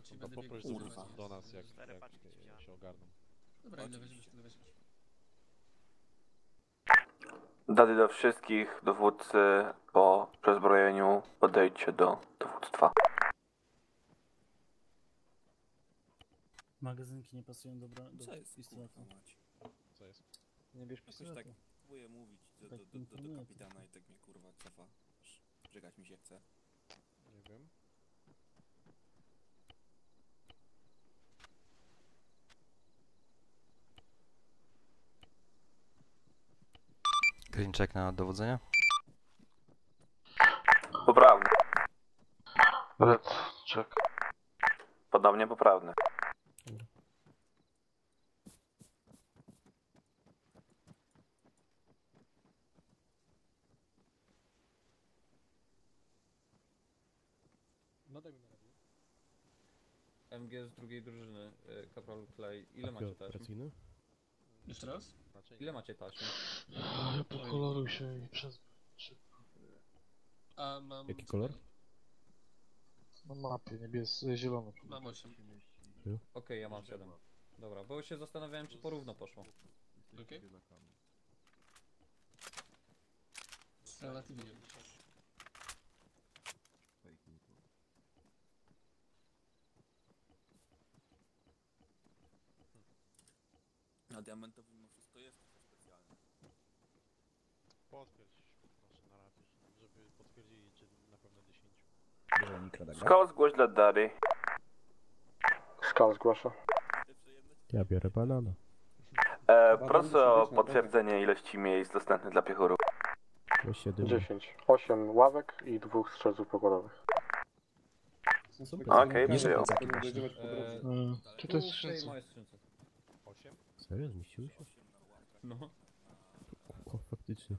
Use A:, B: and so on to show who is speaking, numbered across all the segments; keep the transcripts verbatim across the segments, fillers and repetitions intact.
A: Czyli
B: No
A: będę
B: poproś
A: biegł.
B: do,
A: Kurwa.
B: do nas, jak, jak się ogarną.
A: Dobra, ile weźmiesz, tyle weźmiesz.
C: Dady do wszystkich, dowódcy po przezbrojeniu podejdźcie do dowództwa.
D: Magazynki nie pasują do, bra- do
E: Co jest,
D: pistoletu.
E: kurwa mać?
B: Co jest?
D: Nie bierz
E: Jakoś
D: pistoletu.
E: tak próbuję mówić do, do,
D: Tak
E: do, do, do
D: informuję
E: kapitana i tak mnie kurwa cofa. Aż Żygać mi się chce.
B: Nie wiem.
F: Green check na dowodzenie.
C: Poprawny.
G: Red, check.
C: Podobnie poprawny.
B: No daj mi na razie.
H: M G z drugiej drużyny, y, Kapral Clay. Ile macie taśm?
A: Jeszcze raz?
H: Ile macie taśm?
G: Pokoloruj się i przez...
A: A mam...
B: Jaki kolor?
G: Na mapie, niebiescy, zielony.
A: Mam osiem.
H: Okej, okay, ja mam siedem. Dobra, bo się zastanawiałem, czy porówno poszło.
A: Okej. Relatywnie.
E: Na diamentowym mimo wszystko jest coś specjalne.
B: Potwierdź proszę na razie, żeby potwierdzili, czy na pewno dziesięć.
C: Skał zgłoś dla Dady.
G: Skal zgłasza.
B: Ja biorę banana.
C: E, proszę o potwierdzenie ilości miejsc dostępnych dla piechurów.
G: dziesięć. osiem ławek i dwóch strzelców pokładowych.
C: Okej, okay, przyjął.
G: Eee, czy to jest
H: Uszej moje skrzynce.
B: osiem?
I: Serio? Zmieściły się?
H: No.
I: O, faktycznie.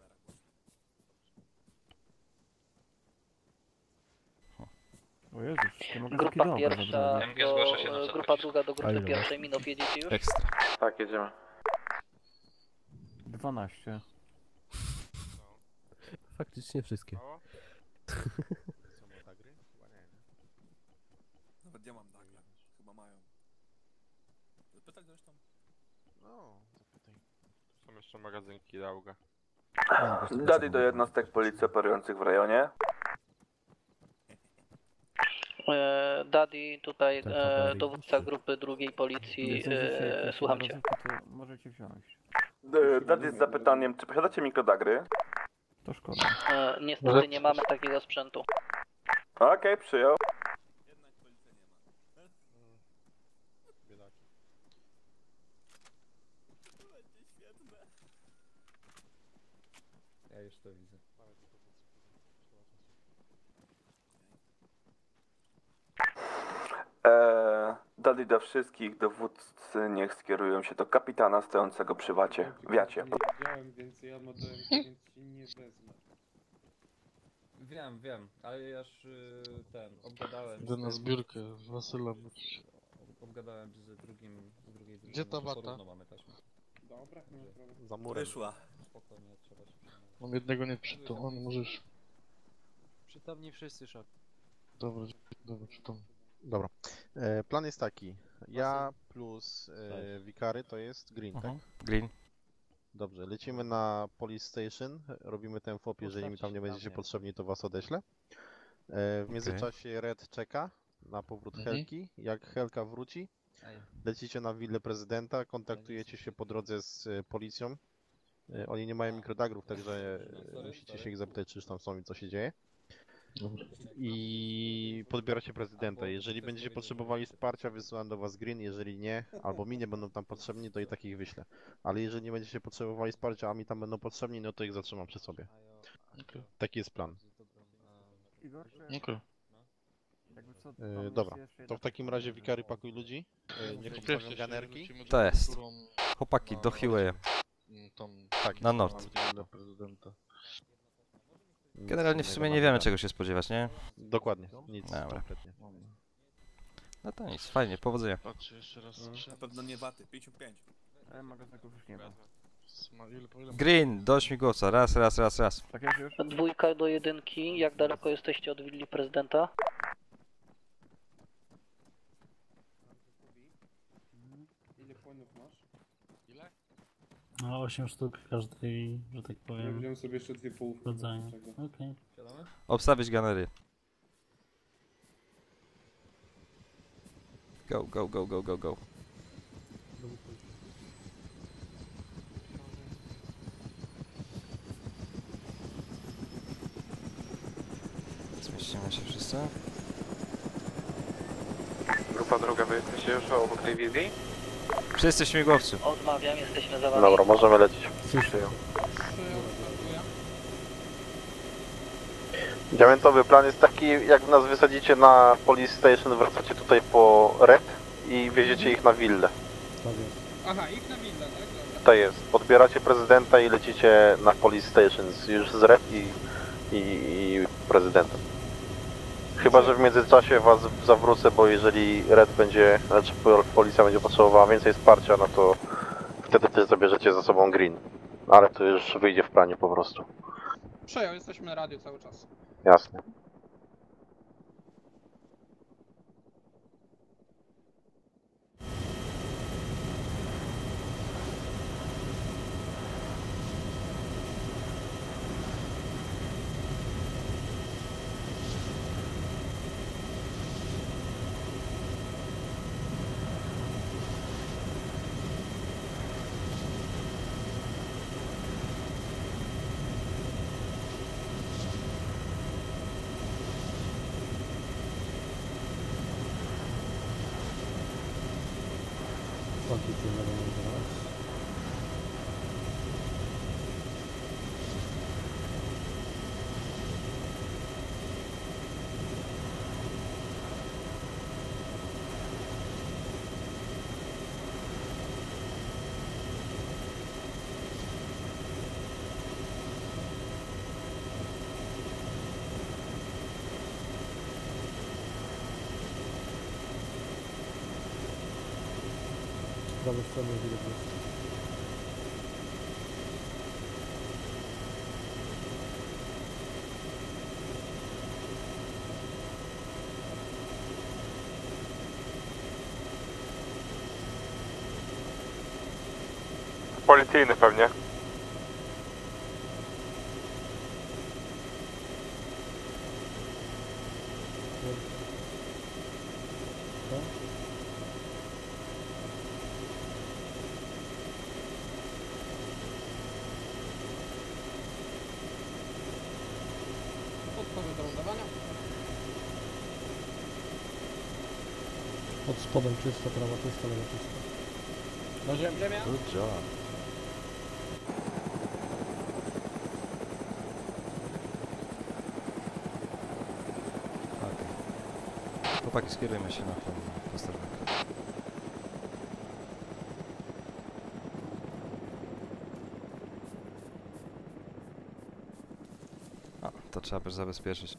G: O Jezus, nie mogę
J: Grupa pierwsza
F: M G zgłasza się na
J: do,
F: co
J: grupa
F: chodzi.
J: druga do
I: A
J: grupy
I: ile
J: pierwszej, Minow jedziecie już?
F: Ekstra.
C: Tak, jedziemy.
G: dwanaście.
I: Faktycznie wszystkie.
B: Są otagry? Chyba nie, nie.
E: Nawet ja mam nagle. Chyba mają. Zapytaj zresztą.
B: No, zapytaj. Są jeszcze magazynki Dauga.
C: Dady do jednostek policji operujących w rejonie.
J: E, Daddy, tutaj
I: Tak,
J: e,
I: dalej.
J: dowódca grupy drugiej policji, e, słucham cię.
G: Możecie wziąć.
C: D- Dady z zapytaniem, czy posiadacie mikrodagry?
G: To szkoda.
J: E, niestety nie mamy takiego sprzętu.
C: Okej, okay, przyjął.
E: Jednak policja nie ma.
B: Biedaki.
E: To będzie świetne.
H: Ja już to widzę.
C: Eee, Dady do wszystkich, dowódcy niech skierują się do kapitana stojącego przy wacie. Wiacie.
K: Nie widziałem, więc ja modałem, więc ci nie wezmę.
H: Wiem, wiem, ale ja już y, ten, obgadałem.
G: Idę na
H: z-
G: zbiórkę, Wasyla.
H: Obgadałem z drugim, z drugiej drużyny.
G: Gdzie ta
H: że
G: wata?
H: porówno mamy taśmę.
K: Dobra, nie ma problemu.
B: Za murem.
E: Wyszła.
H: Spokojnie, trzeba się przejmować.
G: Mam jednego nie przytomny, on możesz...
I: Przytomni wszyscy szok.
G: Dobra, dobra, przytomny.
L: Dobra. E, plan jest taki. Ja plus e, Wikary to jest Green,
F: Mhm.
L: tak?
F: Green.
L: Dobrze, lecimy na Police Station, robimy ten fop, jeżeli mi tam nie będziecie potrzebni, to was odeślę. E, w międzyczasie Red czeka na powrót
G: Mhm.
L: Helki. Jak Helka wróci, lecicie na willę prezydenta, kontaktujecie się po drodze z e, policją. E, oni nie mają mikrodagrów, także e, musicie się ich zapytać, czy już tam są i co się dzieje. I podbieracie prezydenta. Jeżeli będziecie potrzebowali wsparcia, wysyłam do was Green, jeżeli nie, albo mi nie będą tam potrzebni, to i takich wyślę. Ale jeżeli nie będziecie potrzebowali wsparcia, a mi tam będą potrzebni, no to ich zatrzymam przy sobie.
G: Okay.
L: Taki jest plan.
G: Okay.
L: E, dobra, to w takim razie Wikary pakuj ludzi, e, niech obstawią ganerki.
F: To jest. Chłopaki, do Hiwaya.
G: Tam,
L: Tak,
F: Na nord.
G: dla prezydenta.
F: Generalnie w sumie nie wiemy czego się spodziewać, nie?
L: Dokładnie, nic
F: Dobra.
L: kompletnie.
F: No to nic, fajnie, powodzenia.
G: Patrzę jeszcze raz.
E: Mm, na pewno nie waty. pięćdziesiąt pięć.
G: Ale magazynków już nie ma. Ile, po ile?
F: Green, do śmigłowca, raz, raz, raz, raz.
G: Tak jest już?
J: Dwójka do jedynki, jak daleko jesteście od willi prezydenta?
K: masz?
B: Ile?
I: No osiem sztuk każdej, że tak
K: Ja
I: powiem,
K: wziąłem sobie jeszcze dwie połówki.
I: rodzaju.
K: Czego?
I: Okej.
H: Siadamy?
F: Obstawić gunnery. Go, go, go, go, go, go. Zmieścimy się wszyscy?
B: Grupa druga, wy jesteście już obok tej wizji?
F: Wszyscy śmigłowcy.
J: Odmawiam, jesteśmy za wami.
L: Dobra, możemy lecieć. Diamentowy plan jest taki, jak nas wysadzicie na police station, wracacie tutaj po red i wieziecie ich na willę.
K: Aha, ich na willę, tak? Dobra.
L: To jest. Podbieracie prezydenta i lecicie na police station już z red i, i, i prezydentem. Chyba, że w międzyczasie was zawrócę, bo jeżeli red będzie, znaczy policja będzie potrzebowała więcej wsparcia, no to wtedy też zabierzecie za sobą green. Ale to już wyjdzie w planie po prostu.
K: Przejął, jesteśmy na radio cały czas.
L: Jasne.
I: prawej strony widać jest.
B: Policyjny pewnie.
K: Podchodzę do lądowania.
I: Pod spodem czysto, prawa czysto, lewa czysto.
K: Na ziemię, ziemia.
F: Good job. Okay. Chłopaki, skierujmy się na ten posterunek. A, to trzeba by zabezpieczyć.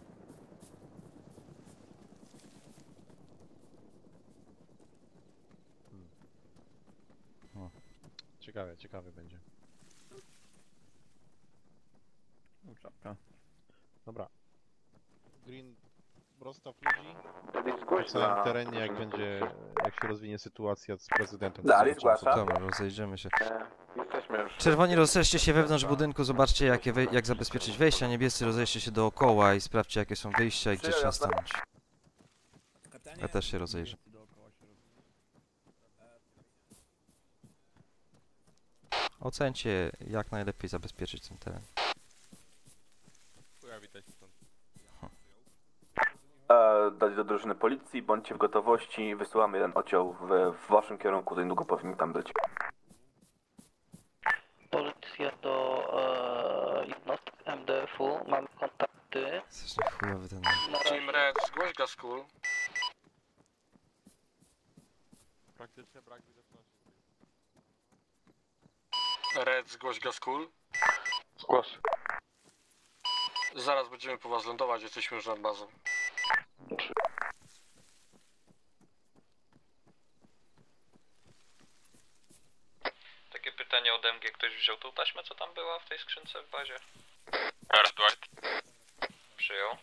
L: Ciekawe, ciekawe będzie.
H: Czapka.
L: Dobra. Green, rozstaw ludzi na całym terenie, jak będzie, jak się rozwinie sytuacja z prezydentem.
C: Dalej
L: Zobaczymy, co
C: zgłaszam.
F: Dobra, rozejdziemy się.
B: Jesteśmy już.
F: Czerwoni, rozejście się wewnątrz budynku, zobaczcie jakie wej- jak zabezpieczyć wejścia, niebiescy rozejście się dookoła i sprawdźcie jakie są wyjścia i gdzie trzeba stanąć. Ja też się rozejrzę. Ocencie jak najlepiej zabezpieczyć ten teren.
B: Chuja, witaj stąd.
C: E, dać do drużyny policji, bądźcie w gotowości, wysyłamy jeden oddział w, w waszym kierunku, to niedługo powinni tam być.
J: Policja do e, jednostek M D F u, mamy kontakty.
F: Coś na chujowy ten...
J: Na razie
B: Team Red, zgłoś Gaskul. Praktycznie brak widoczności. Red, zgłoś Gaskul. Zgłoś. Zaraz będziemy po was lądować, jesteśmy już nad bazą.
D: Takie pytanie od M G, ktoś wziął tą taśmę, co tam była w tej skrzynce w bazie?
B: Dwight.
D: Przyjął.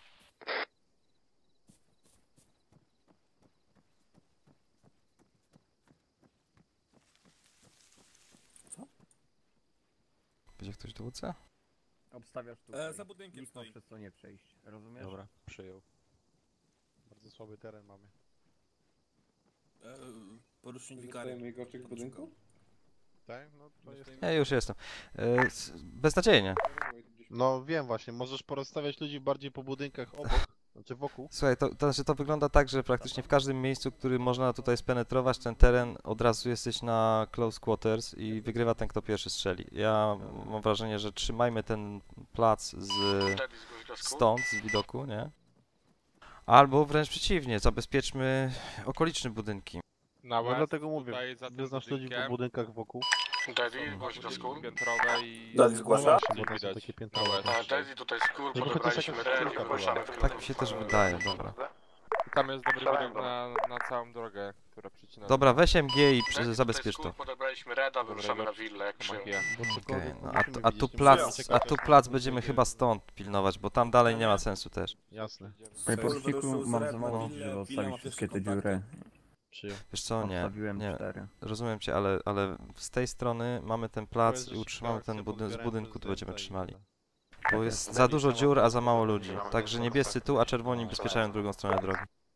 F: ktoś dowódca?
H: Obstawiasz tu.
E: E, za budynkiem stoi.
H: Przez co nie przejść, rozumiesz?
B: Dobra, przyjął. Bardzo słaby teren mamy.
E: E, porucznik wikary.
K: jego w budynku?
B: Tak? No to jest...
F: Ja już jestem. E, s- beznadziejnie.
B: No wiem właśnie, możesz porozstawiać ludzi bardziej po budynkach obok, znaczy wokół.
F: Słuchaj, to, to znaczy to wygląda tak, że praktycznie w każdym miejscu, który można tutaj spenetrować ten teren, od razu jesteś na close quarters i wygrywa ten, kto pierwszy strzeli. Ja mam wrażenie, że trzymajmy ten plac z stąd, z widoku, nie? Albo wręcz przeciwnie, zabezpieczmy okoliczne budynki.
B: No dlatego mówię, wyznasz ludzi po budynkach wokół.
M: Daddy, głoś do skór.
B: Piętrowe i...
C: Daddy zgłasza?
B: Bo tam są takie piętrowe.
M: A, Daddy tutaj skór,
B: Żeby
M: podebraliśmy
B: chociaż jakaś
M: red i
B: skórka
M: wypuszczamy
B: była.
M: w
F: Tak mi się też wydaje, dobra.
B: Tam jest dobry budynek na, na całą drogę, która przycina...
F: Dobra, weź M G i przy-
M: Daddy,
F: zabezpiecz
M: tutaj
F: to.
M: skór, podebraliśmy reda, wyruszamy na willę, jak przyjął.
F: Okej, no a, tu- a tu plac, a tu plac będziemy chyba stąd pilnować, bo tam dalej nie ma sensu też.
B: Jasne.
E: Panie poruczniku, mam za mało ludzi, żeby odstawić wszystkie te dziury.
B: Przyjął.
F: Wiesz co, nie, nie, rozumiem cię, ale, ale z tej strony mamy ten plac i utrzymamy ten budyn z budynku, tu będziemy trzymali. Bo jest za dużo dziur, a za mało ludzi. Także niebiescy tu, a czerwoni bezpieczają drugą stronę drogi.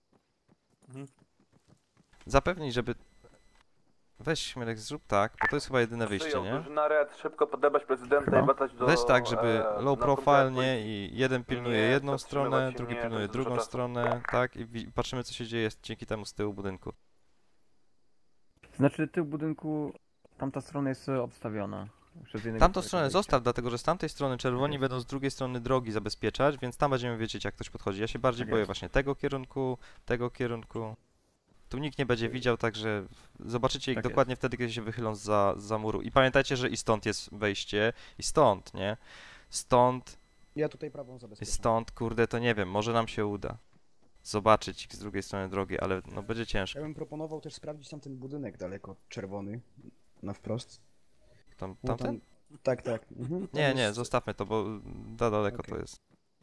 F: Zapewnij, żeby... Weź Śmielek, zrób tak, bo to jest chyba jedyne wyjście,
C: Przyjął,
F: nie?
C: drużyna red, szybko podebrać prezydenta i wracać do...
F: Weź tak, żeby
C: e,
F: low
C: na
F: profile,
C: kontakt.
F: nie? I jeden pilnuje
C: Nie,
F: jedną
C: zatrzymywać
F: stronę,
C: się
F: drugi
C: nie,
F: pilnuje
C: to dużo
F: drugą
C: czasu.
F: stronę, tak? I wi- patrzymy, co się dzieje dzięki temu z tyłu budynku.
H: Znaczy tył budynku, tamta strona jest obstawiona. Przez jednego
F: Tamtą
H: człowieka
F: stronę
H: wejścia.
F: zostaw, dlatego że z tamtej strony czerwoni będą z drugiej strony drogi zabezpieczać, więc tam będziemy wiedzieć, jak ktoś podchodzi. Ja się bardziej
H: Tak
F: boję
H: jest.
F: właśnie tego kierunku, tego kierunku. Tu nikt nie będzie widział, także zobaczycie ich
H: Tak
F: dokładnie wtedy, kiedy się wychylą za, za muru. I pamiętajcie, że i stąd jest wejście, i stąd, nie? Stąd,
K: Ja tutaj prawą
F: i
K: zabezpieczam.
F: stąd, kurde, to nie wiem, może nam się uda zobaczyć ich z drugiej strony drogi, ale no będzie ciężko.
K: Ja bym proponował też sprawdzić tam ten budynek daleko, czerwony, na wprost.
F: Tam,
K: Bo
F: tamten?
K: Tam, tak, tak. Mhm, tam
F: Nie, nie,
K: jest-
F: zostawmy to, bo za daleko
K: Okej.
F: to jest.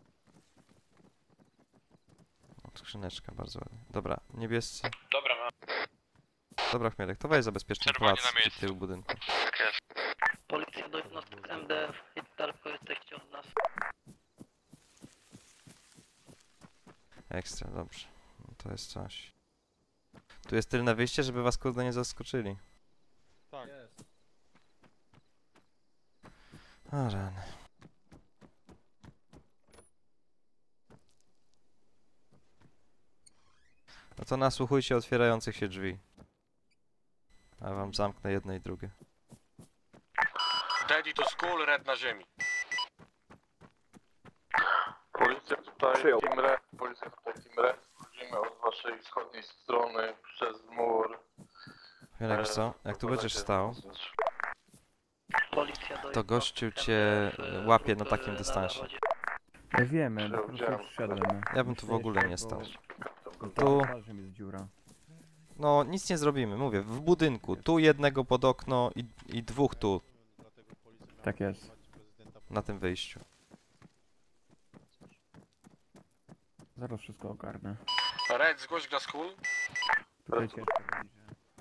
F: O, skrzyneczka, bardzo ładnie. Dobra, niebiescy.
D: Dobra, mam.
F: Dobra, Chmielek, to weź zabezpiecz ten
D: Czerwoni
F: plac
D: na
F: i
D: miejscu.
F: tył budynku.
J: Policja do jednostek M D F, jak daleko jesteście od nas?
F: Ekstra, dobrze. No to jest coś. Tu jest tylne wyjście, żeby was kurde nie zaskoczyli.
B: Tak.
F: O rany. No to nasłuchujcie otwierających się drzwi. A ja wam zamknę jedno i drugie.
M: Daddy to skór, red na ziemi.
L: Policja tutaj,
C: Przyjął.
L: Team Red, policja tutaj, Team Red, wchodzimy od waszej wschodniej strony przez mur.
F: Chmielek, wiesz co? Jak tu będziesz stał,
J: Policja do
F: to gościu
J: jednostek
F: cię
J: M D F,
F: łapie na
J: ruch,
F: takim
J: e,
F: dystansie.
J: zawodzie.
H: Wiemy, no po prostu
L: Przyjąłem.
H: przyszedłem.
F: Ja bym tu w ogóle nie stał.
H: Tu
F: Tu,
H: jest dziura.
F: no nic nie zrobimy, mówię, w budynku, tu jednego pod okno i, i dwóch tu,
H: Tak jest.
F: na tym wyjściu.
H: Zaraz wszystko ogarnę.
M: Red, zgłoś do skór.
H: Tutaj ciężko będzie.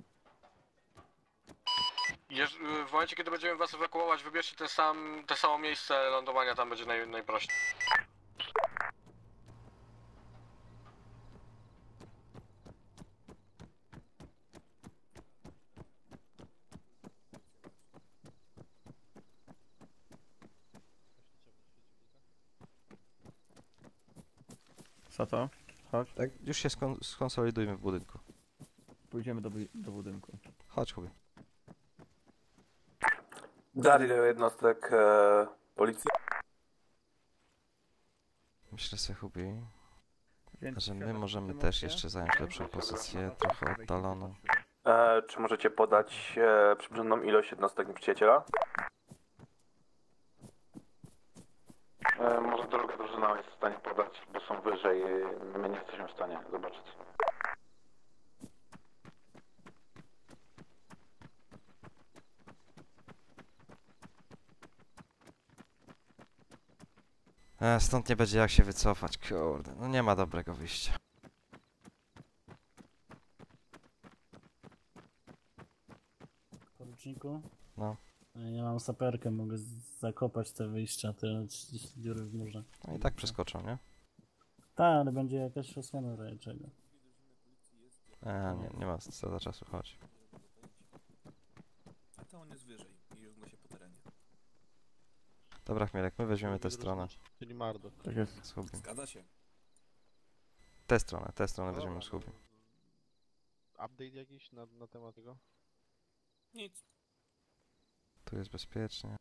M: Jeż- w momencie, kiedy będziemy was ewakuować, wybierzcie ten sam, te samo miejsce lądowania, tam będzie naj, najprościej.
H: Co to? Chodź,
F: Tak, już się skon skonsolidujmy w budynku.
H: pójdziemy do, bu- do budynku.
F: Chodź, chłopie.
C: Daddy do jednostek e, policji.
F: Myślę sobie, Hubi,
H: Więc
F: że my
H: wsiadam w
F: możemy
H: tym
F: też
H: aucie.
F: jeszcze zająć lepszą pozycję, trochę oddaloną.
C: E, czy możecie podać e, przybliżoną ilość jednostek nieprzyjaciela?
L: E, może druga drużyna jest w stanie podać, bo są wyżej, my nie jesteśmy w stanie zobaczyć.
F: E, stąd nie będzie jak się wycofać, kurde, no nie ma dobrego wyjścia.
I: Poruczniku?
F: No.
I: Ja mam saperkę, mogę z- zakopać te wyjścia, te trzydzieści dziury w murze.
F: No i tak przeskoczą, nie?
I: Tak, ale będzie jakaś osłona rajeczego.
F: E, nie, nie ma co za czasu, chodź.
E: A to on jest wyżej i rozgląda się po terenie.
F: Dobra, Chmielek, my weźmiemy tę stronę.
B: Czyli Mardo.
I: Tak jest.
F: Z Hubim.
E: Zgadza się.
F: Tę stronę, tę stronę weźmiemy z Hubim.
B: Update jakiś na, na temat tego?
E: Nic.
F: Tu jest bezpiecznie.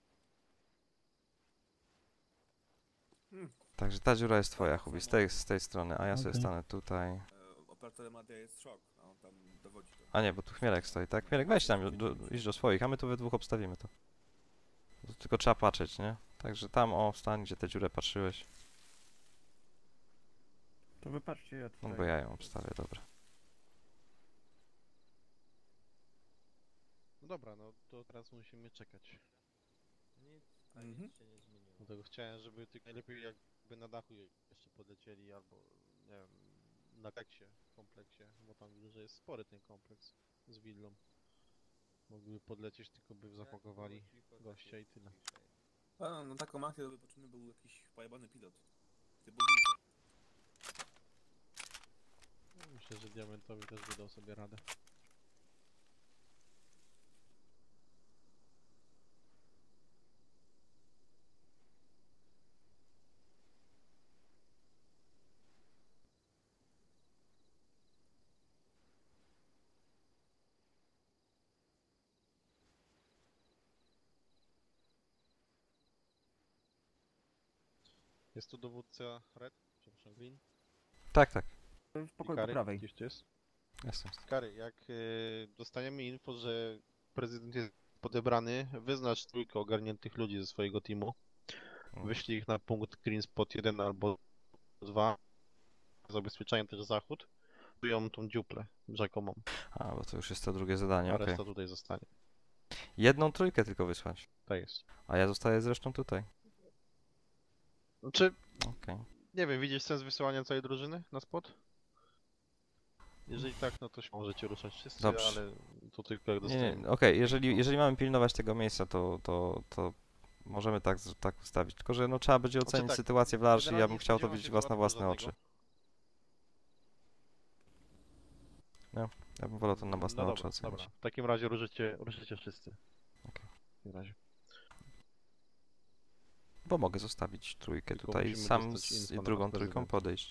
E: Hmm.
F: Także ta dziura jest twoja, Hubi, z tej, z tej strony, a ja sobie
I: Okej.
F: stanę tutaj.
E: E, operatorem A D jest szok, a on tam dowodzi to.
F: A nie, bo tu Chmielek stoi, tak? Chmielek, weź tam, do, idź do swoich, a my tu we dwóch obstawimy to. To tylko trzeba patrzeć, nie? Także tam, o, stań, gdzie tę dziurę patrzyłeś.
K: To wypatrzcie, ja
F: No bo ja ją obstawię, dobra.
B: No dobra, no to teraz musimy czekać.
H: Nic, a
E: Mhm.
H: nic się nie zmieniło.
B: Dlatego chciałem, żeby tylko najlepiej jakby na dachu jeszcze podlecieli, albo nie wiem, na kompleksie, kompleksie, bo tam widzę, że jest spory ten kompleks z willą. Mogliby podlecieć, tylko by zapakowali gościa i tyle.
E: A, na taką akcję do wypoczyny był jakiś pojebany pilot. Ty budynka.
B: No, myślę, że Diamentowi też by dał sobie radę. Jest tu dowódca Red, przepraszam, Green.
F: Tak, tak,
K: W pokoju
B: Kary,
K: po prawej.
B: gdzieś tu jest?
F: jestem.
B: Kary, jak y, dostaniemy info, że prezydent jest podebrany, wyznacz trójkę ogarniętych ludzi ze swojego teamu. Wyślij ich na punkt Green Spot jeden albo dwa. Zabezpieczają też zachód. Czują tą dziuplę rzekomą,
F: A, bo to już jest to drugie zadanie,
B: a
F: okej.
B: reszta tutaj zostanie.
F: Jedną trójkę tylko wysłać.
B: Tak jest.
F: A ja zostaję zresztą tutaj.
B: Znaczy,
F: Okej.
B: nie wiem, widzisz sens wysyłania całej drużyny na spot? Jeżeli tak, no to się możecie ruszać wszyscy,
F: Dobrze.
B: ale to tylko jak
F: Nie,
B: dostaniemy.
F: nie, okej, jeżeli, jeżeli mamy pilnować tego miejsca, to, to, to możemy tak, z- tak ustawić. Tylko, że no trzeba będzie ocenić
B: tak,
F: sytuację w Larszy i ja
B: generalnie
F: bym
B: nie
F: chciał to
B: spodziewam
F: widzieć
B: się
F: was na
B: wypadku
F: własne
B: żadnego.
F: oczy. No, ja bym wolał to na własne
B: No
F: oczy
B: dobra,
F: ocenić.
B: dobra. W takim razie ruszycie, ruszycie wszyscy.
F: Okej.
B: W takim razie.
F: Bo mogę zostawić trójkę
B: Tylko
F: tutaj,
B: musimy
F: sam
B: dostać
F: z
B: info na
F: drugą
B: prezydenta.
F: trójką podejść.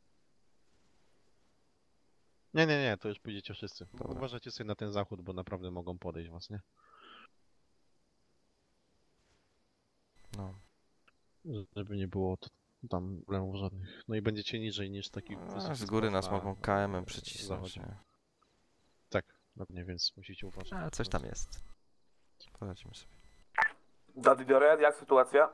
B: Nie, nie, nie, to już pójdziecie wszyscy.
F: Dobra.
B: Uważajcie sobie na ten zachód, bo naprawdę mogą podejść was, nie?
F: No.
B: Żeby nie było to, tam problemów żadnych. No i będziecie niżej niż taki
F: A,
B: wysoki
F: z góry
B: spot
F: nas
B: na-
F: mogą K M-em
B: na
F: przycisnąć,
B: zachodzie.
F: nie?
B: Tak, pewnie, więc musicie uważać.
F: Ale coś tam jest. Poradzimy sobie.
C: Daddy do Red, jak sytuacja?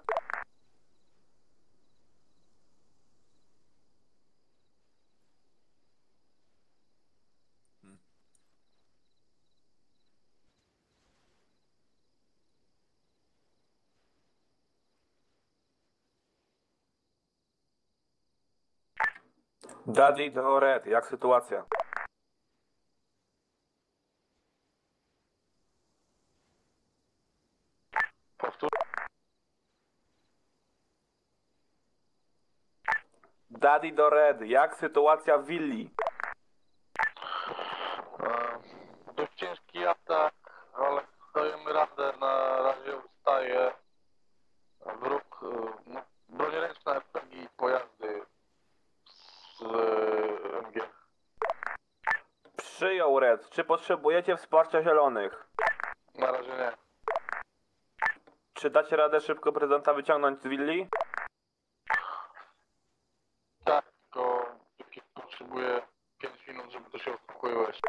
C: Daddy do Red, jak sytuacja?
J: Powtórz.
C: Daddy do Red, jak sytuacja w willi?
J: E, dość ciężki atak, ale dajemy radę, na razie ustaje wróg, e, no, bronioręczne R P G i pojazdy z e, M G.
C: Przyjął Red, czy potrzebujecie wsparcia zielonych?
J: Na razie nie.
C: Czy dacie radę szybko prezydenta wyciągnąć z willi?
J: Tak, tylko potrzebuję pięć minut, żeby to się uspokoiło jeszcze.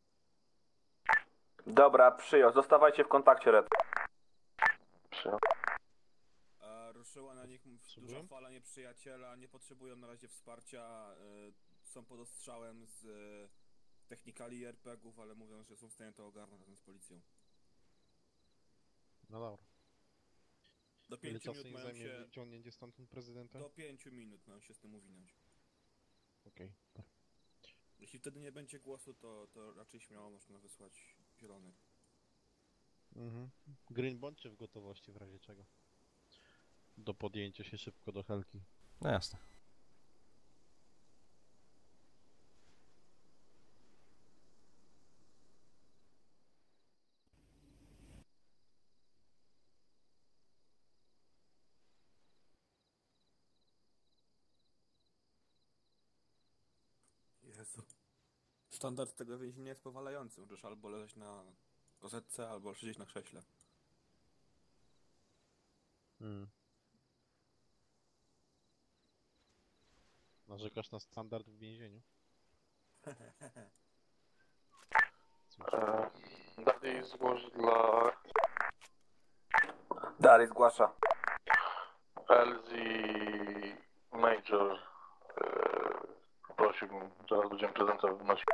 C: Dobra, przyjął, zostawajcie w kontakcie Red.
J: Przyjął.
E: A ruszyła na nich duża fala nieprzyjaciela, nie potrzebują na razie wsparcia, y, są pod ostrzałem z y, technikali i er pe gów, ale mówią, że są w stanie to ogarnąć razem z policją.
B: No dobra.
E: Do
B: Ile
E: pięciu
B: czasu
E: minut
B: im
E: mają
B: zajmie
E: się...
B: wyciągnięcie stamtąd prezydenta?
E: Do pięciu minut mają się z tym uwinąć.
B: Okej. Okay.
E: Jeśli wtedy nie będzie głosu, to, to raczej śmiało można wysłać zielonych.
B: Mhm. Green bądźcie w gotowości w razie czego. Do podjęcia się szybko do helki.
F: No jasne.
E: Jezu. Standard tego więzienia jest powalający. Możesz albo leżeć na kozetce, albo siedzieć na krześle.
B: Hmm. Narzekasz na standard w więzieniu?
J: E, Dalej zgłoś dla
C: Dalej zgłasza.
J: L Z Major. E, prosiłbym, zaraz będziemy prezentę wnosić.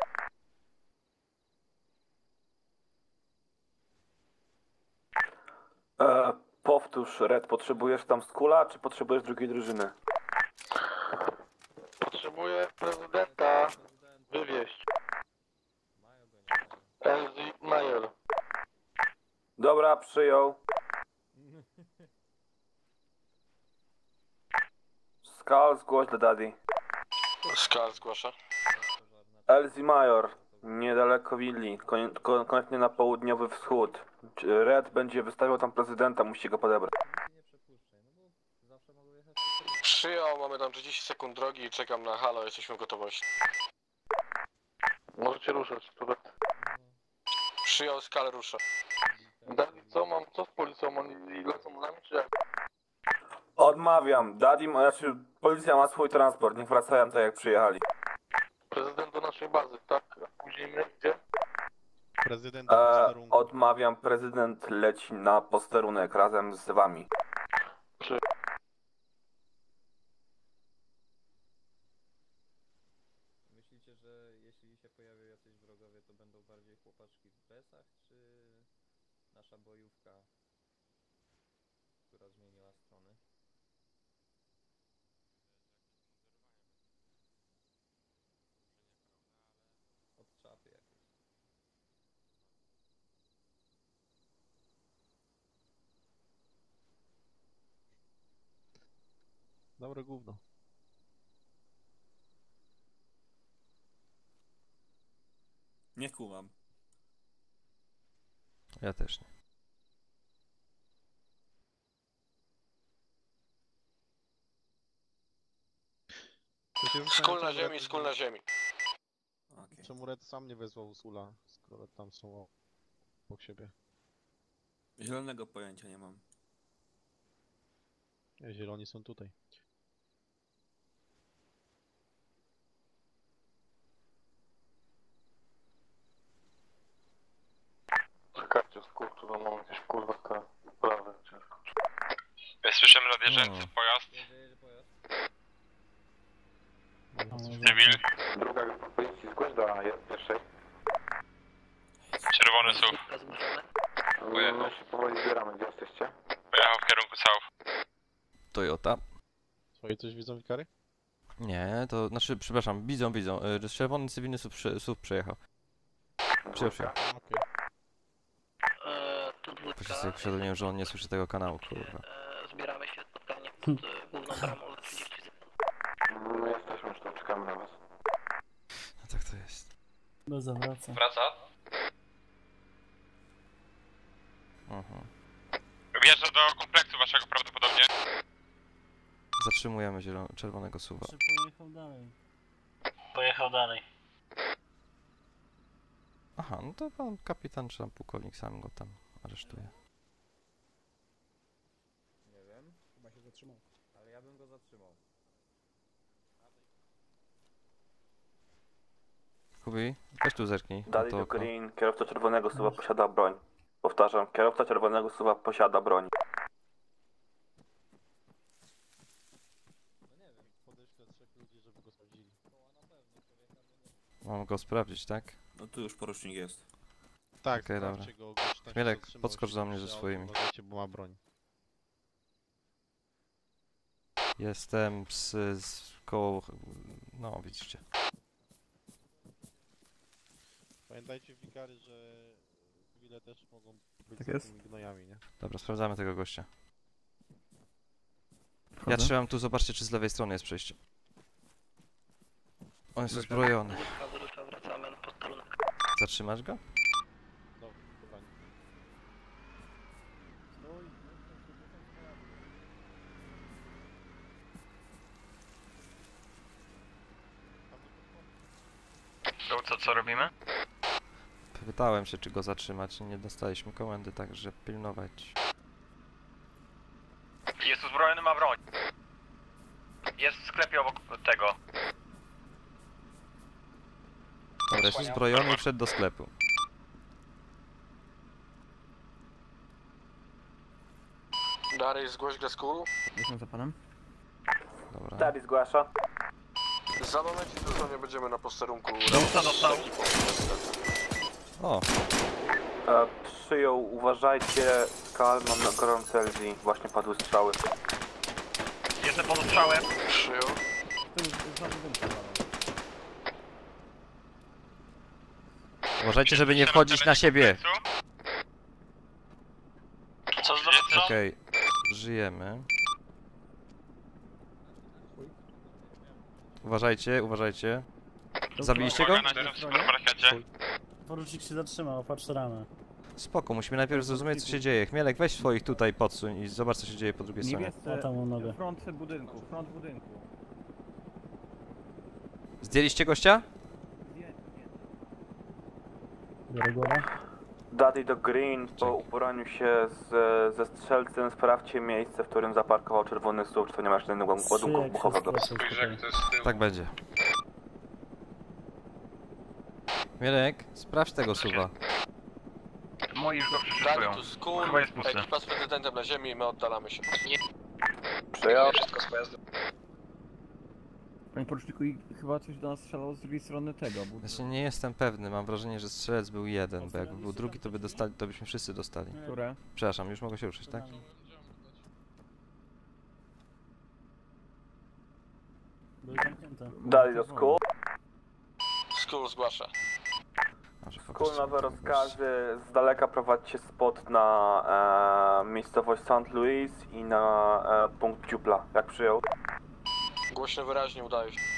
C: E, powtórz, Red, potrzebujesz tam skula, czy potrzebujesz drugiej drużyny?
J: Potrzebuję prezydenta wywieźć. L Z Major.
C: Dobra, przyjął. Skal, zgłoś do Daddy.
M: Skal zgłasza.
C: L Z Major, niedaleko willi, kon kon konkretnie na południowy wschód. Red będzie wystawiał tam prezydenta, musi go podebrać.
M: Przyjął, mamy tam trzydzieści sekund drogi i czekam na halo, jesteśmy w gotowości.
J: Możecie ruszać.
M: Przyjął, Skal rusza.
J: Dalej, co mam, co z policją? Oni lecą z nami, czy jak?
C: Odmawiam. Daddy, ma- znaczy policja ma swój transport, niech wracają tak jak przyjechali.
J: Prezydent do naszej bazy, tak? A później my gdzie?
B: Prezydent
C: E, odmawiam, prezydent leci na posterunek razem z wami.
J: Czy...
H: Myślicie, że jeśli się pojawią jacyś wrogowie, to będą bardziej chłopaczki w besach, czy nasza bojówka, która zmieniła strony? Od czapy jakieś.
B: Dobre gówno.
E: Nie kumam.
F: Ja też nie.
M: Skól na ziemi, skól na ziemi.
E: Okay.
B: Czemu Red sam nie wezwał Sula, skoro tam są obok siebie?
E: Zielonego pojęcia nie mam.
B: Nie, zieloni są tutaj.
J: Czekajcie, skurczu, bo mam jakieś kurwa te prawe, ciężko.
D: Słyszymy nadjeżdżający pojazd. Cywil.
J: Druga grupa policji, zgłoś do pierwszej.
D: Czerwony S U V.
J: My się powoli zbieramy, gdzie jesteście?
D: Pojechał w kierunku south.
F: Toyota.
B: Twoje coś widzą wikary?
F: Nie, to znaczy, przepraszam, widzą, widzą. Y, Czerwony cywilny S U V, przy- S U V przejechał. Przyjął, przyjął.
B: Okej.
N: Eee, tu
F: Właśnie
N: dwójka.
F: sobie uświadomiłem, że on nie słyszy tego kanału, kurwa.
N: Eee, zbieramy się spotkanie pod e, główną bramą za trzydzieści sekund.
J: My jesteśmy już tu, czekamy na was.
F: No tak to jest.
I: No zawraca.
D: Wraca?
F: Mhm.
D: Wjeżdża do kompleksu waszego prawdopodobnie.
F: Zatrzymujemy zielon- czerwonego suwa.
I: Czy pojechał dalej?
N: Pojechał dalej.
F: Aha, no to pan kapitan czy tam pułkownik sam go tam aresztuje.
H: Nie wiem,
K: Chyba się zatrzymał.
H: ale ja bym go zatrzymał.
F: Kubi, weź tu zerknij. na
C: Daddy
F: to
C: to
F: oko.
C: Green, kierowca czerwonego suwa posiada broń. Powtarzam, kierowca czerwonego suwa posiada broń.
B: Podeślę trzech ludzi, żeby go sprawdzili.
F: Mam go sprawdzić, tak?
E: No tu już porucznik jest.
B: Tak,
F: Okej, dobra.
B: sprawdźcie go, ogłoś, tak
F: Chmielek,
B: się zatrzymał,
F: podskocz do mnie ze
B: jeśli
F: swoimi.
B: uważajcie, bo ma broń.
F: Jestem z, z koło... No, widzicie.
B: Pamiętajcie wikary, że cywile też mogą być
F: Tak
B: za
F: jest?
B: tymi gnojami, nie?
F: Dobra, sprawdzamy tego gościa. Ja
K: Wchodzę.
F: trzymam tu, zobaczcie czy z lewej strony jest przejście. On jest uzbrojony.
N: Wracamy na posterunek.
F: Zatrzymać go?
B: No, chyba nie.
D: To co, co robimy?
F: Pytałem się czy go zatrzymać, nie dostaliśmy komendy, także pilnować.
D: Jest uzbrojony, ma broń. Jest w sklepie obok tego.
F: Dobra, jest uzbrojony i wszedł do sklepu.
M: Dary, zgłoś grę school.
K: Jestem za panem.
F: Dobra.
C: Dari zgłasza.
M: Za momencik dosłownie będziemy na posterunku.
D: Dostał, dostał.
F: O!
C: E, przyjął, uważajcie, Skal, mam na gorące L Z, właśnie padły strzały.
D: Jestem pod ostrzałem.
M: Przyjął.
F: Uważajcie, żeby nie wchodzić na siebie.
D: Co z dowódcą?
F: Okej, żyjemy. Uważajcie, uważajcie. Zabiliście go?
I: Porucznik się zatrzymał, patrz ramę.
F: Spoko, musimy najpierw zrozumieć co się dzieje. Chmielek, weź swoich tutaj podsuń i zobacz co się dzieje po drugiej stronie.
I: O, tam mam nogę.
K: Front budynku, front budynku.
F: Zdjęliście gościa?
I: Biorę głowę.
C: Daddy do Green, po uporaniu się z, ze strzelcem sprawdźcie miejsce, w którym zaparkował czerwony S U V, czy to nie ma jeszcze jednego ładunku wybuchowego.
F: Tak będzie. Chmielek, sprawdź tego suwa.
D: Moi już go
M: Dary
D: przeszukują.
M: to school.
D: Chyba jest pusty.
M: Ekipa z prezydentem na ziemi i my oddalamy się.
C: Przyjął.
D: Wszystko z pojazdu.
K: Panie poruczniku, i chyba coś do nas strzelało z drugiej strony tego. Bo...
F: Właśnie nie jestem pewny, mam wrażenie, że strzelec był jeden, bo jakby był drugi to by dostali, to byśmy wszyscy dostali.
K: Które?
F: Przepraszam, już mogę się ruszyć, tak?
I: Były zamknięte.
C: Daddy do School.
M: School zgłasza.
C: School, nowe rozkazy, z daleka prowadźcie spot na e, miejscowość Saint Louis i na e, punkt Dziupla, jak przyjął.
M: Głośno, wyraźnie udaje się.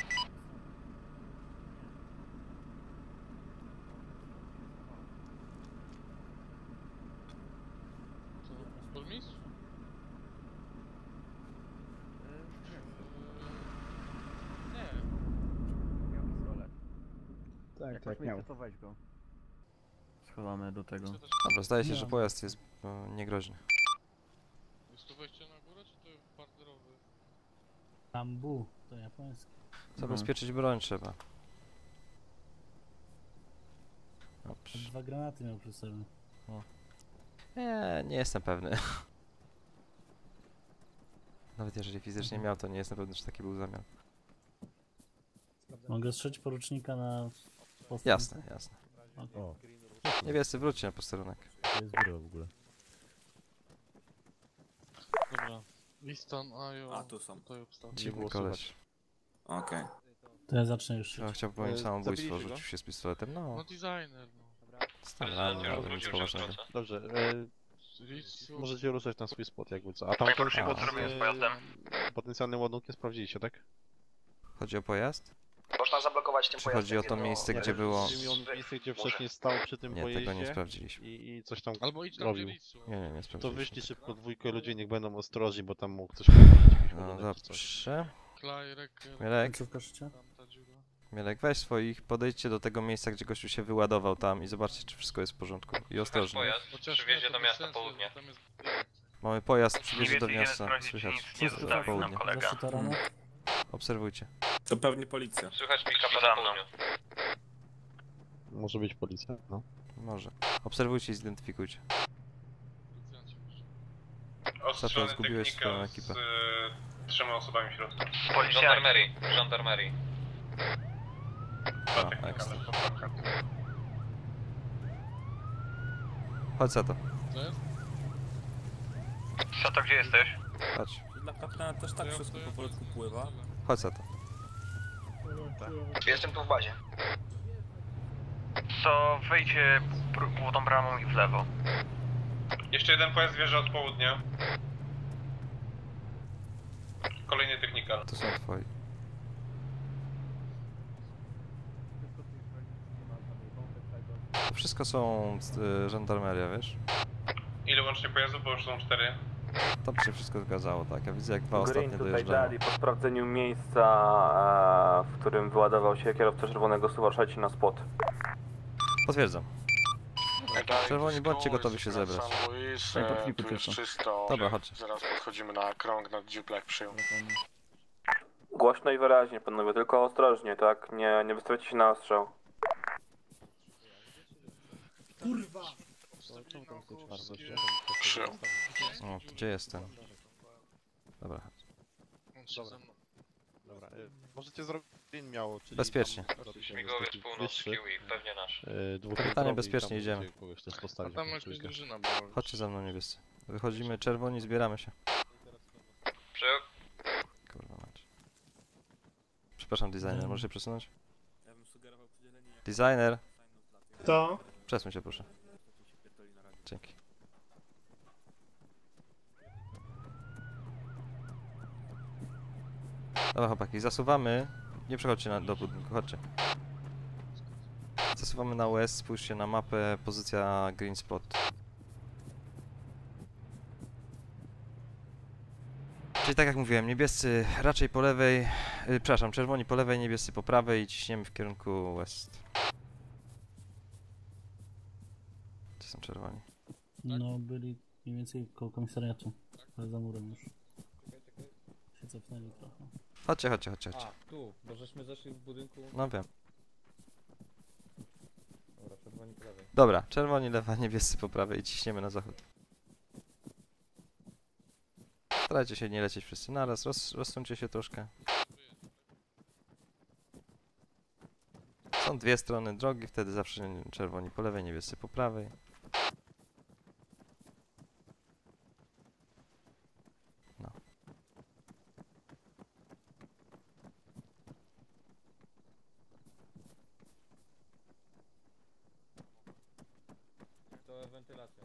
A: Burmistrz?
K: Tak, tak, miał. To weź go. Schowamy do tego.
F: Dobra, zdaje się, że pojazd jest e, niegroźny.
A: Jest to wejście na górę, czy to parterowy?
I: Bambu, to japoński.
F: Zabezpieczyć broń trzeba. Dobrze.
I: Dwa granaty miał przy sobie.
F: O. Nie, nie jestem pewny. Nawet jeżeli fizycznie miał, to nie jestem pewny, czy taki był zamiar.
I: Mogę strzeć porucznika na posterunku?
F: Jasne, jasne.
I: Okay.
O: O.
F: Niebiescy, wróćcie na posterunek.
O: To jest góra w ogóle.
A: Dobra. Listan, Ajo.
E: A, tu są.
A: Tutaj obstaw.
F: Dziwny koleś.
E: Okej.
I: To ja zacznę już
F: Ja
I: szyć.
F: chciał popełnić
B: E,
F: samobójstwo,
B: zabiliście go?
F: rzucił się z pistoletem, no.
A: No designer, no.
F: Standardnie, ale nic poważnego.
B: Dobrze, e, możecie ruszać na swój spot jakby co. A tam
D: Panie
B: ten
D: poruczniku, co robimy z pojazdem?
B: potencjalnym ładunkiem sprawdziliście, tak?
F: Chodzi o pojazd?
N: Można zablokować tym
F: Czy
N: pojazdem.
F: chodzi o to
N: jedno-
F: miejsce,
N: jedno-
F: gdzie było...
B: Chodzi mi o miejsce, gdzie wcześniej stał przy tym
F: Nie,
B: pojeździe
F: tego nie sprawdziliśmy.
B: i, i coś tam
A: Albo idź tam,
B: robił.
A: gdzie Ritsu.
F: Nie, nie, nie
B: To
F: sprawdziliśmy.
B: wyszli szybko dwójkę ludzi, niech będą ostrożni, bo tam mógł coś powiedzieć.
F: No dobrze.
A: Klajrek,
F: Mielek,
I: Końcówka szycia?
A: tamta dziura.
F: Mielek, weź swoich, podejdźcie do tego miejsca, gdzie gościu się wyładował tam i zobaczcie, czy wszystko jest w porządku. I ostrożnie.
D: Pojazd
A: Chociaż
D: przywiezie
A: nie,
D: do
A: to
D: miasta
A: bez sensu,
D: południe.
A: bo tam jest...
F: Mamy pojazd,
D: Mniej
F: przywiezie do
D: więcej idziemy
F: miasta.
D: sprawdzić, czy
F: Słychać.
D: nic nie
F: w
D: zostawił nam
F: południe.
D: kolega.
I: Zaszyta rana?
F: Obserwujcie.
E: To pewnie policja.
D: Słychać pick-upa na południu.
B: Może być policja, no.
F: Może. Obserwujcie i zidentyfikujcie.
A: Policjanci może.
F: Za to zgubiłeś swoją ekipę.
D: trzema osobami w środku. Żandarmerii. Żandarmerii.
F: A, ekstra. Chodź za to.
A: Co jest?
D: Sato, gdzie jesteś?
F: Chodź.
E: Dla kapitana też tak wszystko po polsku pływa.
F: Chodź za to.
N: Jestem tu w bazie.
D: To wejdźcie główną bramą i w lewo.
O: Jeszcze jeden pojazd wjeżdża od południa. Kolejny technikal.
F: To są twoi. To wszystko są y, żandarmeria, wiesz?
O: Ile łącznie pojazdów, bo już są cztery?
F: To by się wszystko zgadzało, tak. Ja widzę jak dwa
C: Green
F: ostatnie
C: tutaj
F: dojeżdżają.
C: dali po sprawdzeniu miejsca, e, w którym wyładował się kierowca czerwonego suwa, ruszajcie na spot.
F: Potwierdzam. Czerwoni, bądźcie gotowi się zebrać.
M: San Luis,
F: Tak,
M: e, tu jest czysto.
F: Dobra, chodźcie.
M: Zaraz podchodzimy na krąg nad Dziupla, jak przyjął.
C: Głośno i wyraźnie, panowie, tylko ostrożnie, tak? Nie, nie wystawiajcie się na ostrzał.
I: Kurwa!
M: Przyjął.
F: O, gdzie jestem? Dobra.
B: Dobra. Dobra. y, Możecie zrobić green miało, czyli...
F: Bezpiecznie.
B: tam-
D: Śmigłowiec północny, Kiwi, pewnie nasz.
B: y, dwóch
F: Kapitanie,
B: piętrowy i
F: bezpiecznie
B: tam
F: idziemy.
B: możecie kogoś też
A: A
B: postawić
A: tam
B: na
A: jakaś
B: trójkę.
A: drużyna była.
F: Chodźcie za mną, niebiescy. Wychodzimy czerwoni, zbieramy się.
D: Przyjął.
F: Kurwa mać. Przepraszam, designer, możesz się przesunąć?
E: Ja bym sugerował przydzielenie...
F: Designer!
I: To?
F: Przesuń się, proszę. Dzięki. Dobra chłopaki, zasuwamy. Nie przechodźcie na, do budynku, chodźcie. Zasuwamy na west, spójrzcie na mapę, pozycja green spot. Czyli tak jak mówiłem, niebiescy raczej po lewej, yy, przepraszam, czerwoni po lewej, niebiescy po prawej i ciśniemy w kierunku west. Gdzie są czerwoni?
I: No, byli mniej więcej koło komisariatu. Ale za murem już. Się cofnęli trochę.
F: Chodźcie, chodźcie, chodźcie, chodźcie.
H: A, tu, bo żeśmy zeszli w budynku.
F: No wiem.
H: Dobra, czerwoni po lewej.
F: Dobra, czerwoni lewa, niebiescy po prawej i ciśniemy na zachód. Starajcie się nie lecieć wszyscy naraz, roz, rozsuńcie się troszkę. Są dwie strony drogi, wtedy zawsze czerwoni po lewej, niebiescy po prawej. No.
H: To wentylacja.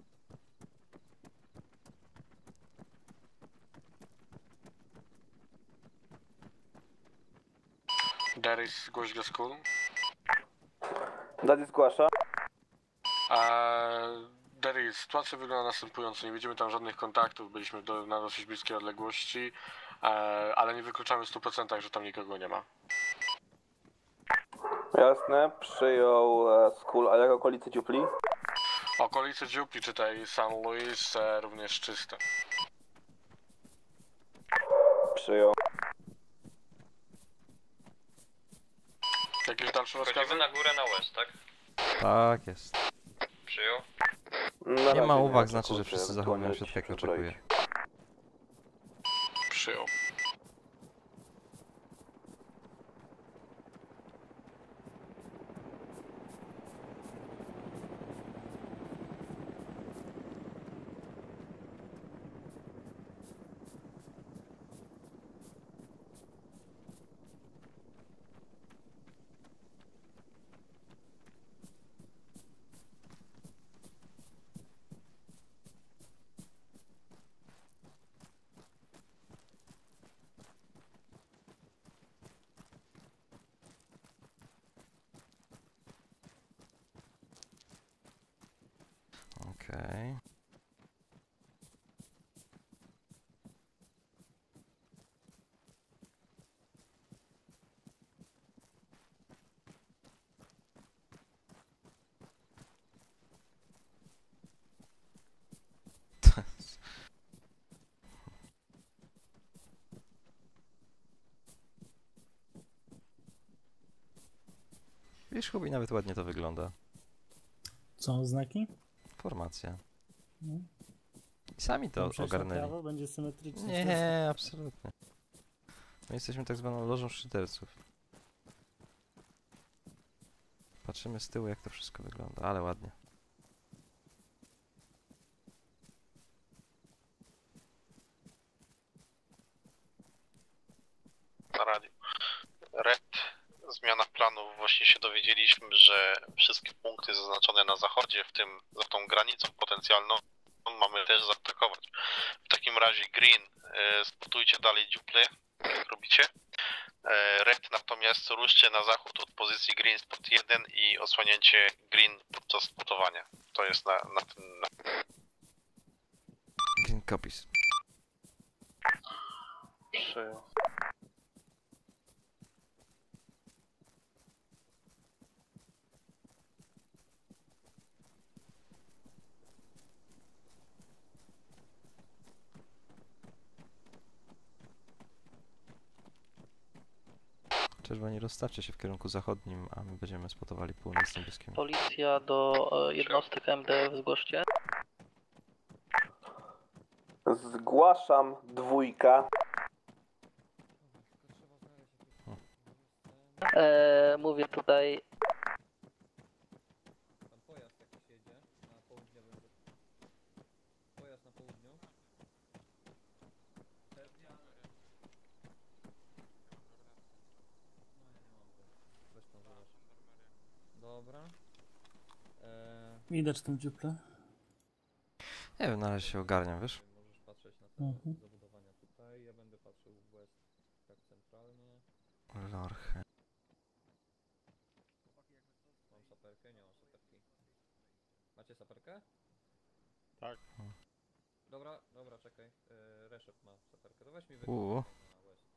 M: Darius, zgłoś go school.
C: Daddy zgłasza.
M: Eee, Darius, sytuacja wygląda następująco. Nie widzimy tam żadnych kontaktów, byliśmy do, na dosyć bliskiej odległości, eee, ale nie wykluczamy w stu procentach, że tam nikogo nie ma.
C: Jasne, przyjął e, school, a jak okolice Dziupli?
M: Okolice Dziupli, czytaj San Luis, e, również czyste.
C: Przyjął.
M: Jakieś dalsze rozkazy?
D: Wchodzimy na górę na west, tak?
F: Tak jest.
D: Przyjął.
C: Na
F: Nie ma
C: razie
F: uwag,
C: nie
F: znaczy, że
C: kurczę,
F: wszyscy
C: ewentualnie
F: zachowują się tak, jak
C: się
F: oczekuję.
M: Przyjął.
F: Okej. Wiesz, Hubi, nawet ładnie to wygląda.
I: Co, oznaki?
F: Formacja.
I: No.
F: I sami to
I: Tam przejść na
F: ogarnęli.
I: prawo, będzie symetrycznie.
F: Nie, absolutnie. My jesteśmy tak zwaną lożą szyderców. Patrzymy z tyłu, jak to wszystko wygląda, ale ładnie.
L: Na radiu. Red, zmiana planów właśnie się się dowiedzieliśmy, że wszystkie punkty zaznaczone na zachodzie, w tym za tą granicą potencjalną, mamy też zaatakować. W takim razie Green, e, spotujcie dalej dziuple, jak robicie. E, Red natomiast ruszcie na zachód od pozycji Green spot jeden i osłanięcie Green podczas spotowania. To jest na, na tym... Na...
F: Green copies.
L: Przyjął.
F: Czerwoni, rozstawcie się w kierunku zachodnim, a my będziemy spotowali północ z niebieskim.
N: Policja do e, jednostek M D F zgłoście.
C: Zgłaszam dwójka.
N: E, mówię tutaj.
H: Tam pojazd jakiś jedzie na południowym. Pojazd na południu. Pewnie, ale... No ja nie mam go. Weź tam zobacz. Dobra. Eee...
I: Widać tą dziuplę?
F: Nie wiem, na razie się ogarniam, wiesz?
H: Możesz patrzeć na te
I: Mhm.
H: zabudowania tutaj, ja będę patrzył w west tak centralnie.
F: Lorche.
H: Mam saperkę? Nie mam saperki. Macie saperkę?
B: Tak.
H: Dobra, dobra, czekaj. Yy, Reszep ma saperkę. To weź mi
F: Uuu.
H: wygląda na west.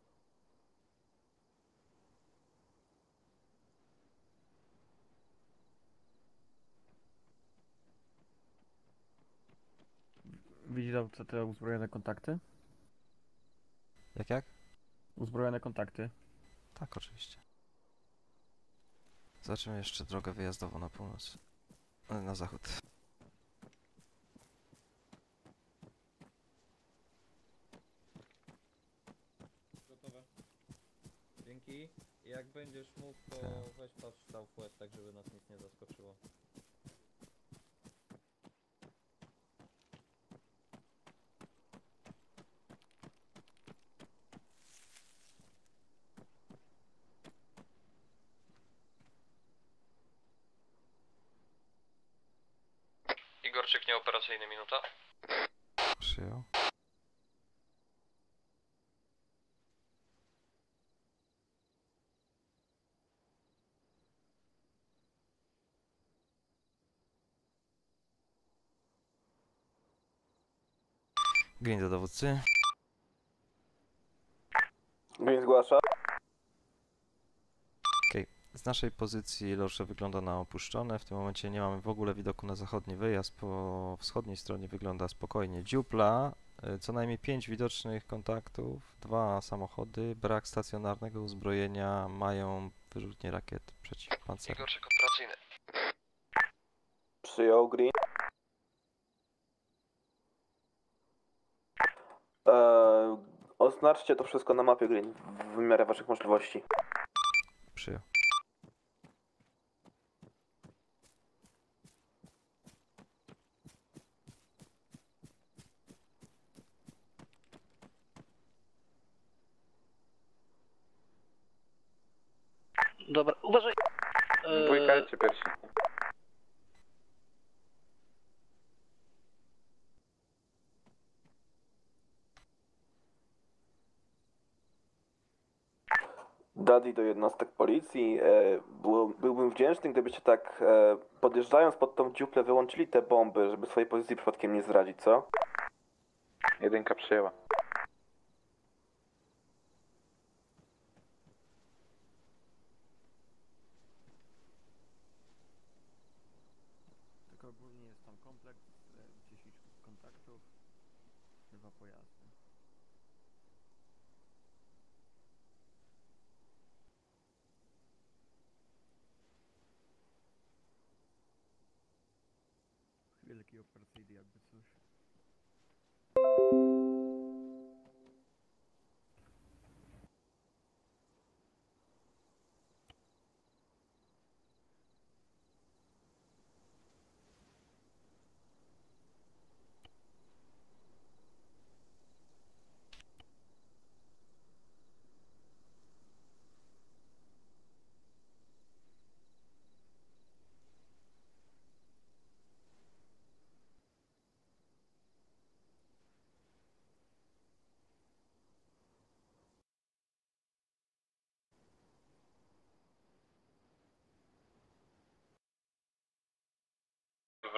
G: Widział co te uzbrojone kontakty?
F: Jak, jak?
G: Uzbrojone kontakty.
F: Tak, oczywiście. Zobaczymy jeszcze drogę wyjazdową na północ. E, Na zachód.
H: Gotowe. Dzięki. Jak będziesz mógł, to weź patrz southwest, tak żeby nas nic nie zaskoczyło.
D: Igorczyk nieoperacyjny, minuta.
F: Przyjął. Green do dowódcy.
C: Green zgłasza.
F: Okej. Z naszej pozycji Lorsze wygląda na opuszczone. W tym momencie nie mamy w ogóle widoku na zachodni wyjazd. Po wschodniej stronie wygląda spokojnie. Dziupla. y, Co najmniej pięć widocznych kontaktów. Dwa samochody. Brak stacjonarnego uzbrojenia. Mają wyrzutnie rakiet przeciwpancernych.
D: Igorczyk operacyjny.
C: Przyjął Green. Eee, oznaczcie to wszystko na mapie Green w miarę waszych możliwości.
F: Przyjął.
N: Dobra, uważaj. E,
C: Dwójka czy pierwsi? Daddy do jednostek policji. E, było, byłbym wdzięczny, gdybyście tak e, podjeżdżając pod tą dziuplę wyłączyli te bomby, żeby swojej pozycji przypadkiem nie zdradzić, co? Jedynka przyjęła.
G: Tylko ogólnie jest tam kompleks, e, dziesięć kontaktów, dwa pojazdy. Wielki operacyjny jakby coś.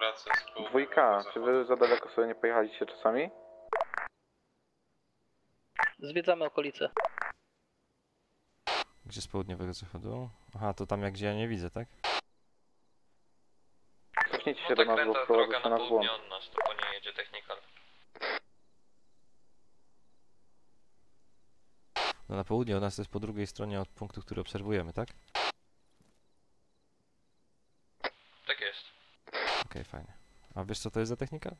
O: wraca z południa.
P: Dwójka, czy wy za daleko sobie nie pojechaliście czasami?
N: Zwiedzamy okolice.
F: Gdzie z południowego zachodu? Aha, to tam jak gdzie ja nie widzę, tak?
P: Cofnijcie się
D: No
P: do
D: tak,
P: nas,
D: Brenta,
P: bo wprowadza
D: droga
P: się
D: na
P: nas w błąd.
D: południe od nas, to po niej jedzie technikal.
F: No na południe od nas to jest po drugiej stronie od punktu, który obserwujemy, tak?
D: Tak jest.
F: Okej, fajnie. A wiesz co to jest za technika?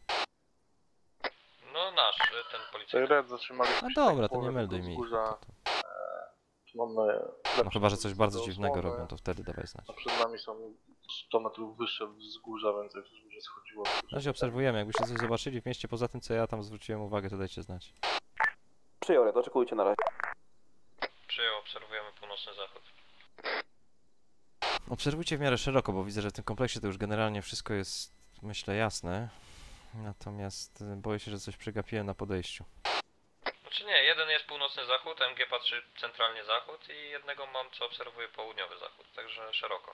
D: No nasz, y, ten policjant.
J: Red zatrzymaliśmy
F: A
J: się
F: dobra,
J: tak
F: to nie
J: połowie
F: melduj
J: tego
F: mi.
J: wzgórza. E, Mamy
F: No chyba, że coś bardzo dziwnego
J: rozmowę.
F: robią, to wtedy dawaj znać.
J: A przed nami są sto metrów wyższe wzgórza, więc jak wzgórze schodziło.
F: Na razie obserwujemy, jakbyście coś zobaczyli w mieście poza tym, co ja tam zwróciłem uwagę, to dajcie znać.
C: Przyjął, Red, oczekujcie na razie.
D: Przyjął, obserwujemy północny zachód.
F: Obserwujcie w miarę szeroko, bo widzę, że w tym kompleksie to już generalnie wszystko jest, myślę, jasne. Natomiast y, boję się, że coś przegapiłem na podejściu.
D: Znaczy nie, jeden jest północny zachód, M G patrzy centralnie zachód i jednego mam, co obserwuje południowy zachód, także szeroko.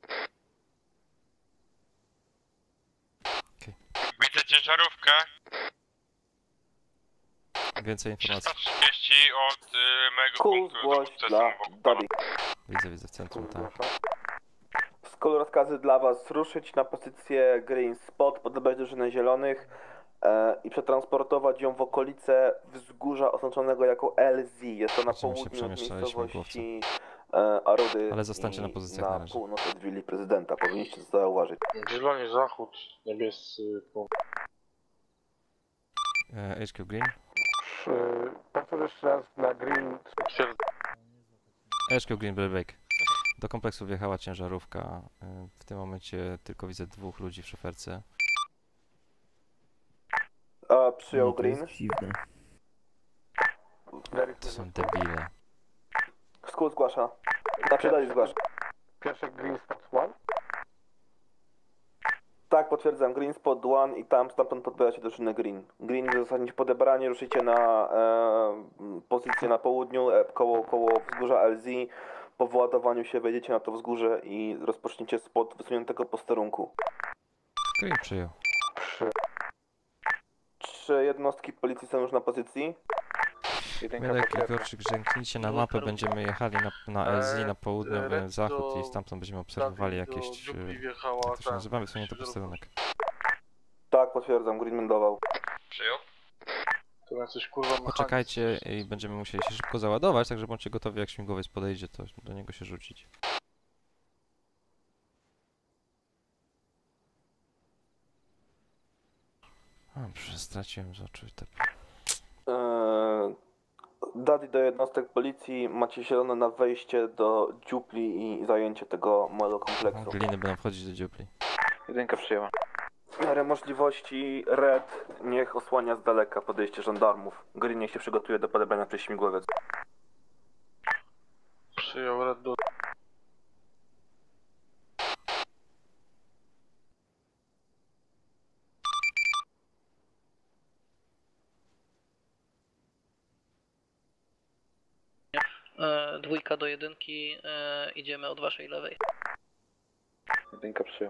Q: Widzę ciężarówkę.
F: Więcej informacji.
Q: trzysta trzydzieści od y, mojego
C: Skull
Q: punktu
C: zgłoś
Q: dowódcy
C: dla
Q: samochodu.
C: Daddy.
F: Widzę, widzę w centrum, tak.
C: Skull rozkazy dla was ruszyć na pozycję Green Spot, podobać drużynę zielonych e, i przetransportować ją w okolice wzgórza oznaczonego jako L Z. Jest to na
F: Będziemy się
C: południu od
F: przemieszczaliśmy
C: miejscowości e, Arudy.
F: Ale zostańcie na pozycjach na
C: na
F: razie.
C: północ od willi prezydenta. Powinniście to zauważyć.
J: Zieloni zachód, niebiescy punkt.
F: E, H Q Green.
G: Powtórz jeszcze raz na Green.
F: H Q Green Break. Do kompleksu wjechała ciężarówka. E, w tym momencie tylko widzę dwóch ludzi w szoferce.
C: A, przyjął
I: No, to jest
C: Green.
I: dziwne.
F: To są debile.
C: Skull zgłasza. Znaczy Daddy zgłasza.
G: Pierwszy Green Spot one?
C: Tak, potwierdzam. Green Spot one i tam stamtąd podbieracie drużynę Green. Green zostanie podebrani, ruszycie na e, pozycję na południu, e, koło, koło wzgórza L Z. Po wyładowaniu się wejdziecie na to wzgórze i rozpoczniecie spod wysuniętego posterunku.
F: Green przyjął.
C: Trzy jednostki policji są już na pozycji.
F: Milek i Gorczyk, zerknijcie na mapę, będziemy jechali na, na L Z, na południowy
J: Red
F: zachód
J: do-
F: i stamtąd będziemy obserwowali
J: Dawid do
F: jakieś...
J: dziupli
F: e,
J: wjechała,
F: Jak to się
J: tak,
F: nazywa? Wysunięty
J: ciężarówka.
F: posterunek.
C: Tak, potwierdzam. Green meldował.
D: Przyjął?
J: To na coś kurwa mechanizm.
F: Poczekajcie i będziemy musieli się szybko załadować, także bądźcie gotowi, jak śmigłowiec podejdzie, to do niego się rzucić. Dobrze, straciłem z oczu te...
C: Eee, Daddy do jednostek policji. Macie zielone na wejście do dziupli i zajęcie tego małego kompleksu.
F: Gliny będą wchodzić do dziupli.
P: Jedynka przyjęła.
C: W miarę możliwości Red niech osłania z daleka podejście żandarmów. Green niech się przygotuje do podebrania przez śmigłowiec.
J: Przyjął Red do...
N: E, dwójka do jedynki, e, idziemy od waszej lewej.
P: Jedynka przyjął.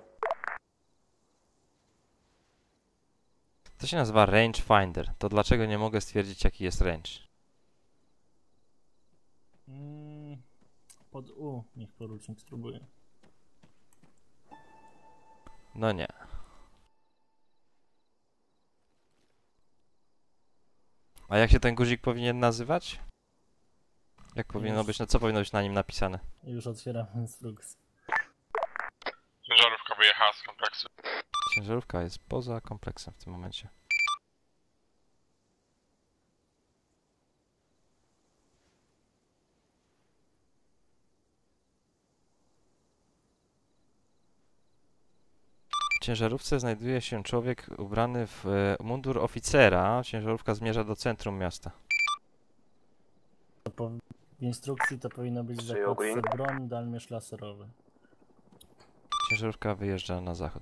F: To się nazywa Range Finder. To dlaczego nie mogę stwierdzić, jaki jest range?
I: Mm, pod U niech porucznik spróbuje.
F: No nie. A jak się ten guzik powinien nazywać? Jak powinno być, no co powinno być na nim napisane?
I: Już otwieram instrukcję.
Q: Ciężarówka wyjechała z kompleksu.
F: Ciężarówka jest poza kompleksem w tym momencie. W ciężarówce znajduje się człowiek ubrany w e, mundur oficera. Ciężarówka zmierza do centrum miasta.
I: To po, w instrukcji to powinno być
C: Przyjął
I: zakładce
C: Green.
I: broń, dalmierz laserowy.
F: Ciężarówka wyjeżdża na zachód.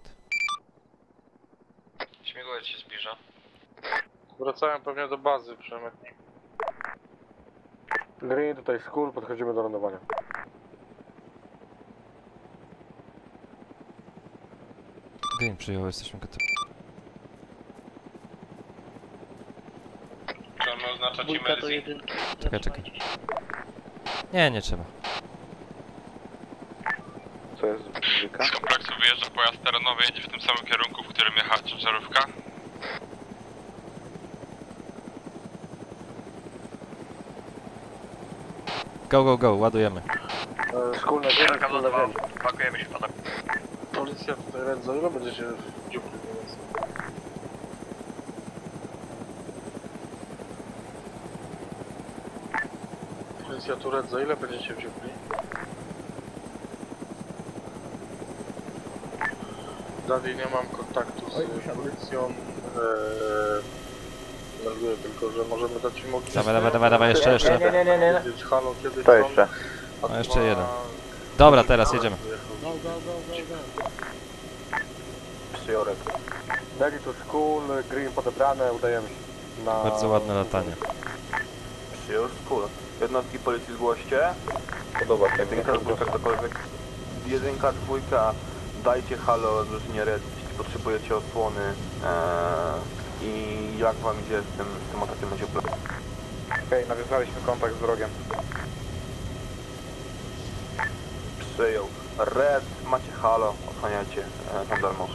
D: Śmigłowiec się zbliża.
J: Wracają pewnie do bazy, Przemek.
G: Green, tutaj Skull, podchodzimy do lądowania.
F: Green przyjął, jesteśmy gotowi.
O: Czy mamy oznaczać
N: Dwójka do
O: Emerzy?
N: jedynki.
F: Czekaj, czekaj. Nie, nie trzeba.
P: Co jest dwójka?
Q: Z kompleksu wyjeżdża pojazd terenowy, jedzie w tym samym kierunku, w którym jechała ciężarówka.
F: Go, go, go, ładujemy.
J: Wspólne ziemi, wspólne ziemi.
D: Pakujemy się pana.
J: Policja tutaj Red, za ile będzie się w dziupli mniej więcej? Policja tu Red, za ile będziecie w dziupli? Dalej nie mam kontaktu z policją. Eee, melduję tylko, że możemy dać im ognisko.
F: Dawaj, dawaj, dawaj, dawaj, jeszcze, jeszcze.
J: Nie, nie, nie, nie. Powiedzieć halo, kiedy
L: To
J: są.
L: jeszcze.
F: No jeszcze jeden. Dobra, teraz jedziemy.
G: Go, go, go, go, go.
L: Przyjąłem.
G: Daily to school, green podebrane, udajemy się na...
F: Bardzo ładne latanie.
C: Przyjął school. Jednostki policji zgłoście.
L: Podoba się.
C: Jedynka, dwójka, ktokolwiek. Jedynka, dwójka, dajcie halo drużynie Red, jeśli potrzebujecie osłony. Eee, I jak wam idzie z tym, z tym atakiem na dziuplę?
P: Okej, okay, nawiązaliśmy kontakt z wrogiem.
C: Przyjął. Red, macie halo, osłaniacie e, ten dalmos.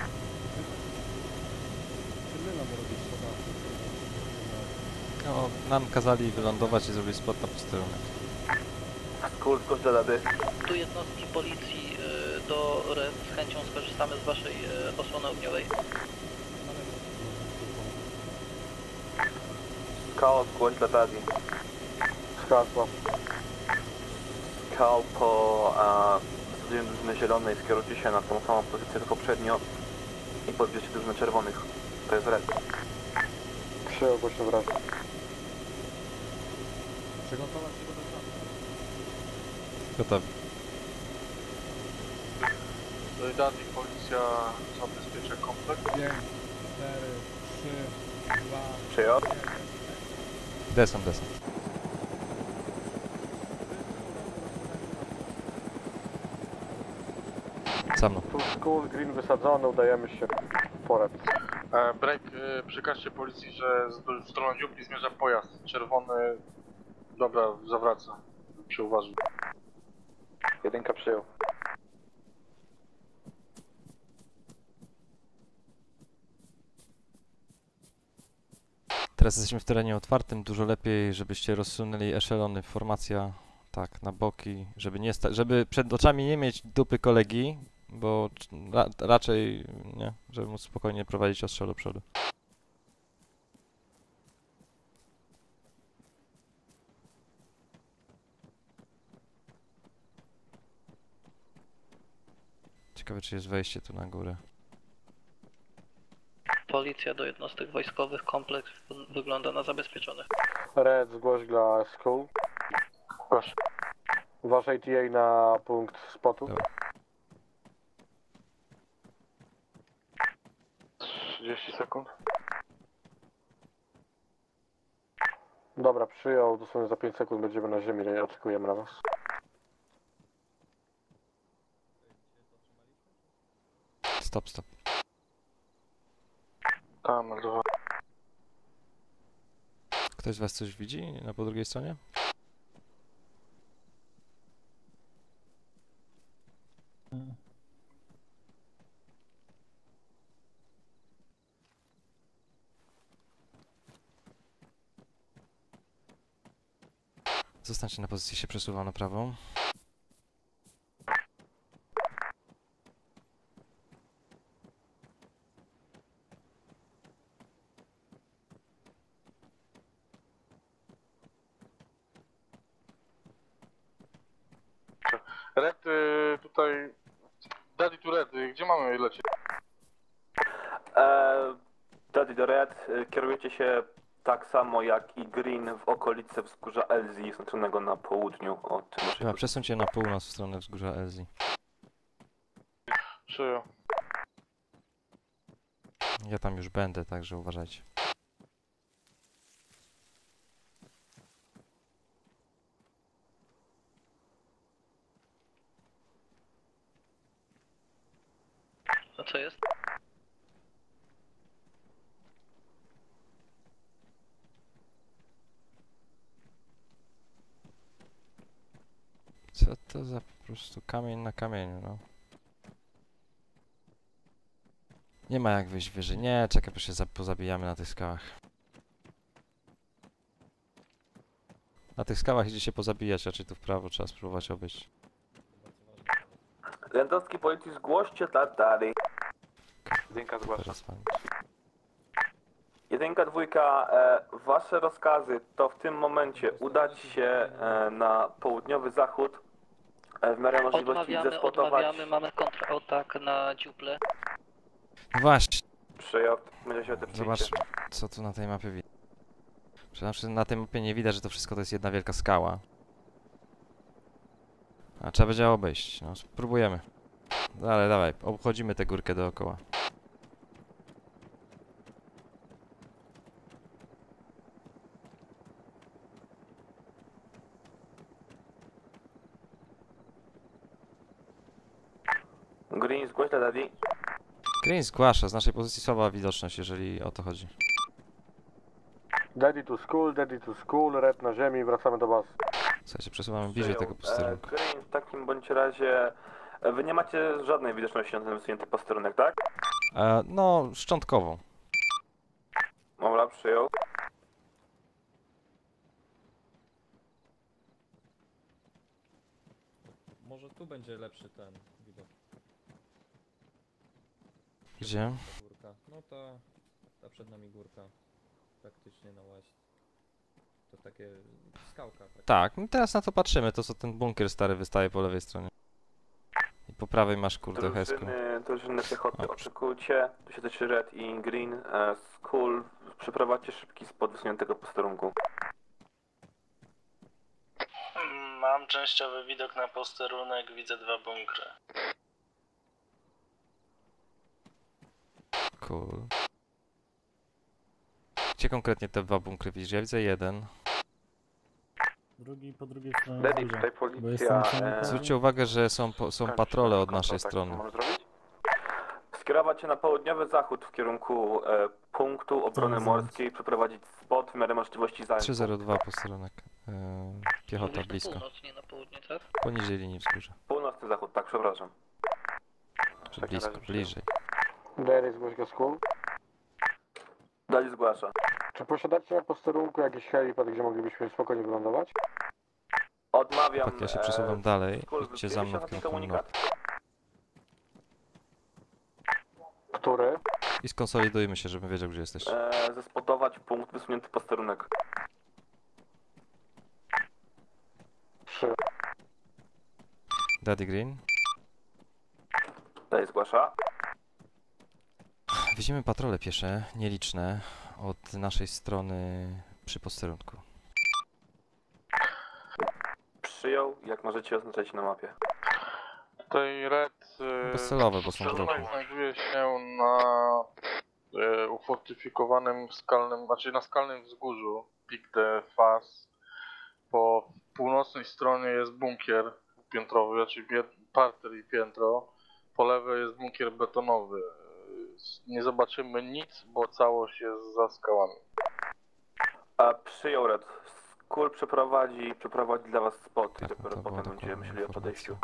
F: No, nam kazali wylądować i zrobić spot na posterunek.
C: School, skocz do rady.
N: Tu jednostki policji y, do R E D. Z chęcią skorzystamy z waszej y, osłony ogniowej.
C: Skał, skłoń dla Daddy.
G: Skał,
C: Skał po studium drużyny zielonej, skierujcie się na tą samą pozycję co poprzednio i podbierzcie drużynę czerwonych. To jest Red.
G: Przyjął głośno wraz.
K: Przygotować się do wypadku.
F: Gotowi.
J: No i dalej policja zabezpiecza kompleks.
K: pięć, cztery, trzy, dwa,
C: Przyjął.
F: Desant, desant. Za mną.
G: Tu school, green wysadzony, udajemy się porad.
J: E, break, e, przekażcie policji, że z- w stronę dziupli zmierza pojazd. Czerwony, dobra, zawraca. Przy uważu.
P: Jedynka przyjął.
F: Teraz jesteśmy w terenie otwartym, dużo lepiej, żebyście rozsunęli eszelony, formacja, tak, na boki, żeby nie sta- żeby przed oczami nie mieć dupy kolegi, bo ra raczej nie, żeby móc spokojnie prowadzić ostrzał do przodu. Ciekawe, czy jest wejście tu na górę.
N: Policja do jednostek wojskowych. Kompleks wygląda na zabezpieczony.
G: Red, zgłoś dla school.
J: Proszę.
G: Wasz A T A na punkt spotu.
J: trzydzieści sekund.
G: Dobra, przyjął, dosłownie za pięć sekund będziemy na ziemi, nie oczekujemy na was.
F: Stop, stop.
J: Tam, meldowa.
F: Ktoś z was coś widzi na po drugiej stronie? Zostańcie na pozycji, się przesuwa na prawą.
J: Red, y, tutaj... Daddy tu Red, y, gdzie mamy lecieć?
C: Eee, Daddy do Red, y, kierujecie się tak samo jak i Green w okolice wzgórza Elzi, znaczonego na południu od naszej
F: Chyba przesuńcie na północ w stronę wzgórza Elzi.
J: Przyjął.
F: Ja tam już będę, także uważajcie.
N: A co jest?
F: Co za po prostu kamień na kamieniu, no. Nie ma jak wyjść wyżej. Nie, czekaj, bo się za pozabijamy na tych skałach. Na tych skałach idzie się pozabijać, raczej tu w prawo trzeba spróbować obejść.
C: Lędowski policji, zgłoście dla Dady.
P: Jedynka zgłasza.
C: Jedynka, dwójka, e, wasze rozkazy to w tym momencie udać się e, na południowy zachód. E, w miarę możliwości
N: Odmawiamy,
C: zespotować.
N: odmawiamy, mamy kontratak na dziuple.
F: Właśnie.
C: Przyjął, będzie się te
F: Zobacz, co tu na tej mapie widać. Przynajmniej na tej mapie nie widać, że to wszystko to jest jedna wielka skała. A trzeba będzie obejść. No, spróbujemy. Dalej, dawaj, obchodzimy tę górkę dookoła.
C: Green, zgłoś dla Daddy.
F: Green zgłasza, z naszej pozycji słaba widoczność, jeżeli o to chodzi.
G: Daddy to school, daddy to school, red na ziemi, wracamy do bazy.
F: Słuchajcie, przesuwamy bliżej tego
C: E,
F: posterunku.
C: Green, w takim bądź razie e, wy nie macie żadnej widoczności na ten wysunięty posterunek, tak?
F: E, no, szczątkową.
C: Dobra, przyjął.
H: Może tu będzie lepszy ten widok.
F: Gdzie?
H: Ta górka. No ta, ta przed nami górka. Praktycznie na west. To takie skałka. Tak.
F: Tak, no teraz na to patrzymy, to co ten bunkier stary wystaje po lewej stronie. I po prawej masz kurde hesku.
C: Drużyny, drużyny piechoty, oczekujcie. Tu się też Red i Green. E, Skull, przeprowadźcie szybki spot wysuniętego posterunku.
R: Mam częściowy widok na posterunek, widzę dwa bunkry.
F: Cool. Gdzie konkretnie te dwa bunkry widzisz? Ja widzę jeden.
I: Drugi po drugiej stronie
P: Daddy,
I: wzgórza.
P: tutaj
I: Bo
P: policja,
I: jestem
P: e,
F: Zwróćcie uwagę, że są, po, są patrole od naszej
P: tak,
F: strony.
P: Mamy zrobić?
C: Skierować się na południowy zachód w kierunku e, punktu obrony
I: Tak,
C: morskiej, przeprowadzić spot w miarę możliwości zajęć.
F: trzy zero dwa posterunek. E, piechota
N: Mówisz na
F: blisko.
N: północ, nie na południe, tak?
F: Poniżej linii wzgórza.
C: Północny zachód, tak, przepraszam.
F: Czy blisko, bliżej.
G: Daddy, zgłoś go school.
C: Dalej zgłasza.
G: Czy posiadacie na posterunku jakiś helipad, gdzie moglibyśmy spokojnie wylądować?
C: Odmawiam.
F: Tak, ja się
C: e,
F: przesuwam dalej.
C: Skull,
F: Idźcie za mną w
C: wypiszę na ten
F: kierunku
C: komunikat.
F: north.
G: Który?
F: I skonsolidujmy się, żebym wiedział, gdzie jesteś.
C: E, zespotować punkt wysunięty posterunek.
G: Trzy.
F: Daddy Green.
C: Dalej zgłasza.
F: Widzimy patrole piesze, nieliczne, od naszej strony przy posterunku.
C: Przyjął, jak możecie oznaczać na mapie.
J: Tutaj red... e,
F: Bezcelowe, bo są w
J: posterunek
F: roku.
J: znajduje się na e, ufortyfikowanym skalnym, znaczy na skalnym wzgórzu Peak de Fas. Po północnej stronie jest bunkier piętrowy, znaczy pię- parter i piętro. Po lewej jest bunkier betonowy. Nie zobaczymy nic, bo całość jest za skałami.
C: A przyjął Red. Skull przeprowadzi, przeprowadzi dla was spot i dopiero
F: to była
C: potem będziemy
F: dokładna
C: myśleli o podejściu.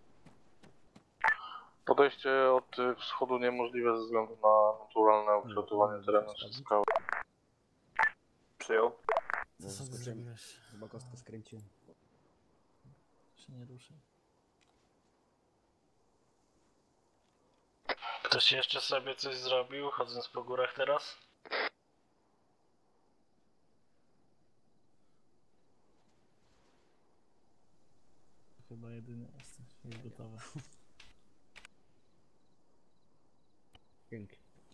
J: Podejście od y, wschodu niemożliwe ze względu na naturalne ukształtowanie terenu przez skały.
C: Przyjął.
I: Co sobie zrobiłeś?
K: Chyba kostkę skręciłem.
I: Się nie ruszę.
R: Ktoś jeszcze sobie coś zrobił, chodząc po górach teraz?
I: Chyba jedyny jesteś. Jest gotowy.
K: Pięknie.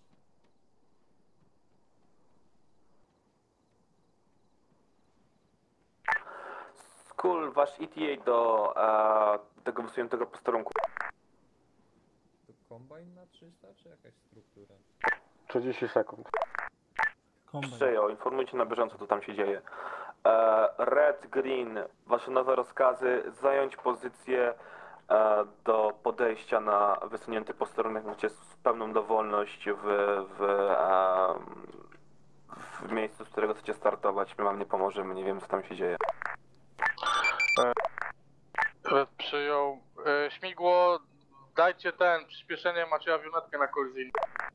C: Skull, wasz E T A do e, tego wysuniętego posterunku.
H: To kombajn na trzysta, czy jakaś struktura?
G: trzydzieści sekund.
C: Przyjął, informujcie na bieżąco, co tam się dzieje. E, Red, Green, wasze nowe rozkazy, zająć pozycję e, do podejścia na wysunięty posterunek. Macie pełną dowolność w, w, e, w miejscu, z którego chcecie startować. My wam nie pomożemy, nie wiemy, co tam się dzieje.
J: Red przyjął. E, śmigło, dajcie ten, przyspieszenie, macie awionetkę na kolizyjni.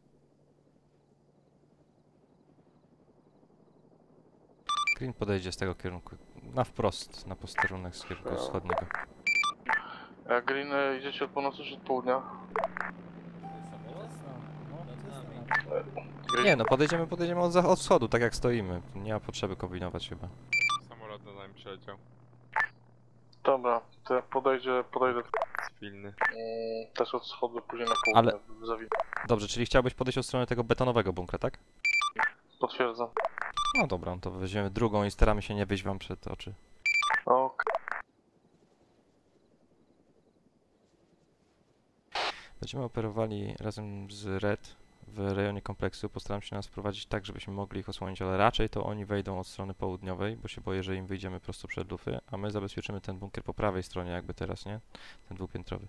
F: Green podejdzie z tego kierunku. Na wprost, na posterunek z kierunku wschodniego.
J: A Green, e, idziecie od północy czy od południa?
F: Nie no, podejdziemy, podejdziemy od, za- od wschodu, tak jak stoimy. Nie ma potrzeby kombinować chyba.
Q: Samolot za nami przeleciał.
J: Dobra, to jak podejdzie, podejdę
Q: Cywilny.
J: mm, też od wschodu, później na południe.
F: Ale-
J: Zawin.
F: Dobrze, czyli chciałbyś podejść od strony tego betonowego bunkra, tak?
J: Potwierdzam.
F: No dobra, no to weźmiemy drugą i staramy się nie wyjść wam przed oczy.
J: Ok.
F: Będziemy operowali razem z Red w rejonie kompleksu. Postaram się nas prowadzić tak, żebyśmy mogli ich osłonić, ale raczej to oni wejdą od strony południowej, bo się boję, że im wyjdziemy prosto przed lufy, a my zabezpieczymy ten bunkier po prawej stronie jakby teraz, nie? Ten dwupiętrowy.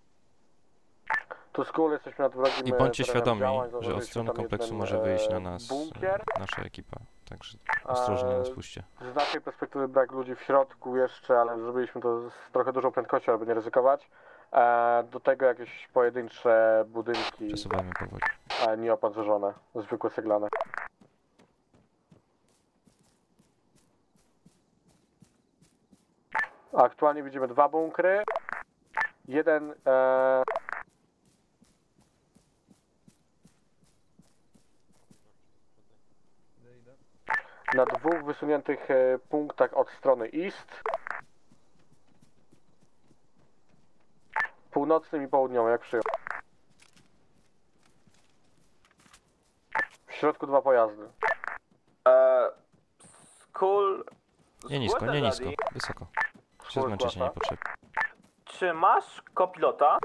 G: Tu Skull, jesteśmy nad wrogim
F: I bądźcie
G: terenem
F: świadomi,
G: działań,
F: że od
G: założyliśmy
F: strony
G: tam
F: kompleksu
G: jeden,
F: może wyjść na
G: e,
F: nas
G: bunkier.
F: e, nasza ekipa, także ostrożnie nas
G: Eee,
F: puśćcie.
G: Z naszej perspektywy brak ludzi w środku jeszcze, ale zrobiliśmy to z trochę dużą prędkością, aby nie ryzykować. E, do tego jakieś pojedyncze budynki
F: Przesuwajmy powoli.
G: e, nieopancerzone, zwykłe ceglane. Aktualnie widzimy dwa bunkry. Jeden e, na dwóch wysuniętych e, punktach od strony east. Północnym i południowym, jak przyjął. W środku dwa pojazdy.
C: Eee, Skull...
F: Nie nisko,
C: zgłoszę
F: nie
C: Daddy.
F: nisko, wysoko. Się
C: Skull
F: zmęczycie
C: zgłasza.
F: niepotrzebnie.
C: Czy masz kopilota?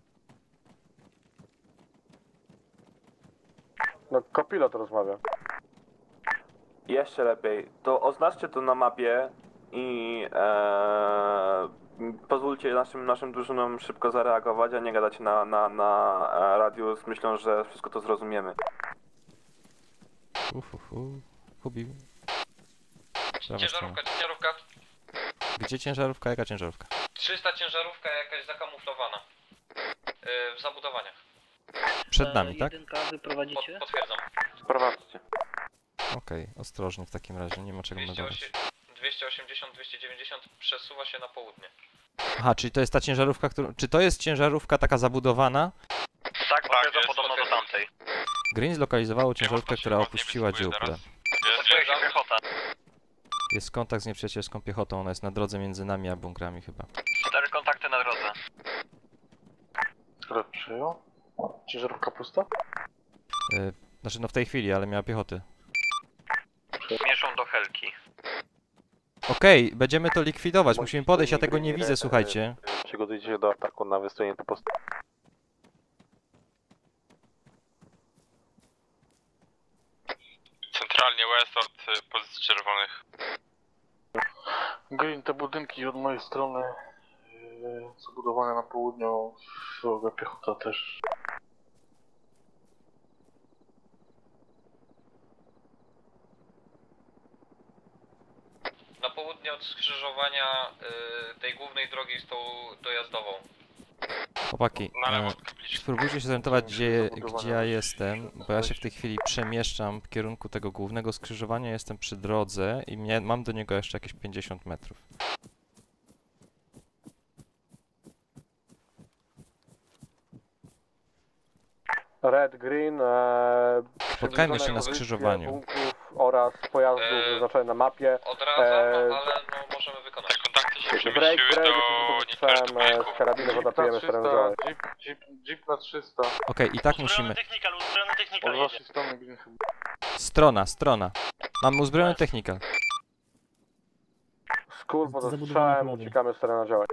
G: No, kopilot rozmawia.
C: Jeszcze lepiej. To oznaczcie to na mapie i e, pozwólcie naszym, naszym drużynom szybko zareagować, a nie gadać na, na, na e, radiu z myślą, że wszystko to zrozumiemy.
F: Uf, uf, uf. Hubi. Prawa strona.
D: Ciężarówka, ciężarówka.
F: Gdzie ciężarówka? Jaka ciężarówka?
D: trzysta ciężarówka jakaś zakamuflowana. Yy, w zabudowaniach.
F: Przed nami, tak?
N: Jedynka wyprowadzicie?
D: Pot, potwierdzam.
C: Sprowadzcie.
F: Okej, ostrożnie w takim razie, nie ma czego nadawać.
D: dwieście osiemdziesiąt, dwieście dziewięćdziesiąt przesuwa się na południe.
F: Aha, czyli to jest ta ciężarówka, którą... Czy to jest ciężarówka taka zabudowana?
D: Tak, potwierdzam, podobno do tamtej.
F: Green zlokalizowało ciężarówkę, która opuściła dziuplę.
D: Potwierdzam. Piechota.
F: Jest kontakt z nieprzyjacielską piechotą, ona jest na drodze między nami a bunkrami chyba.
D: Cztery kontakty na drodze.
J: Red przyjął. Ciężarówka pusta?
F: Yy, znaczy no w tej chwili, ale miała piechoty.
D: Mieszą do helki.
F: Okej, będziemy to likwidować, musimy podejść, ja tego nie widzę, słuchajcie.
L: Przygotujcie się do ataku na wysunięty post.
Q: Centralnie west od y, pozycji czerwonych.
J: Green, te budynki od mojej strony yy, zabudowane na południu, wroga piechota też.
D: Na południe od skrzyżowania y, tej głównej drogi z tą dojazdową.
F: Chłopaki, e, spróbujcie się zorientować, gdzie, gdzie ja jestem, bo ja się w tej chwili przemieszczam w kierunku tego głównego skrzyżowania, jestem przy drodze i mnie, mam do niego jeszcze jakieś pięćdziesiąt metrów.
G: Red, green, e,
F: Spotkajmy się
G: przybliżone
F: na
G: pozycje
F: skrzyżowaniu.
G: bunkrów oraz pojazdów
D: E,
G: zaznaczonych na mapie.
D: Odradzam,
G: E,
D: ale no możemy wykonać.
Q: Kontakty się
G: Break,
Q: przemieściły
G: break,
Q: do
G: jesteśmy pod strzałem e, z karabinów, odlatujemy z terenu działań.
J: Jeep, jeep, jeep na trzysta.
F: Okej, i tak musimy...
R: Technikal, uzbrojony technikal
J: Od
R: jedzie.
J: waszej strony Green chyba.
F: Strona, strona. Mamy uzbrojony technikal.
G: Skull pod
I: Zabudowane
G: ostrzałem,
I: prawie.
G: uciekamy z terenu działań.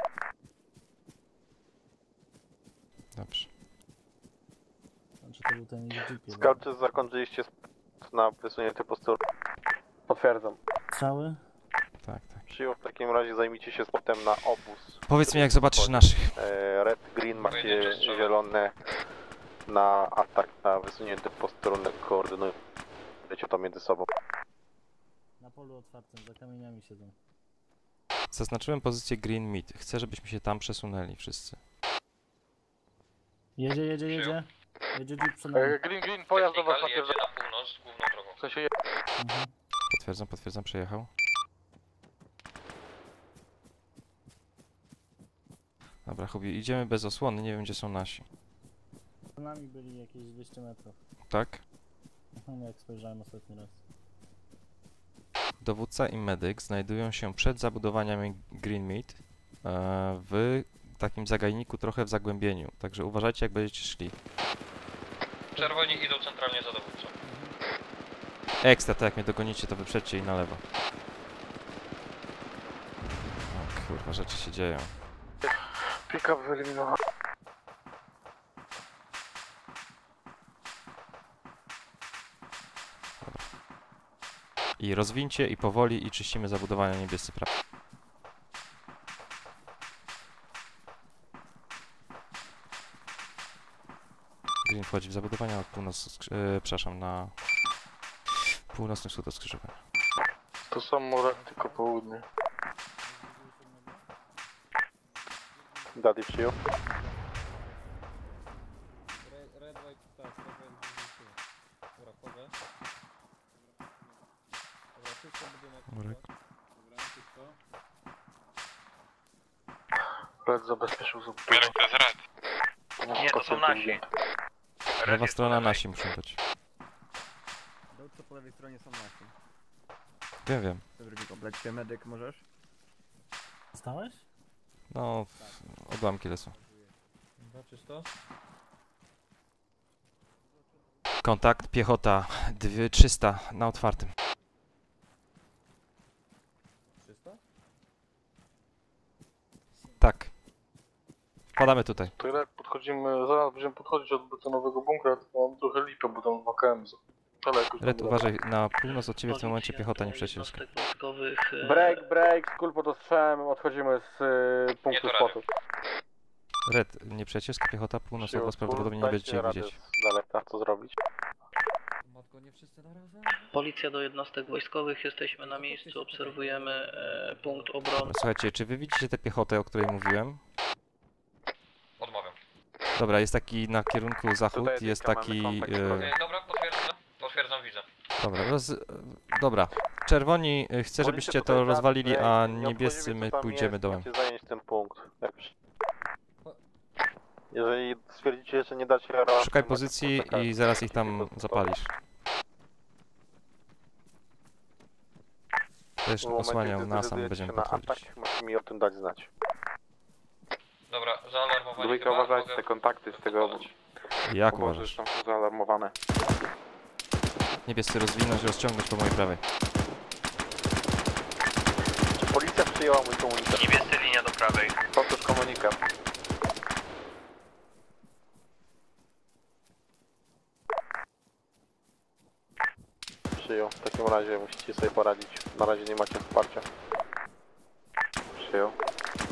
F: Dobrze.
I: Znaczy to był ten jeepie.
L: Skalczy zakończyliście na wysunięty posterunek.
G: Potwierdzam.
I: Cały?
F: Tak, tak.
L: Przyjął, w takim razie zajmijcie się spotem na obóz.
F: Powiedz mi, jak zobaczysz naszych.
L: E, Red, Green macie zielone na atak na wysunięty posterunek, koordynujecie to między sobą.
I: Na polu otwartym, za kamieniami siedzą.
F: Zaznaczyłem pozycję Green Meat. Chcę, żebyśmy się tam przesunęli wszyscy.
I: Jedzie, jedzie, jedzie. Jedzie jeep przed nami.
J: E, Green, green, pojazd do was
D: Technical jedzie
J: potwierdza.
D: na północ główną drogą.
J: W sensie je...
I: Mhm.
F: Potwierdzam, potwierdzam, przejechał. Dobra, Hubi, idziemy bez osłony, nie wiem gdzie są nasi.
I: Przed nami byli jakieś dwieście metrów.
F: Tak?
I: Mhm, jak spojrzałem ostatni raz.
F: Dowódca i medyk znajdują się przed zabudowaniami Green Meat e, w takim zagajniku trochę w zagłębieniu, także uważajcie jak będziecie szli.
D: Czerwoni idą centralnie za dowódcą.
F: Ekstra, to jak mnie dogonicie to wyprzedźcie i na lewo. O kurwa, rzeczy się dzieją.
J: Pick-up wyeliminowany.
F: I rozwincie i powoli i czyścimy zabudowania niebiescy prawo. Green wchodzi w zabudowania od północ, yy, przepraszam, na północny wschód od skrzyżowania.
J: To samo red, tylko południe.
L: Daddy przyjął.
H: Red, white, tak, red, white, dobra, wchodzę. Dobra, czysto budynek.
F: Dobra.
H: Dobra, czysto.
J: Red zabezpieczył zabudowę.
Q: Mirek, to jest red.
R: Nie, to są nasi.
F: Lewa strona nasi muszą być.
K: Dowódco po lewej stronie są nasi.
F: Wiem, wiem.
K: Dobrze, obleć się, medyk możesz?
I: Stałeś?
F: No, odłamki lecą.
H: Dobra, czysto.
F: Kontakt, piechota, dwie, trzysta na otwartym.
H: Czysto?
F: Tak. Wpadamy tutaj.
J: To jak podchodzimy, zaraz będziemy podchodzić od betonowego bunkra, tylko mam trochę lipę, bo tam dwa K M. Ale jakoś
F: Red,
J: tam
F: uważaj, na północ od ciebie w tym momencie piechota nieprzyjacielska.
N: Wojskowych, e,
G: Break, break, skull pod ostrzałem, odchodzimy z y, punktu
D: Nie, to
G: spotu.
F: Red, nieprzyjacielska piechota, północ od
L: Przyjął
F: was
L: spór,
F: prawdopodobnie nie
L: dajcie
F: będziecie
L: radę
F: widzieć.
L: z daleka co zrobić.
H: Matko, nie wszyscy na razem?
N: Policja do jednostek wojskowych, jesteśmy na miejscu, obserwujemy e, punkt obrony.
F: Słuchajcie, czy wy widzicie tę piechotę, o której mówiłem?
D: Odmawiam.
F: Dobra, jest taki na kierunku zachód,
L: Tutaj
F: jest
L: tylko mamy
F: taki...
L: kontakt z
F: E,
L: koniec.
D: E, dobra, potwierdzam. Potwierdzam, widzę.
F: dobra, roz, dobra. Czerwoni, e, chcę żebyście
L: Policja
F: to
L: tutaj
F: rozwalili,
L: tak,
F: a
L: nie obchodzi
F: niebiescy
L: mnie,
F: my
L: co tam
F: pójdziemy
L: jest,
F: dołem.
L: macie zająć ten punkt. Jak już- Jeżeli stwierdzicie, że nie dacie rady...
F: Szukaj pozycji i zaraz ich tam zapalisz. Też
L: W momencie,
F: osłaniał
L: gdy
F: nas, a my
L: zdecydujecie
F: będziemy
L: się na
F: podchodzić.
L: atak, macie mi o tym dać znać.
D: Dobra, zaalarmowani
L: Dwójka,
D: chyba.
L: uważajcie,
D: Mogę
L: te kontakty z tego obozu.
F: Jak
L: Obozy
F: uważasz?
L: są zaalarmowane.
F: Niebiescy rozwinąć i rozciągnąć po mojej prawej.
L: Czy policja przyjęła mój komunikat?
R: Niebiescy linia do prawej.
L: Powtórz komunikat. Przyjął. W takim razie musicie sobie poradzić. Na razie nie macie wsparcia. Przyjął.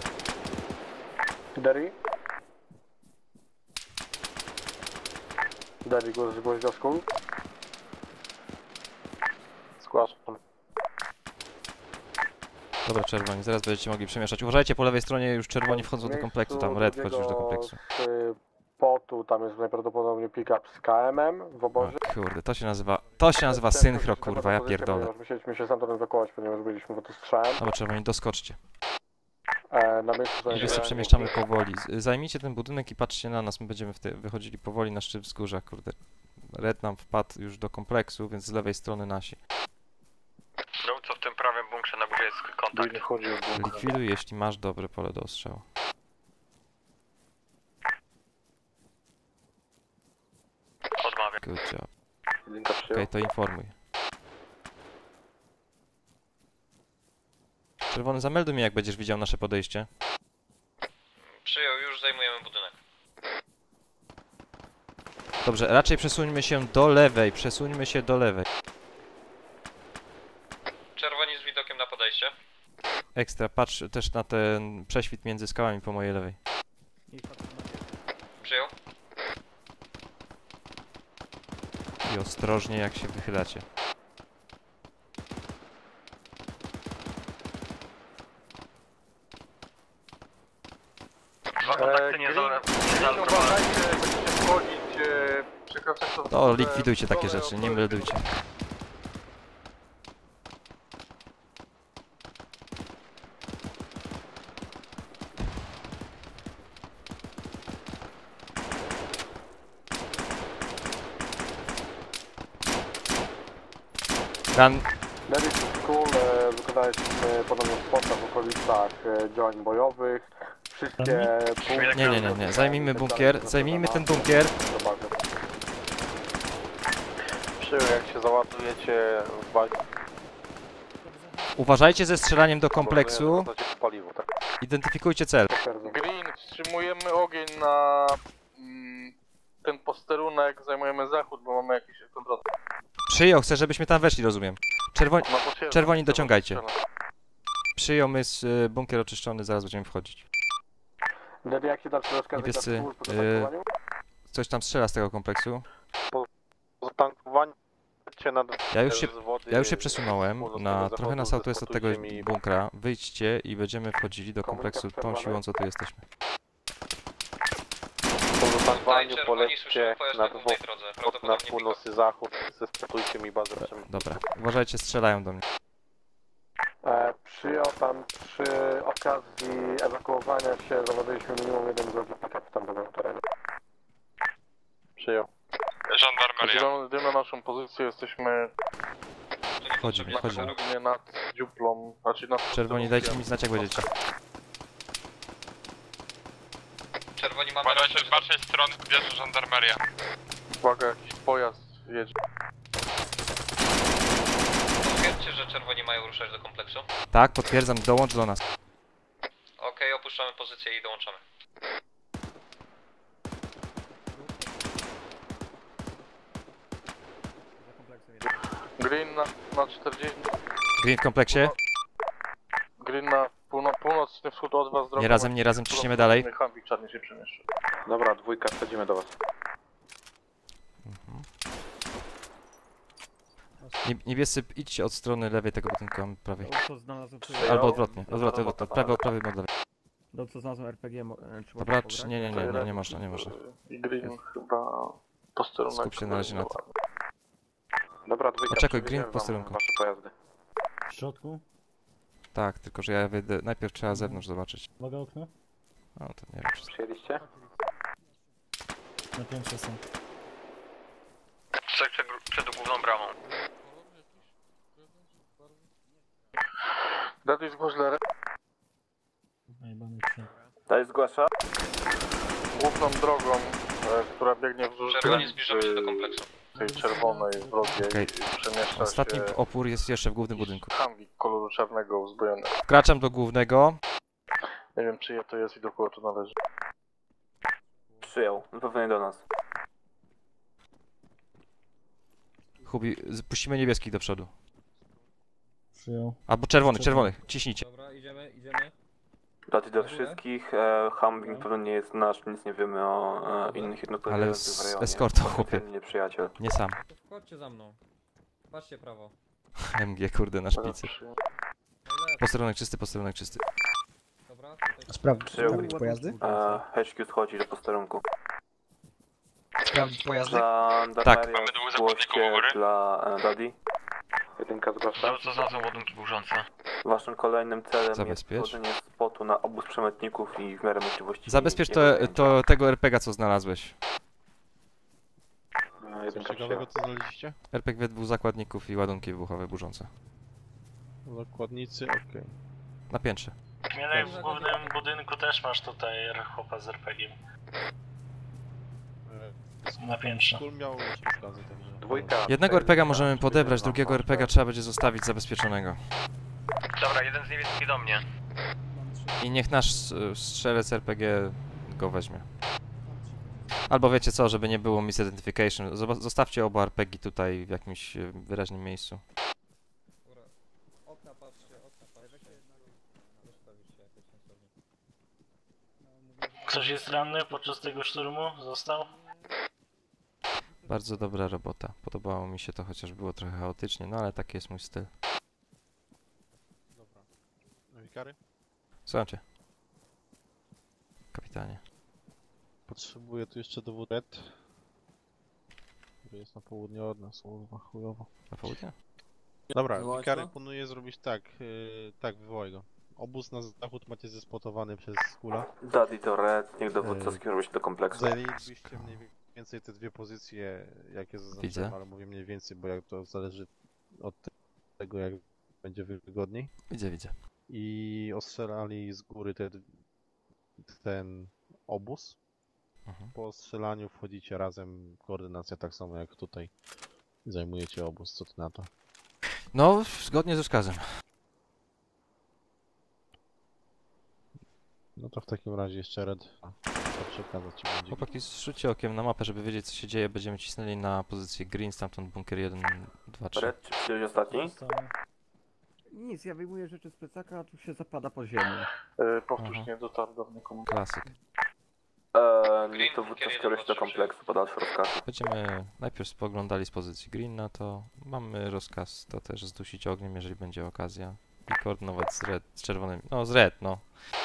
G: Derry? Derry, głos, głos do skull.
L: Zgłaszam.
F: Dobra, czerwoni, zaraz będziecie mogli przemieszać. Uważajcie, po lewej stronie już czerwoni wchodzą do kompleksu, tam red wchodzi już do kompleksu.
G: Z y, potu, tam jest najprawdopodobniej pick-up z K M-em w obozie.
F: O, kurde, to się nazywa, to się nazywa synchro, kurwa, ja pierdolę.
G: Ponieważ musieliśmy się stamtąd ewakuować, ponieważ byliśmy pod ostrzałem.
F: Dobra, czerwoni, doskoczcie.
G: E, na miejscu są
F: Niebiescy
G: generalnie-
F: przemieszczamy powoli. Z- Zajmijcie ten budynek i patrzcie na nas, my będziemy w te, wychodzili powoli na szczyt wzgórza, kurde. Red nam wpadł już do kompleksu, więc z lewej strony nasi.
R: Dowódco w tym prawym bunkrze na górze jest kontakt.
J: nie chodzi o bunkra.
F: Likwiduj, jeśli masz dobre pole do ostrzału.
R: Odmawiam.
F: Good job.
L: Jedynka
F: Okej,
L: przyjął.
F: to informuj. Czerwony, zamelduj mi, jak będziesz widział nasze podejście.
D: Przyjął, już zajmujemy budynek.
F: Dobrze, raczej przesuńmy się do lewej, przesuńmy się do lewej.
D: Czerwoni z widokiem na podejście.
F: Ekstra, patrz też na ten prześwit między skałami po mojej lewej.
D: Przyjął.
F: I ostrożnie, jak się wychylacie.
J: Dwójka, sektor...
F: To likwidujcie takie rzeczy, nie meldujcie. Ran...
G: Medic School, e, wykonaliśmy podobno spota w okolicach e, działań bojowych. Wszystkie punkty...
F: Nie, nie, nie, nie. Zajmijmy bunkier, zajmijmy ten bunkier.
L: Przyjął, jak się załadujecie w bazie.
F: Uważajcie ze strzelaniem do kompleksu.
L: Paliwo, tak?
F: Identyfikujcie cel.
J: Green, wstrzymujemy ogień na mm, ten posterunek, zajmujemy zachód, bo mamy jakieś kontrolę.
F: Przyjął, chcę, żebyśmy tam weszli, rozumiem. Czerwoni,
J: No, potwierdzam,
F: czerwoni dociągajcie.
J: potwierdzam.
F: Przyjął, my z y, bunkier oczyszczony, zaraz będziemy wchodzić.
G: Dedi, jakie dalsze rozkazy dla
F: Niebiescy,
G: School po
F: y,
G: zaatakowaniu?
F: coś tam strzela z tego kompleksu.
L: Po zatankowaniu na
F: Ja już się,
L: z wody
F: ja już się przesunąłem
L: z
F: na
L: zachodu,
F: trochę na southwest od tego
L: zeskutujcie mi-
F: bunkra. Wyjdźcie i będziemy wchodzili do kompleksu tą siłą, co tu jesteśmy.
L: Po zatankowaniu
D: czerwoni
L: polećcie
D: słyszą pojazd na
L: na
D: głównej
L: dwóch,
D: drodze,
L: na
D: prawdopodobnie
L: północny zachód, zeskutujcie mi bazę przemysłową.
F: Dobra, uważajcie, strzelają do mnie.
G: E, przyjął tam przy okazji ewakuowania się zawodiliśmy minimum jeden drogi pick-up w tamtym terenie.
L: Przyjął.
Q: Żandarmeria.
J: Dym, dym na naszą pozycję, jesteśmy
F: Wchodzimy, wchodzimy.
J: głównie nad dziuplą, znaczy nad
F: Czerwoni, dajcie mi znać, jak będziecie.
D: Czerwoni mamy
Q: Uważajcie z waszej strony, wjeżdża żandarmeria.
J: Uwaga, jakiś pojazd jedzie.
D: Potwierdźcie, że czerwoni mają ruszać do kompleksu.
F: Tak, potwierdzam, dołącz do nas.
D: Okej, opuszczamy pozycję i dołączamy.
J: Green na, na czterdzieści.
F: Green w kompleksie.
J: Green na półno, północny wschód od was drogą.
F: Nie razem, nie razem, ciśniemy dalej.
J: Hamwik czarny się przemieszcza.
O: Dobra, dwójka, wchodzimy do was.
F: Nie, niebiescy, idźcie od strony lewej tego budynku, a my prawej.
I: To znalazłem
F: Albo odwrotnie, odwrotnie, odwrotnie. Prawy od prawej, od lewej.
I: Dobrze, co znalazłem R P G. mo- e, czy
F: Dobra,
I: można
F: czy,
I: pograć?
F: nie, nie, nie, nie, nie można, nie można.
J: I Green chyba posterunek.
F: Skup się na razie na tym.
O: Dobra, dwójka,
F: Poczekaj,
O: przywieziemy
F: Green w
O: wam
F: posterunku.
O: wasze pojazdy.
I: W środku?
F: Tak, tylko że ja wyjdę, najpierw trzeba z zewnątrz zobaczyć.
I: Uwaga, okno.
F: No to nie wiem. czy-
O: Przyjęliście?
I: Na piętrze są.
D: Przed, przed główną bramą.
J: Daddy zgłoś dla
I: Najebany przy.
C: Daj zgłasza.
J: główną drogą, e, która biegnie wzdłuż
D: Czerwoni, zbliżamy się do kompleksu.
J: tej czerwonej wrogiej
F: Okej.
J: i przemieszcza
F: Ostatni
J: się
F: opór jest jeszcze w głównym budynku.
J: Hamwik koloru czarnego uzbrojony.
F: Wkraczam do głównego.
J: Nie wiem czyje to jest i do kogo to należy.
C: Przyjął, na pewno nie do nas.
F: Hubi, z- puścimy niebieskich do przodu.
I: Przyjął.
F: Albo czerwonych, czerwonych, ciśnijcie.
H: Dobra, idziemy, idziemy.
C: Daty do wszystkich, e, Humvee pewno nie jest nasz, nic nie wiemy o e, innych jednostkach
F: Ale
C: w
F: z
C: rejonie.
F: eskortą, chłopie.
C: Potencjalnie nieprzyjaciel.
F: Nie sam.
H: To wchodźcie za mną. Patrzcie prawo.
F: M G, kurde, na szpicy. Posterunek czysty, posterunek czysty.
H: Dobra, tutaj...
K: Sprawdź,
C: Przyjął.
K: sprawdzić pojazdy?
C: E, H Q schodzi do posterunku.
K: Sprawdzić pojazdy?
C: Żandarmeria
F: Tak.
Q: Mamy dwóch
C: zgłoście
Q: zawodników u góry.
C: dla e, Daddy.
O: Jedynka zgłasza.
D: Co za są ładunki burzące?
C: Waszym kolejnym celem
F: Zabezpiecz.
C: jest tworzenie spotu na obóz przemytników i w miarę możliwości...
F: Zabezpiecz
C: jego
F: to,
C: zajęcia.
F: to tego R P G a, co znalazłeś.
C: E,
B: Coś
C: Jedynka
B: ciekawego
C: przyjął.
B: co znaleźliście?
F: R P G dwóch zakładników i ładunki wybuchowe burzące.
B: Zakładnicy, okej.
F: Na piętrze.
R: Mielej, w głównym budynku też masz tutaj chłopa z er pe gie. Na piętrze.
B: Kul miał już rozkazy, także...
O: Dwójka.
F: Jednego R P G a
O: dwójka,
F: możemy podebrać,
O: przywieziemy
F: drugiego
O: wam
F: R P G a trzeba będzie zostawić zabezpieczonego.
D: Dobra, jeden z niebieskich do mnie.
F: I niech nasz s- strzelec R P G go weźmie. Albo wiecie co, żeby nie było misidentification, zoba- zostawcie oba R P G tutaj w jakimś e, wyraźnym miejscu.
H: Dobra. Okna patrzcie, okna patrzcie. Zostawić się jakoś sensownie.
R: Ktoś jest ranny podczas tego szturmu? Został?
F: Bardzo dobra robota. Podobało mi się to, chociaż było trochę chaotycznie, no ale taki jest mój styl.
B: Dobra. No i kary?
F: Słucham cię. Kapitanie.
B: Potrzebuję tu jeszcze dowód red. który jest na południe od nas, kurwa, chujowo.
F: Na południe?
B: Dobra,
E: Wywołać
B: Wikary
E: go?
B: planuje zrobić tak, yy, tak, wywołaj go. Obóz na zachód macie zespotowany przez Hula.
C: Daddy to Red, niech dowódca skieruje się do kompleksu.
B: Zajęlibyście mniej więcej te dwie pozycje, jakie zaznaczyłem,
F: Widzę.
B: ale mówię mniej więcej, bo jak to zależy od tego, jak będzie wygodniej.
F: Widzę, widzę.
B: I ostrzelali z góry te, ten obóz.
F: Mhm.
B: Po ostrzelaniu wchodzicie razem, koordynacja tak samo jak tutaj. Zajmujecie obóz, co ty na to?
F: No, zgodnie z rozkazem.
B: No to w takim razie jeszcze Red, a, to przekazać ci będzie.
F: Chłopaki, zrzućcie okiem na mapę, żeby wiedzieć, co się dzieje. Będziemy cisnęli na pozycję Green, stamtąd bunkier jeden, dwa, trzy.
C: Red, czy przyjąłeś ostatni?
K: Nic, ja wyjmuję rzeczy z plecaka, a tu się zapada po ziemi.
J: Yy, powtórz,
F: Aha.
J: nie dotarł do mnie komunikacja.
F: Klasyk.
C: Eee, niech dowódca skieruje się do kompleksu, po dalszy rozkaz.
F: Będziemy najpierw spoglądali z pozycji Green na to. Mamy rozkaz to też zdusić ogniem, jeżeli będzie okazja. I koordynować z Red, z czerwonym. No, z Red, no.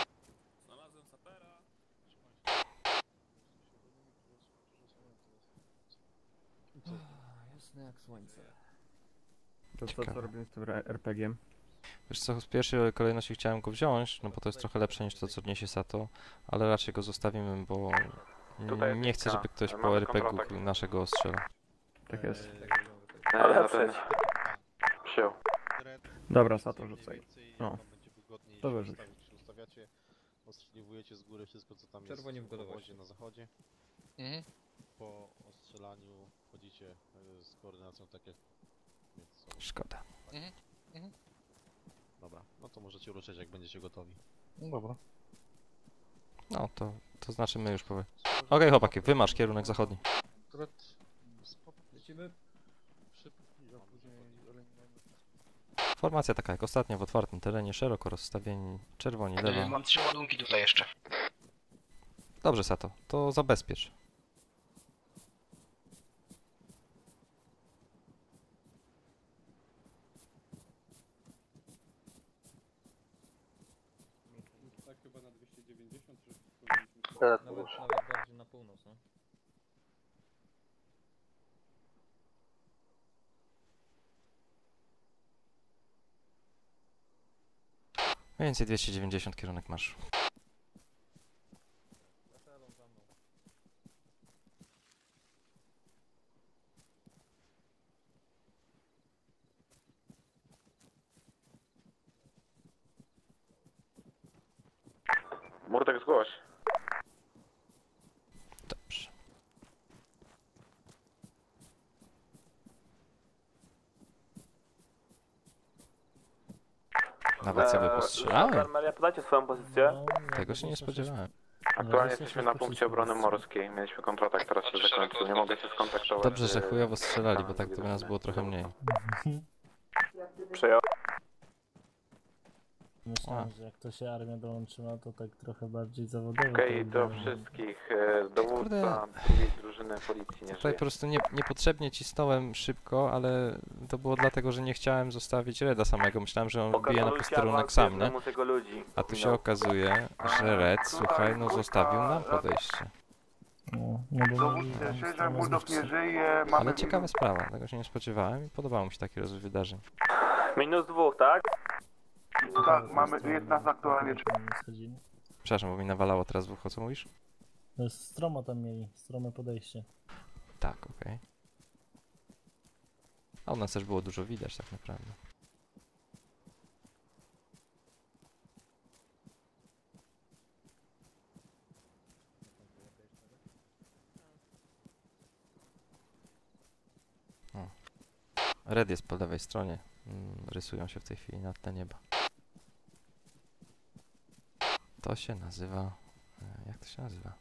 K: Jasne jak słońce. To co,
F: Ciekawe.
K: co robimy z tym er pe gie em?
F: Wiesz co, w pierwszej kolejności chciałem go wziąć, no bo to jest trochę lepsze niż to, co niesie Sato, ale raczej go zostawimy, bo
O: Tutaj
F: nie chcę, żeby ktoś
O: mamy
F: po er pe gu
O: kontratak.
F: naszego ostrzela.
K: Tak jest.
C: Ale
O: Ale
C: przecież.
O: Przyjął.
K: Dobra, Sato, rzucaj.
B: No.
K: No.
B: Będzie wygodniej,
K: To
B: jeśli
K: wyrzuć.
B: ustawi- się ustawiacie, ostrzeliwujecie z góry wszystko, co tam
H: Czerwoni
B: jest
H: w dole
B: w obozie
H: właśnie.
B: na zachodzie.
A: Mhm.
B: Po ostrzelaniu wchodzicie e, z koordynacją tak jak... więc-
F: Szkoda.
A: Mhm. Mhm.
B: Dobra, no to możecie ruszać jak będziecie gotowi.
A: No dobra.
F: No to, to znaczy my już powie. Okej, chłopaki, wymarsz, kierunek zachodni.
A: Red,
H: Lecimy.
A: szybko, a później eliminujemy.
F: Formacja taka jak ostatnio w otwartym terenie, szeroko rozstawieni, czerwoni, lewa.
S: Mam trzy ładunki tutaj jeszcze.
F: Dobrze, Sato, to zabezpiecz.
E: Tak chyba na dwieście dziewięćdziesiąt, czy powinniśmy...
H: Nawet, nawet bardziej na północ, no.
F: Mniej więcej dwieście dziewięćdziesiąt kierunek marszu.
O: Murtek zgłoś.
F: Dobrze. Nawet sobie postrzelałem.
C: Armeria, podajcie swoją pozycję.
F: Tego się nie spodziewałem.
O: Aktualnie jesteśmy na punkcie obrony morskiej. Mieliśmy kontratak teraz się zakończył. Nie mogę się skontaktować.
F: Dobrze, że
O: z-
F: chujowo strzelali, bo tak to by nas było trochę mniej.
C: Przyjął.
I: Myślałem, że jak to się armia dołączyła, to tak trochę bardziej zawodowo.
O: Okej,
I: to
O: do
I: było.
O: wszystkich. e, Dowódca
F: Kurde.
O: drugiej drużyny policji nie
F: Tutaj
O: żyje.
F: po prostu nie, niepotrzebnie cisnąłem szybko, ale to było dlatego, że nie chciałem zostawić Reda samego. Myślałem, że on wbije na posterunek sam, nie?
C: Tego ludzi.
F: A tu się okazuje, że Red, słuchaj, no zostawił nam podejście.
I: No, no bo
J: Dowódca się, że Bulldog nie żyje, mamy...
F: Ale ciekawa sprawa, tego się nie spodziewałem i podobało mi się taki rozwój wydarzeń.
C: Minus dwóch, tak?
J: Tak, mamy jedna z aktualnie...
I: schodzili.
F: Przepraszam, bo mi nawalało teraz w ucho, co mówisz?
I: No, stromo tam mieli, strome podejście.
F: Tak, okej. A u nas też było dużo widać tak naprawdę. O. Red jest po lewej stronie. Mm, rysują się w tej chwili na tle nieba. To się nazywa... e, Jak to się nazywa?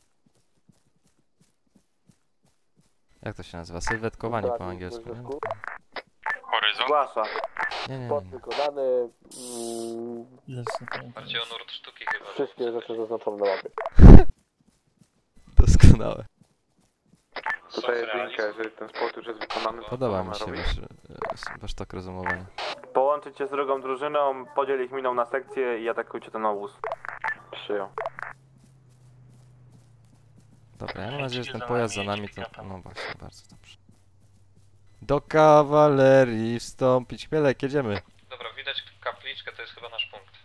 F: Jak to się nazywa? Sylwetkowanie po angielsku, nie?
Q: Horyzont?
C: Zgłasza.
F: Nie, nie, nie.
G: Spot wykonany. Mm,
D: Bardziej o nurt sztuki chyba.
G: wszystkie rzeczy zaznaczone na mapie.
F: Doskonałe.
O: Tutaj jest linka, jeżeli ten spot już jest wykonany, to
F: Podoba
O: co
F: mi
O: mamy
F: się
O: robić?
F: wasz, e, wasz tok rozumowania.
C: Połączyć się z drugą drużyną, podziel ich miną na sekcję i atakujcie ten obóz.
O: Przyjął.
F: Dobra, ja mam nadzieję, że ten pojazd za nami to... No właśnie, bardzo dobrze. Do kawalerii wstąpić. Chmielek, jedziemy.
D: Dobra, widać kapliczkę, to jest chyba nasz punkt.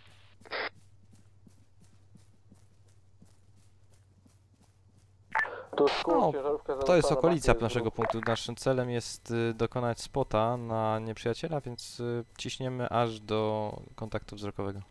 F: No, to jest okolica naszego punktu. Naszym celem jest y, dokonać spota na nieprzyjaciela, więc y, ciśniemy aż do kontaktu wzrokowego.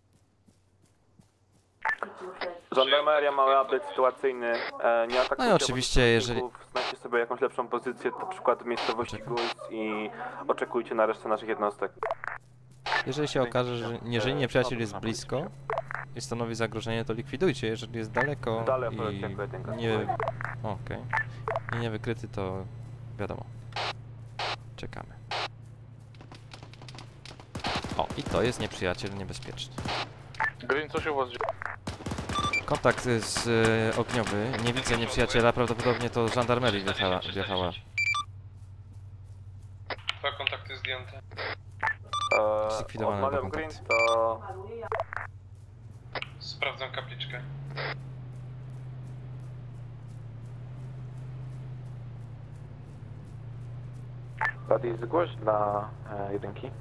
C: Żandarmeria, mały update sytuacyjny. E, nie atakujcie
F: No i oczywiście, jeżeli...
C: Znajdźcie sobie jakąś lepszą pozycję, na przykład w miejscowości Gulls i oczekujcie na resztę naszych jednostek.
F: Jeżeli się okaże, że jeżeli nieprzyjaciel jest blisko i stanowi zagrożenie, to likwidujcie. Jeżeli jest daleko
C: Dalej,
F: i
C: jedynka.
F: nie... Okej. I nie wykryty, to wiadomo. Czekamy. O, i to jest nieprzyjaciel niebezpieczny.
J: Green, co się u was dzieje?
F: Kontakt z y, ogniowy. Nie widzę nieprzyjaciela, prawdopodobnie to żandarmerii wjechała. wjechała.
M: Dwa kontakty zdjęte.
C: Eee,
F: Zlikwidowane
C: odmawiam
F: dwa
C: Green,
F: kontakty.
C: to...
M: Sprawdzam kapliczkę.
O: Buddy, zgłoś dla e, jedynki.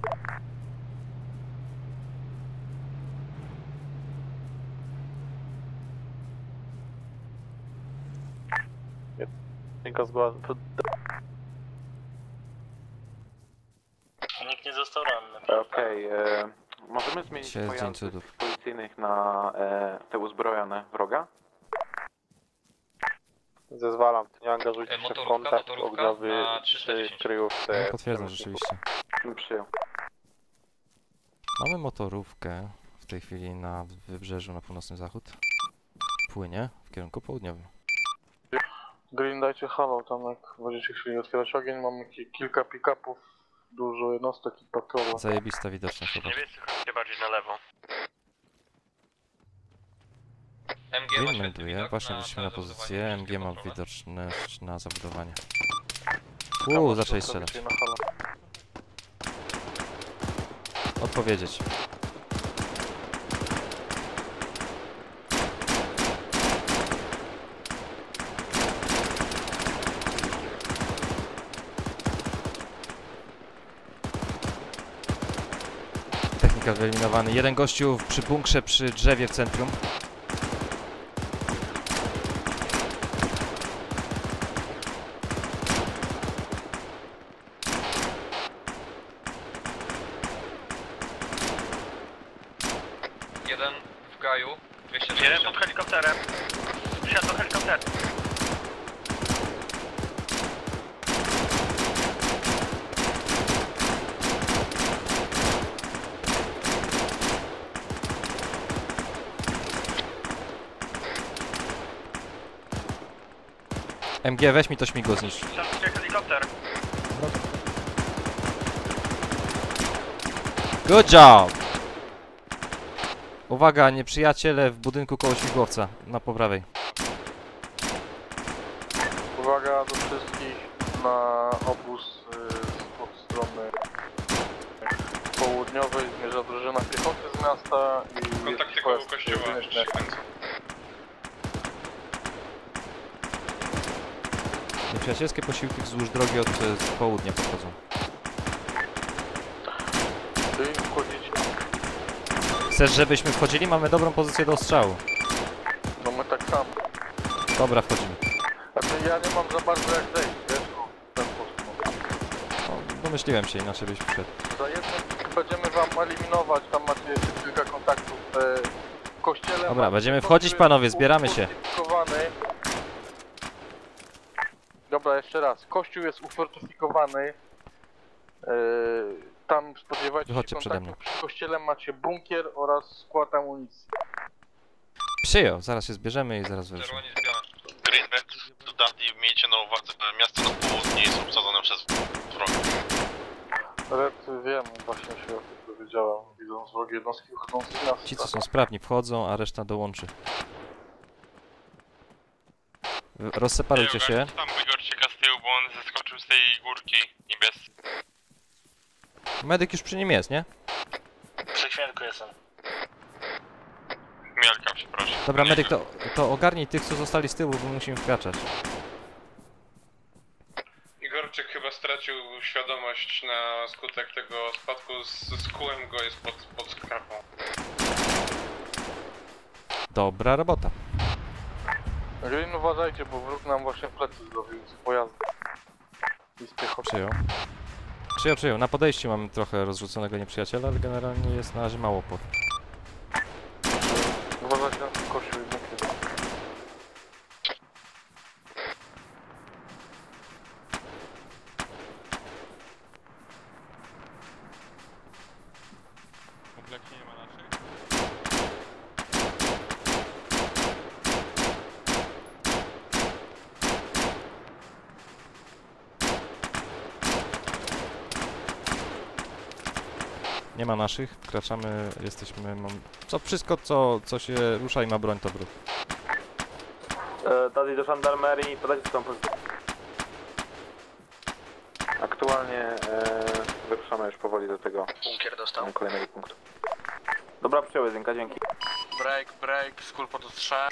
L: Jedynka zgłasza.
R: Nikt nie został ranny, prawda?
O: Okej, e, możemy zmienić
F: Dzisiaj jest dzień
O: pojazdów
F: cudów.
O: policyjnych na e, te uzbrojone wroga?
L: Zezwalam, nie angażujcie
D: E,
L: się w
D: motorówka,
L: kontakt
D: motorówka
L: ogniowy
D: na
L: przy
D: trzysta dziesięć.
L: kryjówce.
F: No, potwierdzam rzeczywiście.
O: Przyjął.
F: Mamy motorówkę w tej chwili na wybrzeżu na północny zachód. Płynie w kierunku południowym.
J: Green, dajcie halo, tam jak będziecie chcieli otwierać ogień, mamy ki kilka pick-upów, dużo jednostek i patrolowych.
F: Zajebista widoczność po prostu.
R: Niebiescy chodźcie bardziej na lewo.
D: M G ma
F: Green
D: świetny
F: melduje,
D: widok
F: właśnie
D: na
F: wrócimy na
D: zabudowanie
F: pozycję. M G ma
D: kontrolę.
F: widoczność na zabudowanie. Uuu, zaczęli strzelać.
J: Na halo.
F: Odpowiedzieć. Technika wyeliminowany. Jeden gościu przy bunkrze przy drzewie w centrum.
D: Jeden w gaju, dwieście
R: Jeden
D: sześćdziesiąt.
R: pod helikopterem. Wsiadł do helikopteru.
F: M G, weź mi to śmigło zniszcz.
R: Wsiadł się helikopter.
F: Good job! Uwaga, nieprzyjaciele w budynku koło śmigłowca, na po prawej.
J: Uwaga do wszystkich na obóz y, od strony południowej, zmierza drużyna piechoty z miasta i
M: Kontakty koło kościoła przy końcu.
F: Nieprzyjacielskie posiłki wzdłuż drogi od e, z południa podchodzą.
J: Czyli wchodzicie.
F: Chcesz, żebyśmy wchodzili? Mamy dobrą pozycję do ostrzału.
J: No my tak samo.
F: Dobra, wchodzimy.
J: Znaczy ja nie mam za bardzo jak zejść, wiesz? No, w ten sposób.
F: O, domyśliłem się, inaczej byś wszedł.
J: Za jednym będziemy wam eliminować, tam macie jeszcze kilka kontaktów e, w kościele.
F: Dobra,
J: macie
F: będziemy
J: kościół
F: wchodzić,
J: jest
F: panowie, zbieramy się.
J: ufortyfikowany. Dobra, jeszcze raz. Kościół jest ufortyfikowany. E, tam spodziewajcie
F: Wychodźcie
J: się
F: przede
J: kontaktów. Przy kościele macie bunkier oraz skład amunicji.
F: Przyjął, zaraz się zbierzemy i zaraz wyruszymy.
L: Greenback, dodatnie miejcie na uwadze, że miasto na południe jest obsadzone przez wroga.
J: Red, wiem, właśnie się o tym dowiedziałem, widząc wrogie jednostki wychodzące z miasta.
F: Ci, co są sprawni, wchodzą, a reszta dołączy. W- Rozseparujcie się.
Q: Tam Wygorczyka z tyłu, bo on zeskoczył z tej górki niebieskiej.
F: Medyk już przy nim jest, nie?
R: Przy świętku jestem.
Q: Mielka, przepraszam.
F: Dobra, medyk, to, to ogarnij tych, co zostali z tyłu, bo musimy wkraczać.
M: Igor, Korczyk chyba stracił świadomość na skutek tego spadku, z, skułem go, jest pod, pod skrapą.
F: Dobra robota.
J: Green, uważajcie, bo wróg nam właśnie plecy zrobił z pojazdu. I z piechoty.
F: Przyjął. Przyjął, przyjął. Na podejściu mamy trochę rozrzuconego nieprzyjaciela, ale generalnie jest na razie mało oporu.
J: Uważajcie na ten kościół i bunkier.
Q: Kompletnie nie ma naszych.
F: Nie ma naszych, wkraczamy, jesteśmy, mam... Co, wszystko co, co się rusza i ma broń to wróg.
C: E, Daddy do żandarmerii, podajcie swoją pozycję.
O: Aktualnie e, wyruszamy już powoli do tego
D: Bunkier dostał.
O: kolejnego punktu.
C: Dobra, przyjąłem, Zynka, dzięki.
M: Break, break, skul pod ostrze.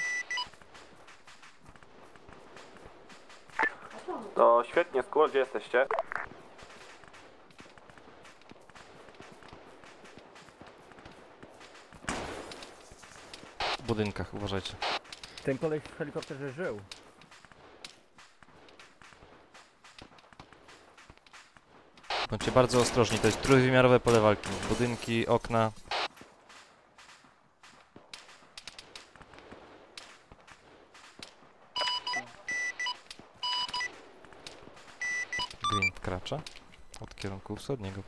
C: To świetnie, Skull, gdzie jesteście?
F: W budynkach, uważajcie.
H: Ten koleś w helikopterze żył.
F: Bądźcie bardzo ostrożni, to jest trójwymiarowe pole walki. Budynki, okna. Green wkracza od kierunku wschodniego.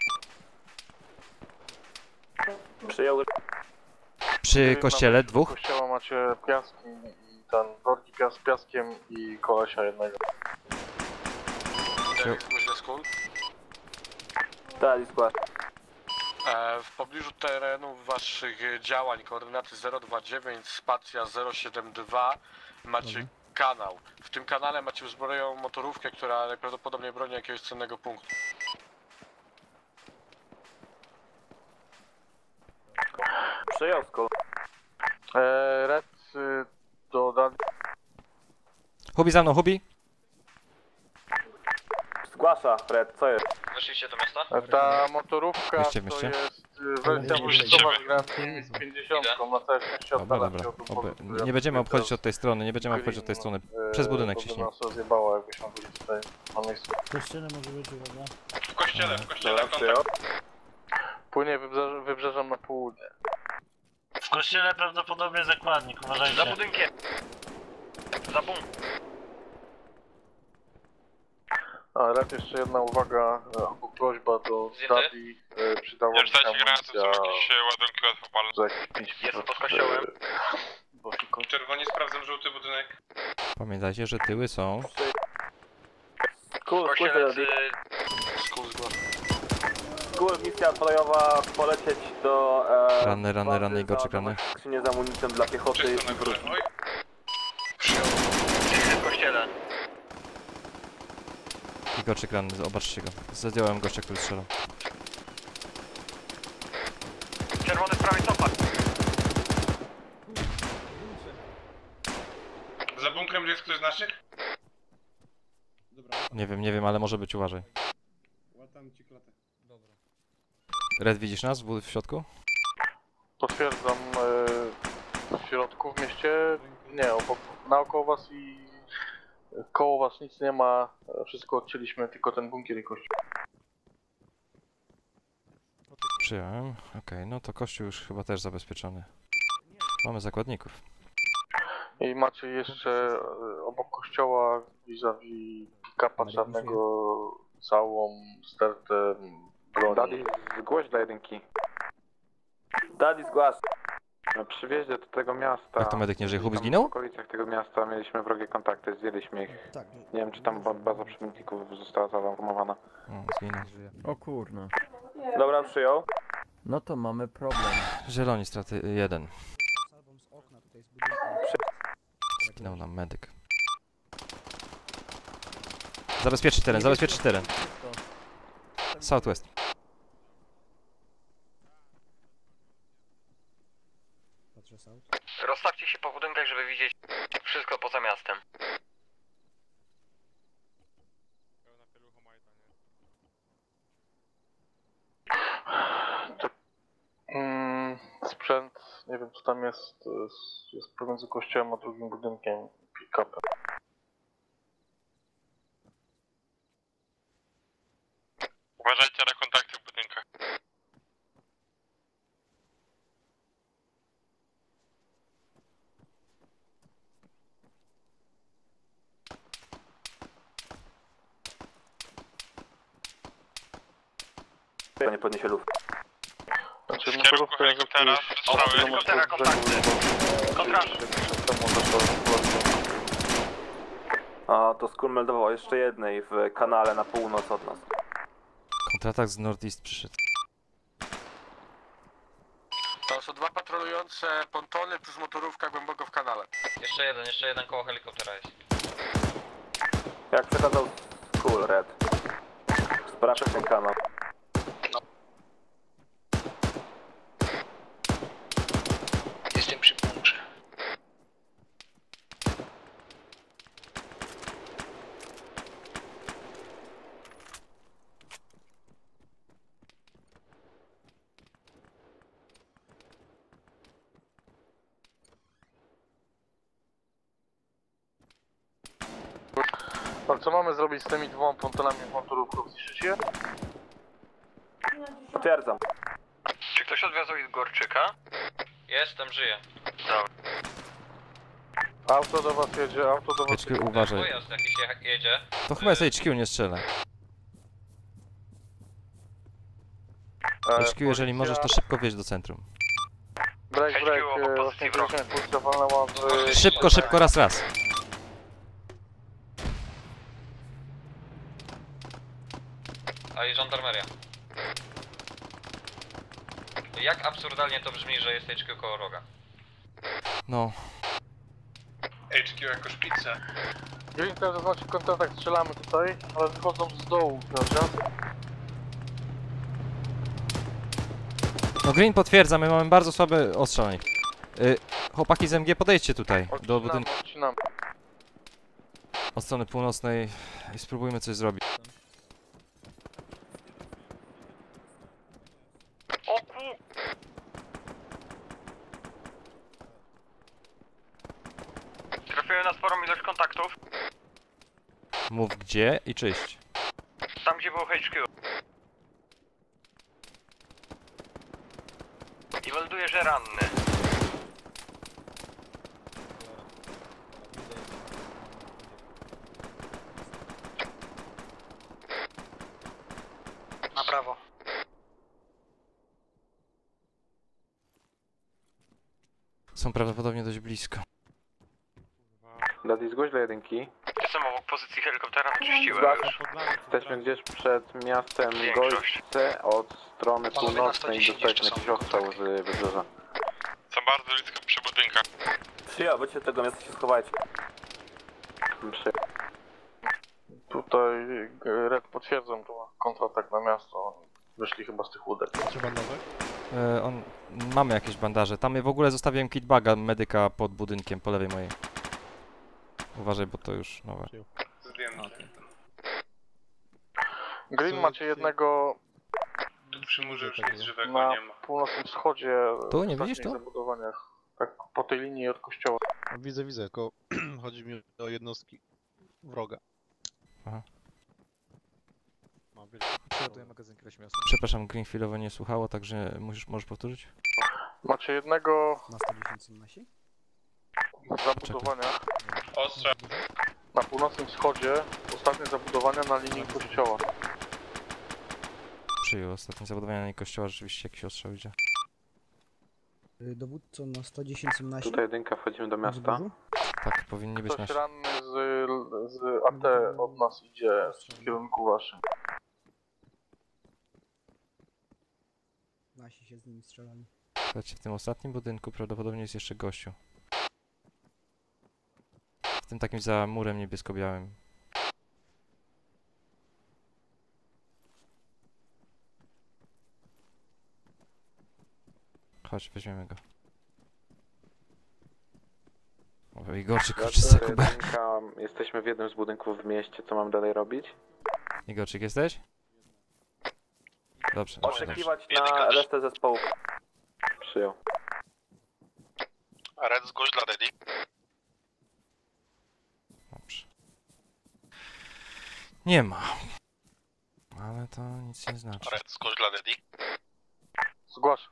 C: Przyjął.
F: Przy kościele dwóch.
J: Przy kościoła macie piaski i ten worki pias, piaskiem i kolesia jednego.
M: Myślę skul.
C: Daddy, skład.
M: E, w pobliżu terenu waszych działań koordynaty zero dwa dziewięć spacja zero siedem dwa macie
I: Mhm.
M: kanał. W tym kanale macie uzbrojoną motorówkę, która najprawdopodobniej broni jakiegoś cennego punktu.
C: Przyjął, Skull.
J: Eee, Red y, do Daddy.
F: Hubi za mną, Hubi!
C: Zgłasza, Red, co jest?
D: Weszliście do miasta?
J: Ta motorówka
F: Mieście,
J: to
F: mieście.
J: jest y, wersja wojskowa z Grand z pięćdziesiątką, na całe szczęście
F: Dobra,
J: oddala
F: dobra.
J: się od
F: Oby.
J: obozu.
F: Nie będziemy obchodzić od tej strony, nie będziemy obchodzić od tej strony. Przez budynek
J: się
F: ciśnij.
J: nas rozjebało, jakbyśmy byli tutaj na miejscu.
I: W kościele może być, uwaga.
M: W kościele, w kościele,
C: Dobra, przyjął.
J: Płynie wybrzeżem, wybrzeżem na południe.
R: W kościele prawdopodobnie zakładnik, uważajcie.
D: Za budynkiem. Za bum.
J: A Red, jeszcze jedna uwaga, e, albo prośba do
D: Zdjęty?
J: Daddy, e, przydało
Q: Nie
J: mi się
Q: rzucajcie granaty, są
J: amunicja
Q: jakieś e, ładunki łatwopalne.
J: za jakieś pięć
D: Jest
J: minut,
D: pod kościołem.
J: e, bo tylko-
M: Czerwoni, sprawdzam żółty budynek.
F: Pamiętajcie, że tyły są.
C: Skull, Skull,
D: Kościele
C: Daddy.
D: z...
M: Skul zgłaszam.
C: Skull, misja kolejowa, polecieć do... E,
F: Rany, rany,
C: bazy
F: rany,
C: za
F: goczy rany.
C: skrzynię z amunicją dla piechoty
M: Czysto na
C: i
M: górze.
C: wrócić.
M: Oj.
D: w kościele.
F: I goczyk ranny, zobaczcie go. Zdjąłem gościa, który strzelał.
D: Czerwony w prawej cofa.
M: Za bunkrem jest ktoś z naszych?
F: Nie wiem, nie wiem, ale może być, uważaj.
E: Łatam ci klatę.
H: Dobra.
F: Red, widzisz nas w, w środku?
J: Potwierdzam, e, w środku w mieście, nie, obok, naokoło was i koło was nic nie ma, e, wszystko odcięliśmy, tylko ten bunkier i kościół.
F: Przyjąłem. Okej, no to kościół już chyba też zabezpieczony. Mamy zakładników.
J: I macie jeszcze e, obok kościoła vis-a-vis pick-upa czarnego całą stertę broni.
O: Daddy, zgłoś dla jedynki.
C: Daddy, zgłasz.
O: Przy wjeździe do tego miasta...
F: Jak to medyk nie żyje? Hubi
O: tam
F: zginął?
O: W okolicach tego miasta mieliśmy wrogie kontakty, zdjęliśmy ich.
K: Tak.
O: Nie wiem, czy tam ba- baza przemytników została zaalarmowana.
F: O, zginął.
H: O kurna.
C: Dobra, przyjął.
H: No to mamy problem.
F: Zieloni straty jeden. Zginął nam medyk. Zabezpieczyć teren, zabezpieczyć teren. Southwest.
D: Rozstawcie się po budynkach, żeby widzieć wszystko poza miastem.
Q: Pełna pielucha.
J: sprzęt, nie wiem co tam jest, to jest, jest pomiędzy kościołem a drugim budynkiem, pick-upem.
Q: Uważajcie na kontakty w budynkach.
C: Nie podniesie luf.
J: Znaczy,
Q: W kierunku helikoptera, strzały.
J: Helikoptera, kontakty.
N: Kontrakt.
C: A to Skull meldował o jeszcze jednej w kanale na północ od nas.
F: Kontratak z Northeast przyszedł.
M: To są dwa patrolujące pontony plus motorówka głęboko w kanale.
D: Jeszcze jeden, jeszcze jeden koło helikoptera jest.
C: Jak przekazał Skull Red. Sprawdź ten kanał.
R: Jestem przy punkrze.
J: A co mamy zrobić z tymi dwoma pontonami motorówką? Zniszczyć je?
C: Potwierdzam.
D: Czy ktoś odwiozł Gorczyka? Jestem, żyję. Dobra.
J: Auto do was jedzie, auto do was
F: H Q, uważaj.
D: Pojazd jakiś je- jedzie.
F: To chyba jest H Q, nie strzelaj.
J: E,
F: H Q, jeżeli możesz, to szybko wjeźdź do centrum.
J: Break, break, e, właśnie policja policja walnęła w...
F: Szybko, szybko, raz, raz.
D: A i żandarmeria. Jak absurdalnie to brzmi, że jest H Q koło roga.
F: No.
Q: H Q jako szpica.
J: Green to znaczy kontratak, strzelamy tutaj, ale wychodzą z dołu, prawda?
F: No Green potwierdza, my mamy bardzo słaby ostrzał na nich. Y, chłopaki z M G, podejdźcie tutaj, do budynku.
J: Odcinamy.
F: Od strony północnej i spróbujmy coś zrobić.
D: Trafiłem na sporą ilość kontaktów.
F: Mów gdzie i czyść.
D: Tam gdzie był H Q. I melduję, że ranny.
R: Na prawo.
F: Są prawdopodobnie dość blisko.
O: Daddy, zgłoś dla jedynki.
D: Jestem obok pozycji helikoptera, wyczyściłem już.
O: Jesteśmy gdzieś przed miastem
D: Większość.
O: Gojce od strony
R: Panowie, na
O: północnej.
R: sto dziesięć
O: Dostaliśmy
R: jeszcze
O: jakiś
R: są
O: ostrzał z wybrzeża.
Q: Są bardzo blisko przy budynkach.
C: Przyjął, wyjdźcie z tego miasta, się schowajcie.
O: Przy...
J: Tutaj e, Red potwierdzą to kontratak na miasto. Wyszli chyba z tych łódek.
B: Trzeba nowe?
F: E, on, mamy jakieś bandaże. Tam w ogóle zostawiłem kitbaga medyka pod budynkiem, po lewej mojej. Uważaj, bo to już nowe.
J: Green macie jednego
Q: Tu przy murze już nic żywego
J: na
Q: nie ma.
J: północnym wschodzie.
F: Tu, nie
J: w
F: widzisz
J: ostatnich
F: tu?
J: zabudowaniach. Tak po tej linii od kościoła.
B: No, widzę, widzę, tylko chodzi mi o jednostki wroga.
F: Aha.
B: Mam
S: Przeładuję magazynkę weźmiosną.
F: Przepraszam, Green chwilowo nie słuchało, także musisz, możesz powtórzyć?
J: Macie jednego
K: Na sto dziesięć nasi?
J: w zabudowaniach
Q: Ostrzał.
J: na północnym wschodzie. Ostatnie zabudowania na linii kościoła.
F: Przyjął ostatnie zabudowanie na linii kościoła, rzeczywiście jakiś ostrzał idzie.
K: Y, Dowódco na sto dziesięć są nasi?
O: Tutaj jedynka, wchodzimy do miasta.
K: Wzgórzu?
F: Tak, powinni być
J: Ktoś
F: nasi.
J: ranny z, z A T od nas idzie w kierunku waszym.
K: Nasi się z nimi strzelali.
F: Słuchajcie, w tym ostatnim budynku prawdopodobnie jest jeszcze gościu. W tym takim za murem niebiesko-białym. Chodź, weźmiemy go. O, Igorczyk, kurczę, za Kubę.
O: Jedynka, jesteśmy w jednym z budynków w mieście, co mam dalej robić?
F: Igorczyk, jesteś? Dobrze, dobrze, dobrze.
C: Oczekiwać na resztę zespołu.
O: Przyjął.
L: Red, zgłoś dla Daddy.
F: Dobrze. Nie ma. Ale to nic nie znaczy.
L: Red, zgłoś dla Daddy.
J: Zgłasz.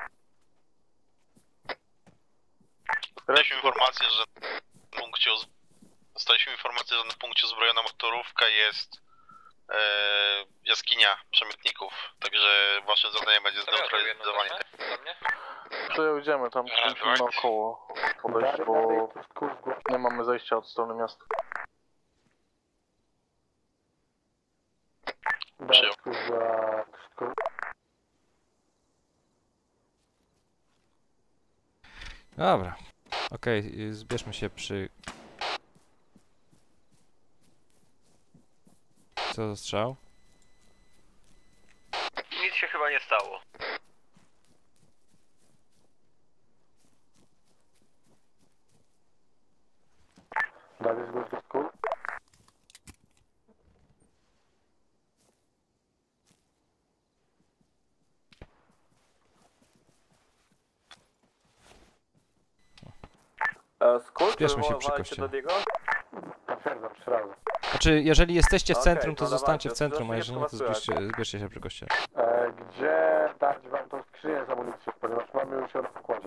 L: Dostaliśmy informację, że na punkcie uz... Dostaliśmy informację, że na punkcie uzbrojona motorówka jest e, jaskinia przemytników, także wasze zadanie będzie zneutralizowanie.
J: To idziemy tam, musimy naokoło podejść, bo nie mamy zejścia od strony miasta.
L: Przyjął.
F: Dobra. Okej, okay, zbierzmy się przy... Co za strzał?
D: Nic się chyba nie stało.
G: Dalej zgłoś do skór.
C: Skór,
F: Spieszmy się przy kościele.
G: Potwierdzam, trzy razy.
F: Znaczy, jeżeli jesteście w
C: Okej,
F: centrum, to
C: to
F: zostańcie w
C: dawajcie,
F: centrum, a
C: zresztą
F: jeżeli nie, to
C: nie
F: zbierzcie, zbierzcie się przy kościele.
G: E, gdzie dać wam tą skrzynię z amunicją, ponieważ mamy już ją na pokładzie.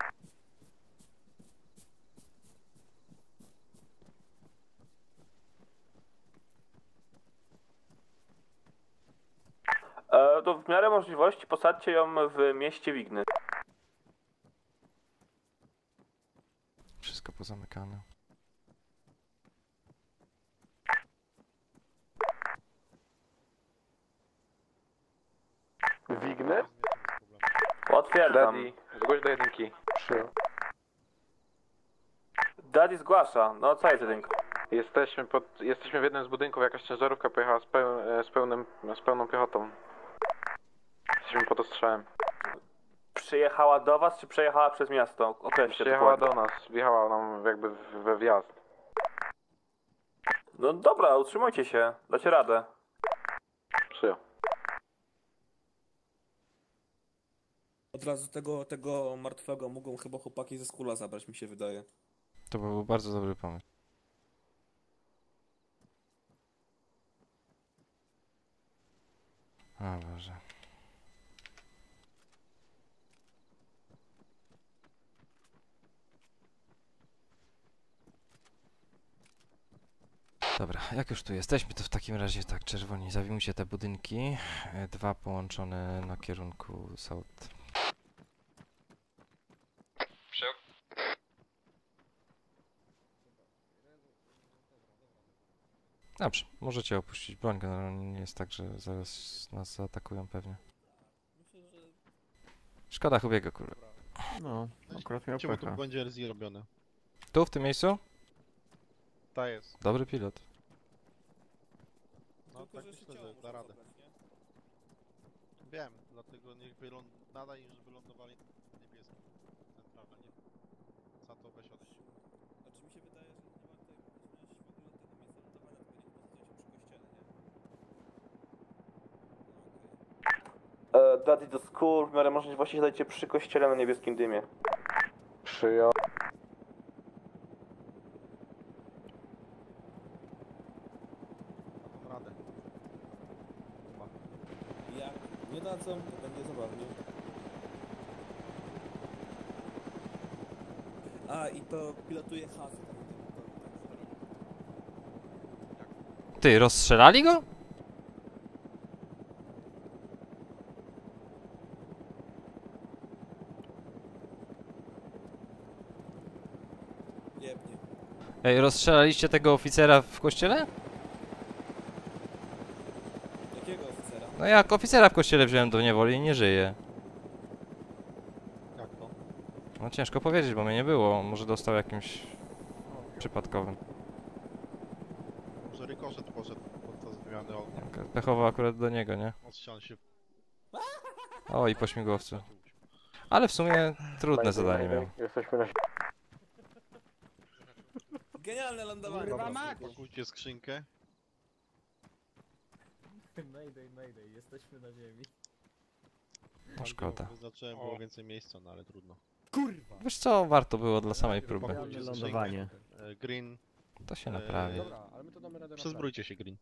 C: E, to w miarę możliwości posadźcie ją w mieście Wigny.
F: Wszystko pozamykane.
G: Wigny?
C: Potwierdzam.
O: Daddy, zgłoś do jedynki.
G: Przyjął.
C: Daddy zgłasza. No co jest jedynka?
O: Jesteśmy pod, jesteśmy w jednym z budynków, jakaś ciężarówka pojechała z, peł, z, pełnym, z pełną piechotą. Jesteśmy pod ostrzałem.
C: Przyjechała do was, czy przejechała przez miasto? Określcie
O: Przyjechała
C: dokładnie.
O: do nas, wjechała nam jakby w- we wjazd.
C: No dobra, utrzymujcie się. Dacie radę.
O: Przyjął.
E: Od razu tego, tego martwego mogą chyba chłopaki ze skula zabrać, mi się wydaje.
F: To był bardzo dobry pomysł. O Boże. Dobra, jak już tu jesteśmy, to w takim razie tak, czerwoni, zawimujcie te budynki. E, Dwa połączone na kierunku south.
D: Przyjął.
F: Dobrze, możecie opuścić broń, generalnie nie jest tak, że zaraz nas zaatakują pewnie. Szkoda Hubiego, kurwa.
B: No, akurat miał pecha. Tu będzie R Z robione.
F: Tu, w tym miejscu?
B: Ta jest.
F: Dobry pilot.
B: No tak myślę, że da radę. Wiem, dlatego niech wyląd... nadaj im, że wylądowali na niebieskim. Centralnie. Za to weź odejść.
E: Znaczy mi się wydaje, że nie warto ich utrzymać w ogóle tego miejsca lądowania, tylko niech pozostają się przy kościele, nie?
C: E, Daddy do skór, w miarę możliwości siadajcie przy kościele na niebieskim dymie.
G: Przyjął.
B: Dam radę.
E: Jak nie dadzą, to będzie zabawnie. A, i to pilotuje hasy.
F: Ty, rozstrzelali go?
E: Jebnie.
F: Ej, rozstrzelaliście tego oficera w kościele?
E: Jakiego oficera?
F: No jak oficera w kościele wziąłem do niewoli i nie żyje.
B: Jak to?
F: No ciężko powiedzieć, bo mnie nie było. Może dostał jakimś przypadkowym.
B: Może rykoszet poszedł podczas wymiany ognia.
F: Pechowo akurat do niego, nie?
B: Od ścian się...
F: O, i po śmigłowcu. Ale w sumie trudne zadanie miał.
G: Jesteśmy na...
E: Genialne lądowanie.
B: Pakujcie skrzynkę.
H: Mayday, mayday, jesteśmy na ziemi.
F: No szkoda.
B: Zacząłem, było więcej miejsca, no ale trudno.
K: Kurwa!
F: Wiesz co, warto było dla samej próby.
B: Pakujcie
K: lądowanie.
B: skrzynkę. E, Green.
F: To się
B: e,
F: naprawi.
G: Dobra, ale my to damy radę naprawić.
B: Przezbrójcie się, Green.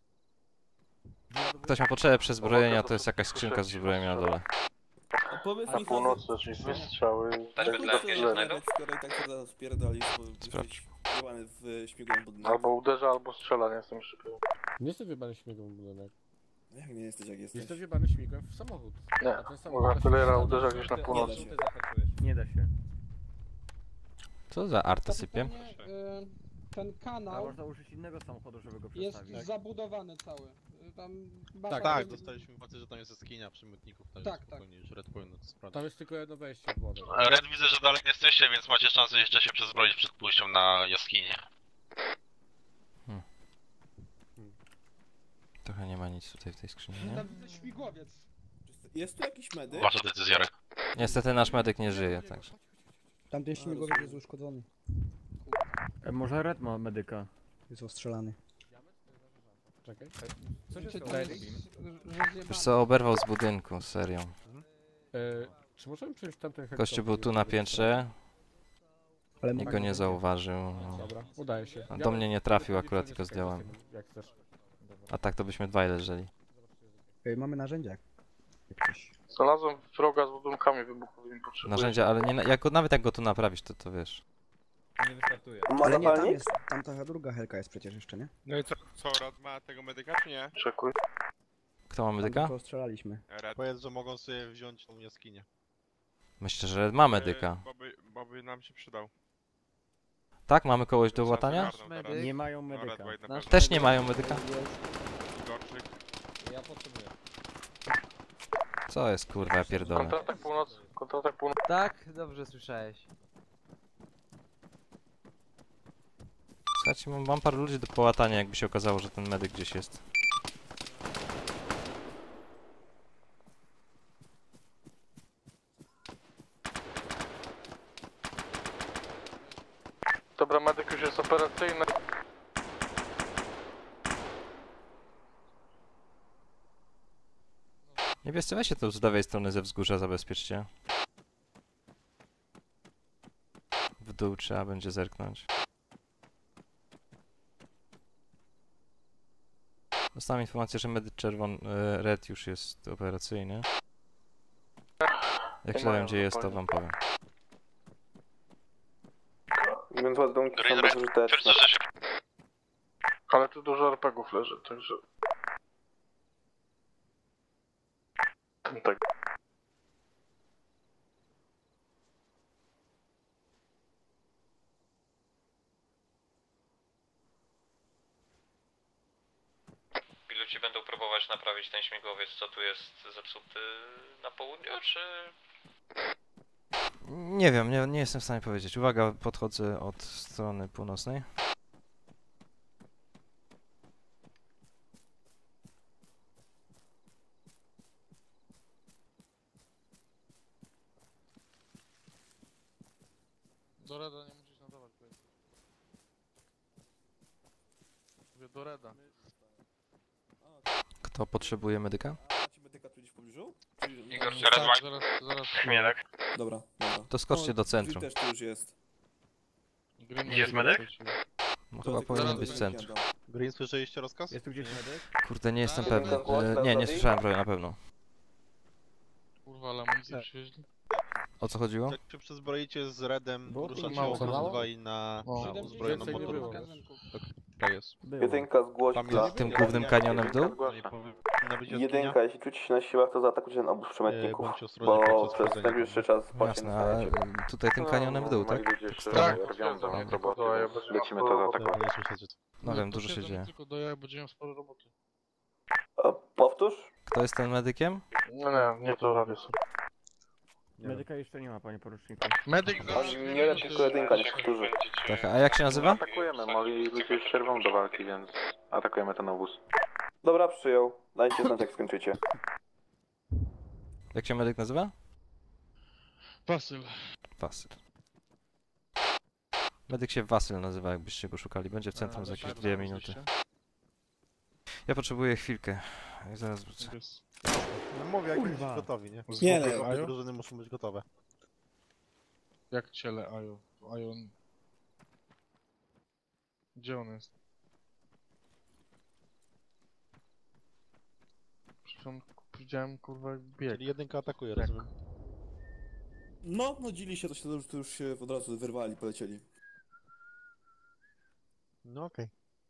F: Ktoś ma potrzebę przezbrojenia, to jest jakaś skrzynka z zbrojeniem na dole.
E: Powiedz
J: Na
E: mi,
J: północy jakieś wystrzały.
D: Taśmy
E: Skoro
D: tutaj jakieś znajdą?
E: skoro i tak się zaraz spierdolisz, bo jesteś wjebany w śmigłowym budynku.
J: Albo uderza, albo strzela, nie jestem jeszcze pewien.
G: Nie jesteś wjebany śmigłem w budynek.
E: Jak nie jesteś, jak jesteś?
G: Jesteś wjebany śmigłem w samochód.
J: Nie,
G: A ten
J: może artylera uderza gdzieś na
E: Nie
J: północy.
E: da się.
K: Nie da się.
F: Co za artę sypie?
T: Y, ten kanał
K: Można użyć innego samochodu, żeby go
T: jest
K: przestawić.
T: zabudowany cały. Y, Tam mapa
B: Tak, tak,
T: jest-
B: dostaliśmy informację, że tam jest jaskinia przymiotników, także
T: Tak, tak.
B: spokojnie, już Red powinno to sprawdzić.
G: Tam jest tylko jedno wejście w wodę.
Q: Red, widzę, że dalej jesteście, więc macie szansę jeszcze się przezbroić przed pójściem na jaskinię.
F: Trochę nie ma nic tutaj w tej skrzyni, nie?
T: Tam widzę śmigłowiec.
E: Jest tu jakiś medyk?
Q: Wasza decyzja, Red.
F: Niestety nasz medyk nie żyje, także.
K: Tamten śmigłowiec jest uszkodzony. E, może Red ma medyka. Jest ostrzelany.
G: Czekaj. Co się
T: Znaczy,
G: stało?
T: to jest
F: Wiesz co, oberwał z budynku, serią.
G: E, czy możemy przejść tamten
F: Gościu był tu na piętrze.
K: Ale
F: Nikt go nie zauważył. no.
G: Dobra, udaje się.
F: A
G: Ja
F: Do mnie nie trafił
G: podchodzę
F: akurat,
G: bliżej,
F: tylko
G: czekaj,
F: zdjąłem.
G: czekaj, jak chcesz.
F: A tak to byśmy dwaj leżeli.
K: Ej, mamy narzędzia. Jak coś.
J: Znalazłem wroga z budynkami wybuchowymi, potrzebuję.
F: Narzędzia, ale nie, na- jak, go- nawet jak go tu naprawisz, to to wiesz.
H: Nie wystartuje.
K: Ale nie, tam jest, tam ta druga helka jest przecież jeszcze, nie?
U: No i co, co Rad ma tego medyka, czy nie?
J: Czekuj.
F: Kto ma
K: Tam
F: medyka?
K: tylko ostrzelaliśmy.
U: Red.
B: Powiedz, że mogą sobie wziąć tą jaskinię.
F: Myślę, że ma medyka.
U: Bo by, bo by nam się przydał.
F: Tak? Mamy kogoś do łatania?
U: Medyk.
K: Nie mają
U: No, Red
K: medyka.
U: White na pewno.
F: Też nie mają medyka?
U: Gorczyk.
H: Ja potrzebuję.
F: Co jest kurwa, ja pierdolę.
J: Kontratak północy, kontratak północy.
H: Tak, dobrze słyszałeś.
F: Słuchajcie, mam, mam paru ludzi do połatania, jakby się okazało, że ten medyk gdzieś jest.
J: Dobra, medyk już jest operacyjny.
F: Niebiescy, weźcie to z lewej strony ze wzgórza, zabezpieczcie. W dół trzeba będzie zerknąć. Dostałem informację, że medyk czerwony, e, red już jest operacyjny. Jak się dowiem, gdzie jest, to wam powiem.
C: Więc ładunki są bezużyteczne.
J: Ale tu dużo er pe gów leży, także... Tak.
D: Piloci będą próbować naprawić ten śmigłowiec, co tu jest zepsuty na południu, czy...
F: Nie wiem, nie, nie jestem w stanie powiedzieć. Uwaga, podchodzę od strony północnej.
A: Do Reda nie musisz nadawać, powiedz. Mówię do Reda.
F: Kto potrzebuje medyka?
E: Macie medyka tu gdzieś w pobliżu? Czy...
Q: Igor,
E: no,
Q: zaraz
E: tak,
Q: ma-
E: zaraz, zaraz.
Q: Śmielek.
E: Dobra, dobra.
F: To skoczcie
E: No,
F: do centrum.
E: Green też tu już jest.
A: Green
Q: Jest medyk?
F: No
E: To
F: chyba
E: tylko
F: powinien
E: zaraz
F: być w
E: do
F: centrum.
E: Green jadą.
B: Green, słyszeliście rozkaz?
K: Jest tu gdzieś medyk?
F: Kurde, nie jestem
C: Tak,
F: pewny.
C: jeden głos,
F: E, nie, nie
C: Dawid?
F: słyszałem broń na pewno.
A: Kurwa, ale amunicję przywieźli.
F: O co chodziło?
B: Jak się przezbroicie z Redem,
G: Było tu
B: ruszacie
G: mało.
B: dwaj na,
A: O,
B: na uzbrojoną
G: więcej nie
B: motor.
G: było.
B: Tak jest.
C: Jedynka zgłoś
B: Tam
C: dla...
B: jest
F: Tym głównym kanionem w dół?
B: Nie powinna być jaskinia.
C: Jedynka, jeśli czujecie się na siłach, to zaatakujcie ten obóz przemytników,
B: bądźcie ostrożni
C: bo
B: podczas
C: przez
B: wchodzenia.
C: najbliższy czas właśnie
F: Jasne, a tutaj tym kanionem w dół, tak?
J: Moi ludzie jeszcze
U: Tak,
J: robią za
U: tak.
J: robotę, więc lecimy to zaatakować.
B: Nie słyszeć, że-
F: No wiem, dużo się
A: siedzę,
F: dzieje.
A: Tylko do ja, bo dzieją sporo roboty.
C: A, powtórz?
F: Kto jest ten medykiem?
J: No nie, nie to robię sobie.
K: Medyka jeszcze nie ma, panie poruczniku.
A: Medyk za
C: On nie lecz tylko jedynka, nie powtórzy.
F: Tak, a jak się nazywa?
J: Atakujemy, moi ludzie już przerwą do walki, więc atakujemy ten obóz.
C: Dobra, przyjął. Dajcie znać, jak skończycie.
F: Jak się medyk nazywa?
A: Pasyl.
F: Wasyl. Medyk się Wasyl nazywa, jakbyście go szukali. Będzie w centrum za jakieś dwie minuty. Ja potrzebuję chwilkę. I zaraz wrócę.
B: No mówię, jak
K: Kurwa.
B: jesteście gotowi, nie?
E: Nie,
B: Obie-
E: no,
B: obie
E: ale-
B: drużyny muszą być gotowe.
A: Jak ciele Ajo? Ajon... Gdzie on jest? Przecież on, widziałem kurwa bieg.
B: Czyli jedynka atakuje,
A: Jak?
B: rozumiem.
P: No, nudzili się, to, się, to już się od razu wyrwali, polecieli.
B: No okej.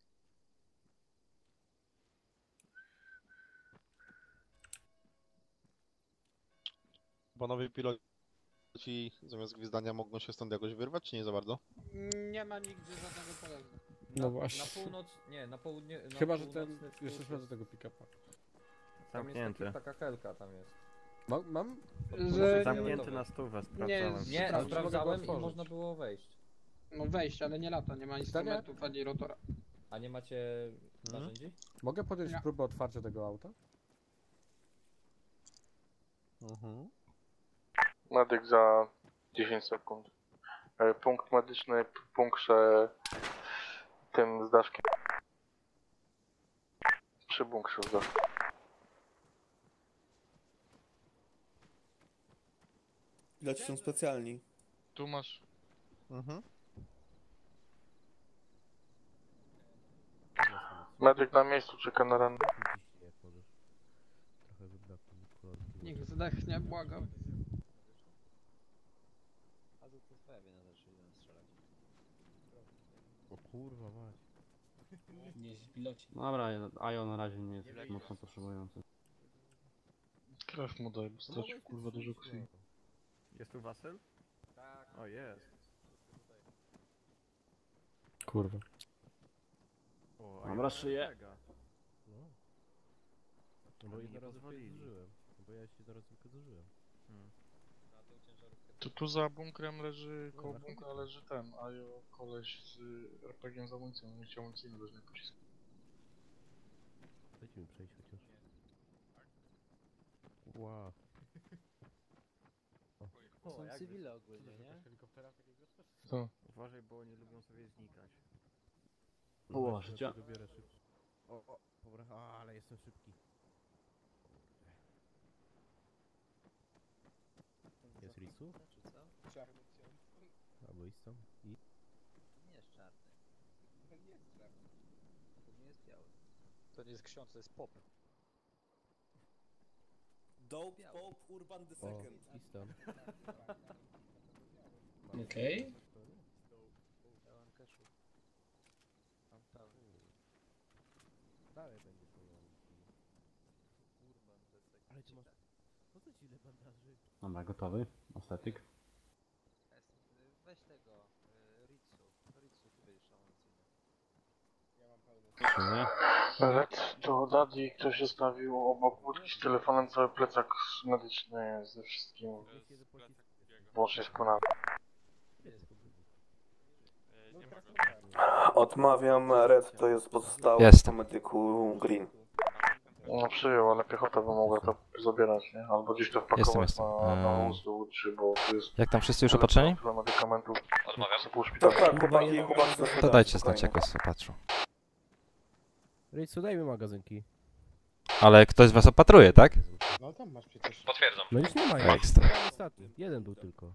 B: Panowie piloci zamiast gwizdania mogą się stąd jakoś wyrwać, czy nie za bardzo?
T: Nie ma nigdzie żadnego pojazdu.
K: No
H: Na,
K: właśnie.
H: Na północ, nie, na południe... Na
K: Chyba, że ten...
H: północny wschód
K: Jeszcze sprawdzę
H: jest-
K: tego pick-upa.
H: Tam jest
K: Zamknięty.
H: taki, taka helka tam jest.
K: Ma, mam?
T: Że-
K: Zamknięty na stówę, sprawdzałem.
T: Nie,
H: Nie,
T: sprawdź,
H: sprawdzałem
K: mogę
H: i
K: go
H: można było wejść.
T: No wejść, ale nie lata, nie ma instrumentów ani rotora.
H: A nie macie narzędzi?
K: Mogę podjąć
T: Nie.
K: próbę otwarcia tego auta?
B: Mhm.
J: Medyk za dziesięć sekund. E, Punkt medyczny w bunkrze tym z daszkiem. Przy bunkrze z daszkiem.
P: Piloci są specjalni.
A: Tu masz...
B: Mhm.
J: Medyk na miejscu czeka na ranę.
T: Niech zdechnie, błagam.
V: O kurwa mać.
I: Nie piloci.
V: Dobra, Ajo na razie nie jest mocno potrzebujący.
A: Krew mu daj, bo stracił kurwa dużo krwi.
K: Jest tu Wasyl?
H: Tak.
K: O, jest. Kurwa. O,
V: Dobra, szyję.
K: No.
V: No bo
K: mi
V: jedno
K: nie
V: razy
K: pozwolili.
V: zużyłem. No bo ja się teraz tylko zużyłem.
K: Hmm.
A: Tu, tu za bunkrem leży, koło bunkra leży ten, Ajo, koleś z er pe gie z amunicją, nie chciał amunicyjny weźmie pocisk.
V: Dajcie mi przejść chociaż. Wow.
H: To są cywile ogólnie, nie?
A: Co?
K: Uważaj, bo oni lubią sobie znikać.
V: O, życia. Dobiorę szybko. O, o, dobra, a, ale jestem szybki. Jest Risu?
T: Czarny
V: Albo Istam? I?
H: Nie jest czarny.
T: To nie jest czarny.
H: To nie jest biały.
S: To nie jest ksiądz, to jest pop.
P: Dope Pope Urban the
V: O,
P: Second.
V: Istam.
I: Okej.
H: Pełen cashu. Mam pełny.
V: Dalej będzie pełny.
H: Urban the second.
V: Ale ty masz... Po co ci ile bandaży?
S: Dobra, gotowy. Ostatyk.
H: Weź tego, y, Ritsu. Ritsu, ty będziesz amunicyjny.
T: Ja mam pełny.
S: Trzymy.
J: Red do Daddy, ktoś zostawił obok budki z telefonem cały plecak medyczny ze wszystkim. Włącznie z konami.
C: Odmawiam, Red to jest pozostały
F: Jestem.
C: po medyku Green.
J: No przyjął, ale piechota by mogła to zabierać, nie? Albo gdzieś to wpakować
F: Jestem, jestem.
J: na, na
F: Eee.
J: wóz do Łódź, bo to jest...
F: Jak tam wszyscy już opatrzeni?
J: Tyle medykamentów.
D: Odmawiam.
J: Co pół szpitala.
C: Tak, tak, chłopaki, chłopaki
F: To
C: spokojnie.
F: dajcie znać, jak was opatrzą.
V: Risu, daj mi magazynki.
F: Ale ktoś z was opatruje, tak?
T: No tam masz przecież.
D: Potwierdzam.
V: No nic nie ma.
F: Ekstra.
V: Ostatni. Jeden był tylko.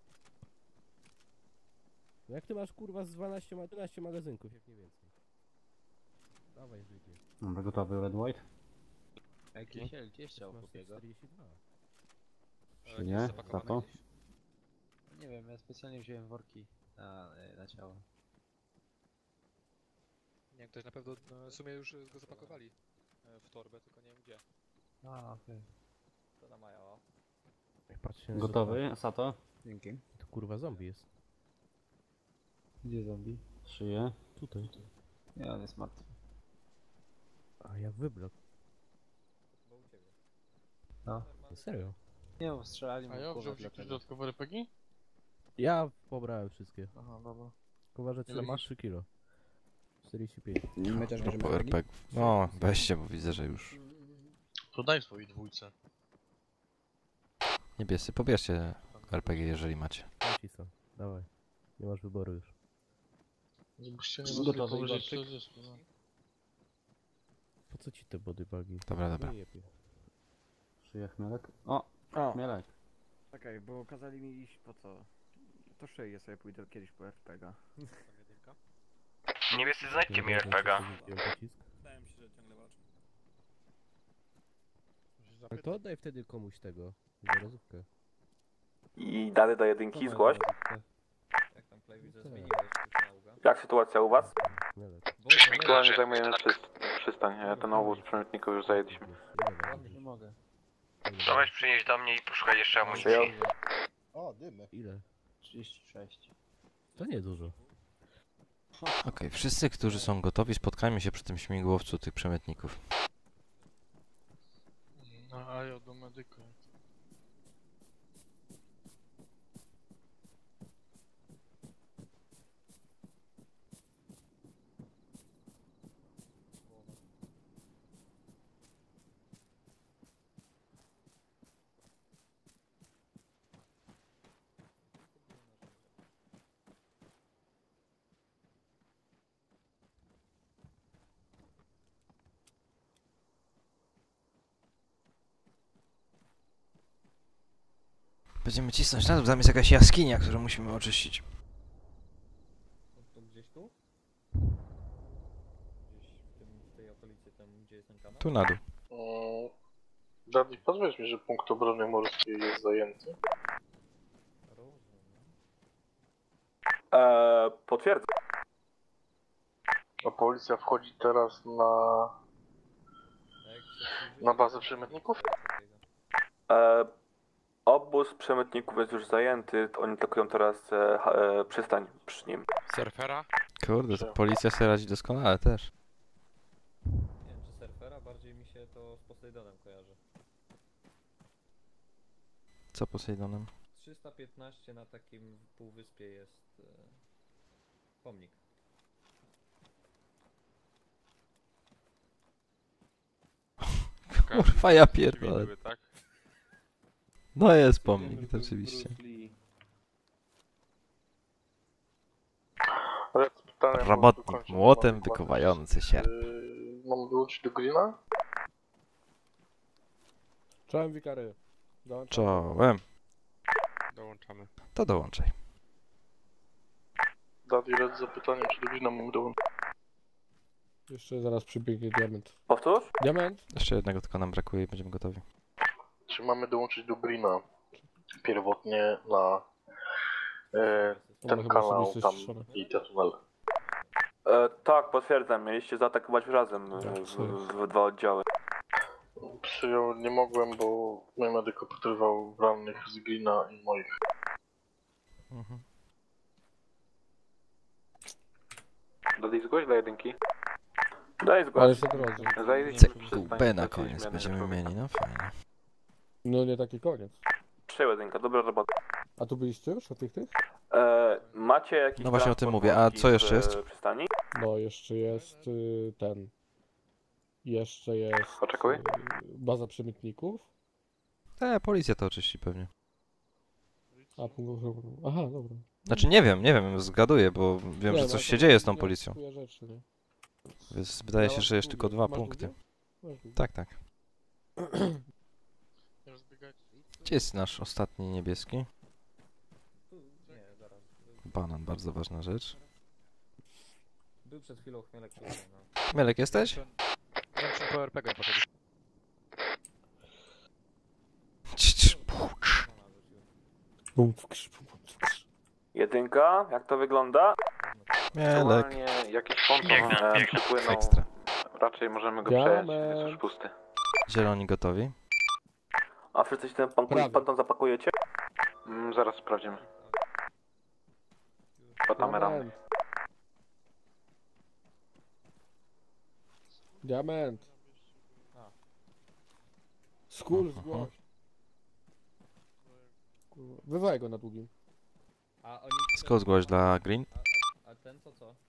V: No jak ty masz kurwa z dwanaście, ma- dwanaście magazynków, jak nie więcej. Dawaj, wyjdzie.
S: Dobra, gotowy Red White.
H: Gdzie się, gdzie chciał chłopiego?
V: czterdzieści dwa.
S: Czy nie? Za to?
H: Nie wiem, ja specjalnie wziąłem worki na, na ciało.
S: Nie wiem, ktoś na pewno no, w sumie już go zapakowali e, w torbę, tylko nie wiem gdzie.
H: A, okej. To na mają.
V: Jak patrzcie na
S: Gotowy, Sato?
I: Dzięki.
V: To kurwa zombie jest.
I: Gdzie zombie?
S: Szyję.
V: Tutaj.
H: Nie, on jest martwy.
V: A ja wyblok.
H: No.
V: Serio?
H: Nie wiem, strzelali mu
A: A
H: w
A: ja
H: głowę
A: wziął jakieś
H: dlatego.
A: dodatkowe er pe gie?
V: Ja pobrałem wszystkie.
A: Aha, dobra.
V: Uważaj,
A: Ile masz?
V: trzy kilo. czterdzieści pięć.
I: My też bierzemy
F: Po er pe gie. No, weźcie, bo widzę, że już.
A: To daj swojej dwójce.
F: Niebiescy, pobierzcie er pe gie, jeżeli macie.
V: Ci są. Dawaj. Nie masz wyboru już.
A: Żebyście nie
S: Gotowy,
A: dostali powyżej
S: Igorczyk?
A: czterdziestu, no.
V: Po co ci te bodybugi?
F: Dobra, dobra.
V: Nie jebie.
S: Szyję chmielek. O!
K: O.
S: Chmielek.
K: Czekaj, bo kazali mi iść po co? To szyję sobie pójdę kiedyś po R P G a.
D: Niebiescy, znajdźcie mi R P G a.
E: Wydaje mi się, że ciągle walczą.
V: Ale to oddaj wtedy komuś tego, za rozówkę.
C: I dane do jedynki,
V: Co
C: zgłoś.
V: ma za rozówkę?
H: Jak tam Play widzę, zmieniłeś sztuczna uga.
C: Jak sytuacja u was?
O: Aktualnie zajmujemy przyst przystań, e, ten obóz przemytników już zajęliśmy.
V: Nie mogę.
D: To weź przynieść do mnie i poszukaj jeszcze amunicji.
V: O, dymy. Ile? trzydzieści sześć. To nie dużo.
F: Okej, wszyscy, którzy są gotowi, spotkajmy się przy tym śmigłowcu tych przemytników.
A: Na Ajo do medyka.
F: Będziemy cisnąć na dół, tam jest jakaś jaskinia, którą musimy oczyścić.
H: To gdzieś tu? Gdzieś w, tym, w tej okolicy, tam gdzie jest ten kanał?
F: Tu na dół.
A: Daddy, pozwól mi, że punkt obrony morskiej jest zajęty.
C: Eee, potwierdzam.
A: A policja wchodzi teraz na... na bazę przemytników?
C: Eee, obóz przemytników jest już zajęty, oni atakują teraz e, ha- e, przystań przy nim.
U: Surfera?
F: Kurde, to policja sobie radzi doskonale też.
H: Nie wiem, czy surfera, bardziej mi się to z Posejdonem kojarzy.
F: Co Posejdonem?
H: trzysta piętnaście na takim półwyspie jest e, pomnik.
F: Kurwa, ja pierdolę.
U: Były, tak?
F: No jest pomnik, to oczywiście. Robotnik młotem wykuwający się.
A: Yy, mam dołączyć do Greena?
G: Czołem wikary.
F: Czołem.
U: Dołączamy.
F: To dołączaj.
A: Daddy, raz zapytanie, czy do Greena mam dołączyć.
G: Jeszcze zaraz przybiegnie diament.
C: Powtórz?
G: Diament?
F: Jeszcze jednego tylko nam brakuje i będziemy gotowi.
A: Czy mamy dołączyć do Greena? Pierwotnie na e, ten
G: chyba
A: kanał
G: sobie
A: tam
G: słyszałem.
A: i te tunele.
C: E, tak, potwierdzam, mieliście zaatakować razem e, w, w, w dwa oddziały.
A: Przyjął, nie mogłem, bo mój medyk opatrywał rannych z Greena i moich.
F: Mhm.
O: Dodaj zgłoś dla jedynki.
C: Daj
G: Ale
C: zgłoś.
G: jeszcze drodzy.
O: Zajęliśmy
F: C
O: przystań,
F: Q B na
O: straciliśmy
F: koniec
O: jednego
F: będziemy
O: człowieka.
F: mieli, no fajnie.
G: No nie taki koniec.
C: Przyjął jedynka, dobra robota.
G: A tu byliście już o tych tych?
C: E, macie jakiś
F: No właśnie o tym
C: transport
F: mówię, a
C: morski
F: co jeszcze
C: w,
F: jest?
C: e, przystani?
G: No jeszcze jest y, ten. Jeszcze jest
O: Oczekuj.
G: y, baza przemytników.
F: Te, policja to oczyści pewnie.
G: A, punkt- aha, dobra.
F: Znaczy nie wiem, nie wiem, zgaduję, bo wiem,
G: Nie,
F: że
G: no
F: coś
G: to
F: się dzieje z tą
G: ja
F: policją.
G: kupuję rzeczy, nie?
F: Więc wydaje
G: Ja
F: się,
G: mam
F: że jest
G: długie.
F: tylko dwa
G: Masz
F: punkty.
G: długie? Masz długie.
F: Tak, tak. Gdzie jest nasz ostatni niebieski?
H: Nie, zaraz.
F: Banan, bardzo ważna rzecz.
H: Był przed chwilą Chmielek tutaj, no.
F: Mielek jesteś?
S: Ja muszę po R P G poszedł.
F: Cii, cii, pucz.
G: Bum, wkrz, bum, wkrz.
C: Jedynka, jak to wygląda?
F: Mielek.
O: Aktualnie jakiś ponton
D: Biegnę,
O: e,
D: biegnę.
O: przypłynął.
F: Ekstra.
O: Raczej możemy go
G: Diament.
O: przejąć, jest już pusty.
F: Zieloni gotowi?
C: A wszyscy się ten pan,
G: Prawie.
C: panton zapakujecie?
O: Mm, zaraz sprawdzimy. Badamy ramy.
G: Diament. Diament. Skul, zgłoś. Kurwa, wywaj go na długim.
H: A oni...
F: Skąd zgłoś dla Green?
H: A, a, a ten to co?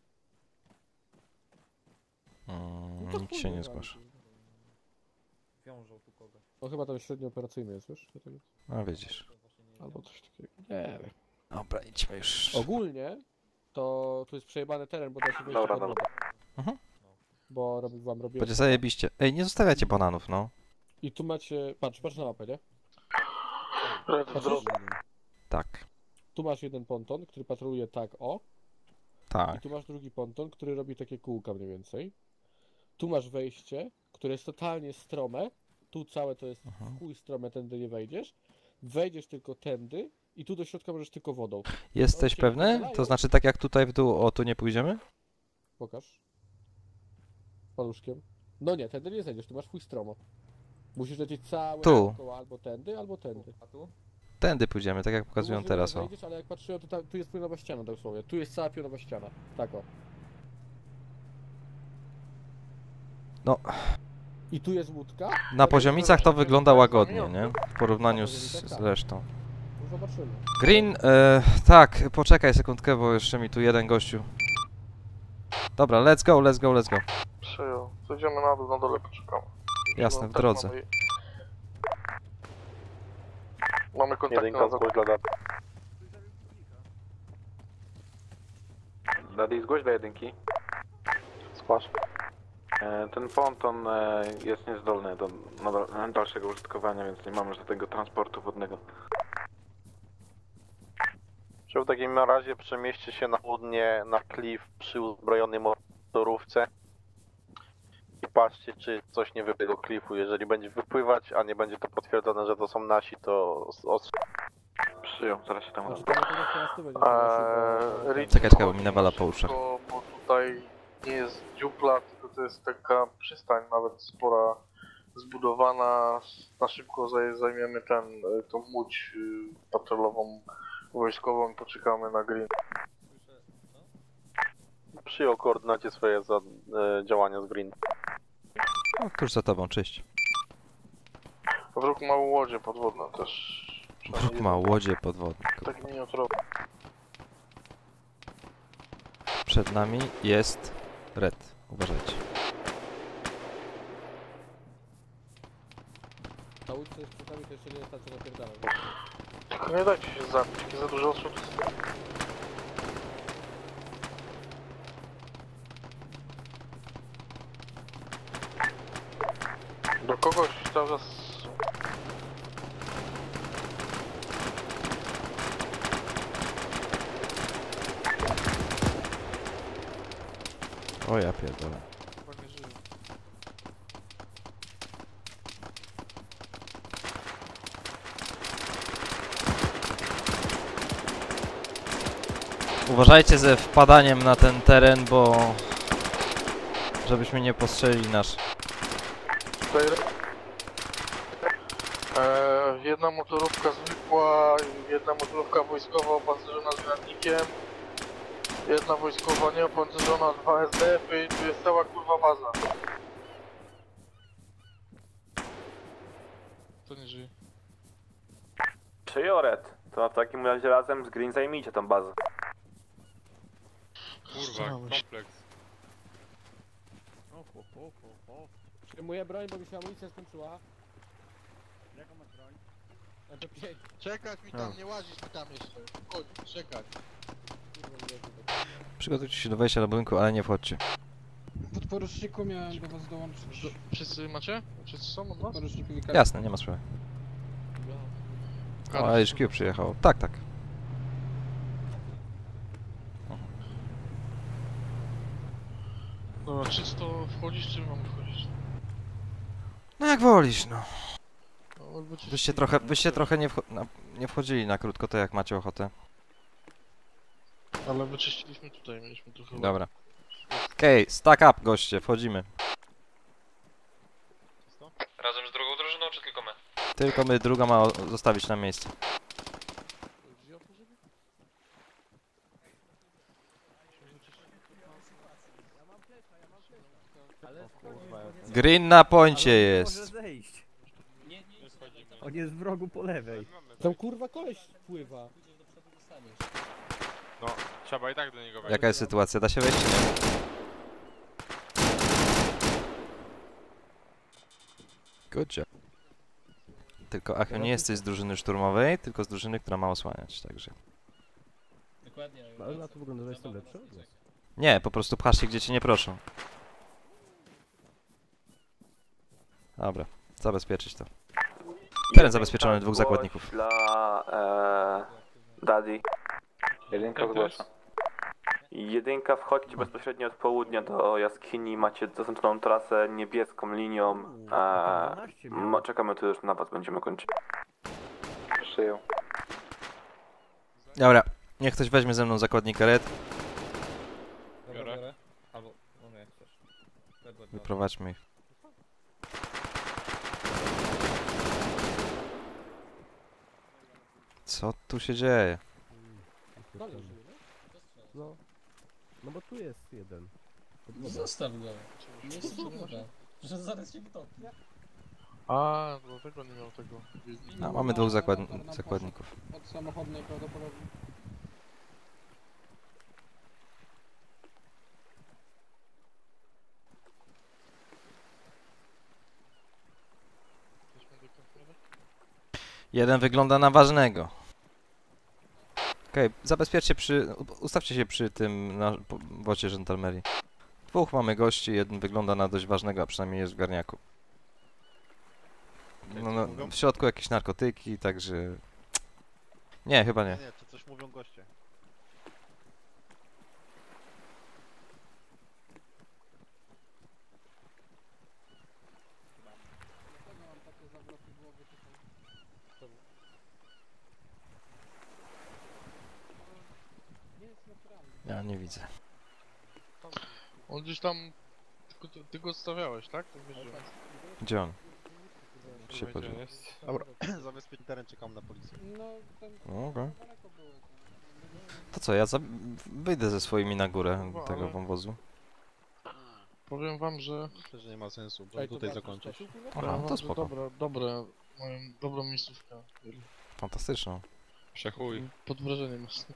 F: Mm,
G: to
F: nikt
G: chuj
F: się nie
G: wywali.
F: zgłasza.
H: Wiążą tu kogoś.
G: No chyba tam średnio operacyjny jest, wiesz? Dlatego-
F: A widzisz.
G: Albo coś takiego. Nie wiem.
F: Dobra, idźmy już.
G: Ogólnie to tu jest przejebany teren, bo da się wejść
O: Dobra,
G: pod
O: dobra.
G: wodę.
F: Mhm.
G: Bo robi, wam robię.
F: Będzie zajebiście. Ej, nie zostawiacie bananów, no.
G: I tu macie. Patrz, patrz na mapę, nie?
A: Red,
G: Patrzysz?
A: drop.
F: Tak.
G: Tu masz jeden ponton, który patroluje tak o.
F: Tak.
G: I tu masz drugi ponton, który robi takie kółka mniej więcej. Tu masz wejście, które jest totalnie strome. Tu całe to jest
F: Aha.
G: chuj strome, tędy nie wejdziesz. Wejdziesz tylko tędy i tu do środka możesz tylko wodą.
F: Jesteś
G: Oni cię
F: pewny?
G: wypierdalają.
F: To znaczy tak jak tutaj w dół, o tu nie pójdziemy?
G: Pokaż. Paluszkiem. No nie, tędy nie zejdziesz, tu masz chuj stromo. Musisz lecieć całe
F: Tu.
G: dookoła, albo tędy, albo tędy.
H: A tu?
F: Tędy pójdziemy, tak jak pokazują
G: Tu możliwe,
F: teraz,
G: że
F: o.
G: wejdziesz, ale jak patrzyłem, to tam, tu jest pionowa ściana dosłownie. Tu jest cała pionowa ściana. Tak o.
F: No.
G: I tu jest łódka.
F: Na poziomicach to wygląda łagodnie, nie? W porównaniu
G: Na
F: z,
G: poziomicach
F: z
G: tak.
F: resztą.
G: No zobaczymy.
F: Green, e, tak, poczekaj sekundkę, bo jeszcze mi tu jeden gościu. Dobra, let's go, let's go, let's go.
J: Przyjął. Zejdziemy na dół, na dole poczekamy.
F: Jasne, w
J: Tak,
F: drodze.
J: Mamy, mamy kontakt
L: Jedynka,
J: na
L: zgłoś dla Daddy.
O: Daddy, zgłoś dla jedynki.
L: Skłasz.
O: E, Ten ponton e, jest niezdolny do nadal- dalszego użytkowania, więc nie mamy żadnego transportu wodnego.
L: Czy w takim razie przemieści się na południe na klif przy uzbrojonej motorówce i patrzcie, czy coś nie wypłynie do klifu. Jeżeli będzie wypływać, a nie będzie to potwierdzone, że to są nasi, to ostrze.
O: Przyjął, zaraz się tam
G: Znaczy,
O: rozda.
G: to na pewno teraz ty będziesz
J: Eee,
G: nosił,
J: Rich
F: Czekaj, czekaj, bo mi nawala po uszach.
J: Bo, bo tutaj nie jest dziupla, tylko to jest taka przystań, nawet spora, zbudowana. Na szybko zaj- zajmiemy ten, e, tą łódź y, patrolową wojskową i poczekamy na green.
L: Przyjął koordynacie swoje za, e, działania z Green.
F: O, tuż za tobą, cześć.
J: Wróg ma łodzie podwodne też.
F: Wróg ma łodzie podwodne.
J: Tak miniaturowe.
F: Przed nami jest Red, uważajcie.
G: Ta łódź, co jest przed nami, to jeszcze nie jest ta, co napierdala.
J: Tylko nie dajcie się zabić, taki za duży odrzut. Do kogoś cały czas...
F: O ja pierdolę.
A: Chyba nie żyje.
F: Uważajcie ze wpadaniem na ten teren, bo... żebyśmy nie postrzelili nasz.
J: Tutaj... Eee, jedna motorówka zwykła, jedna motorówka wojskowa opancerzona z granatnikiem, jedna wojskowa nieopancerzona, dwa S D F-y i tu jest cała kurwa baza.
A: To nie żyje.
C: Przyjął Red. To w takim razie razem z Green zajmijcie tą bazę.
U: Kurwa, kompleks.
K: O, ho, ho, ho, ho.
G: Przyjmuję broń, bo mi się amunicja skończyła.
K: Jaką masz broń?
G: M P pięć.
M: Czekać mi tam, nie łazić mi tam jeszcze. Chodź, czekać.
F: Przygotujcie się do wejścia do budynku, ale nie wchodźcie.
T: Podporuczniku miałem do was dołączyć.
A: Wszyscy macie? Wszyscy są od was?
T: Podporuczniku i
F: Jasne, nie ma sprawy. O, H Q przyjechało. Tak, tak.
A: Dobra, czysto wchodzisz, czy mamy wchodzić?
F: No jak wolisz, no.
A: No, albo czysto-
F: Byście trochę, byście trochę nie, wcho na, nie wchodzili na krótko, to jak macie ochotę.
A: Ale wyczyściliśmy tutaj, mieliśmy tu chyba...
F: Dobra. Okej, okay, stack up, goście, wchodzimy.
D: Razem z drugą drużyną, czy tylko my?
F: Tylko my, druga ma o- zostawić nam miejsce. Green na poncie jest.
K: Może zejść. On jest w rogu po lewej.
G: Tam kurwa koleś pływa.
U: No, trzeba i tak do niego wejść.
F: Jaka jest sytuacja? Da się wejść? czy nie? Good job. Tylko Achio, nie jesteś z drużyny szturmowej, tylko z drużyny, która ma osłaniać, także...
I: Dokładnie.
K: Ale na to wygląda, że jestem lepszy od was.
F: Nie, po prostu pchasz się, gdzie cię nie proszą. Dobra, zabezpieczyć to. Teren zabezpieczony, dwóch zakładników.
C: Dla e, Daddy.
O: Jedynka zgłasza.
C: Jedynka, wchodźcie bezpośrednio od południa do jaskini, macie zaznaczoną trasę niebieską linią. Eee, ma- czekamy tu już na was, będziemy kończyć.
O: Przyjął.
F: Dobra, niech ktoś weźmie ze mną zakładnika Red.
H: Dobra, biorę. Albo, no nie, chcesz. Według dwa.
F: Wyprowadźmy ich. Co tu się dzieje?
V: No. No bo tu jest jeden.
N: No zostaw go. Nie jest dobra. Że zaraz się wtopi.
A: A, dlatego nie miał tego.
F: A, mamy dwóch zakład zakładników.
T: Od samochodnej prawdopodobnie.
F: Jeden wygląda na ważnego. Okej, okay, zabezpieczcie przy... ustawcie się przy tym na wocie żandarmerii. Dwóch mamy gości, jeden wygląda na dość ważnego, a przynajmniej jest w garniaku. No, no, w środku jakieś narkotyki, także... Nie, chyba nie.
B: Nie, nie, czy coś mówią goście.
F: Ja nie widzę.
A: On gdzieś tam... Tylko ty, ty go odstawiałeś, tak? Tak wiedziałem.
F: Gdzie on? Się podział.
B: Dobra, zabezpieczmy teren, czekam na policję.
T: No, ten...
F: No, okej. To co, ja za... wyjdę ze swoimi na górę
A: No,
F: tego
A: ale-
F: wąwozu.
A: Powiem wam, że...
B: Myślę, że nie ma sensu, bo
A: Ej, to
B: tutaj
A: bardzo
B: zakończyć.
F: Aha,
A: Powiem wam,
F: to
A: że
F: spoko.
A: Dobra, dobre, mają dobrą miejscówkę.
F: Fantastyczną.
A: Przechuj. Pod wrażeniem jestem.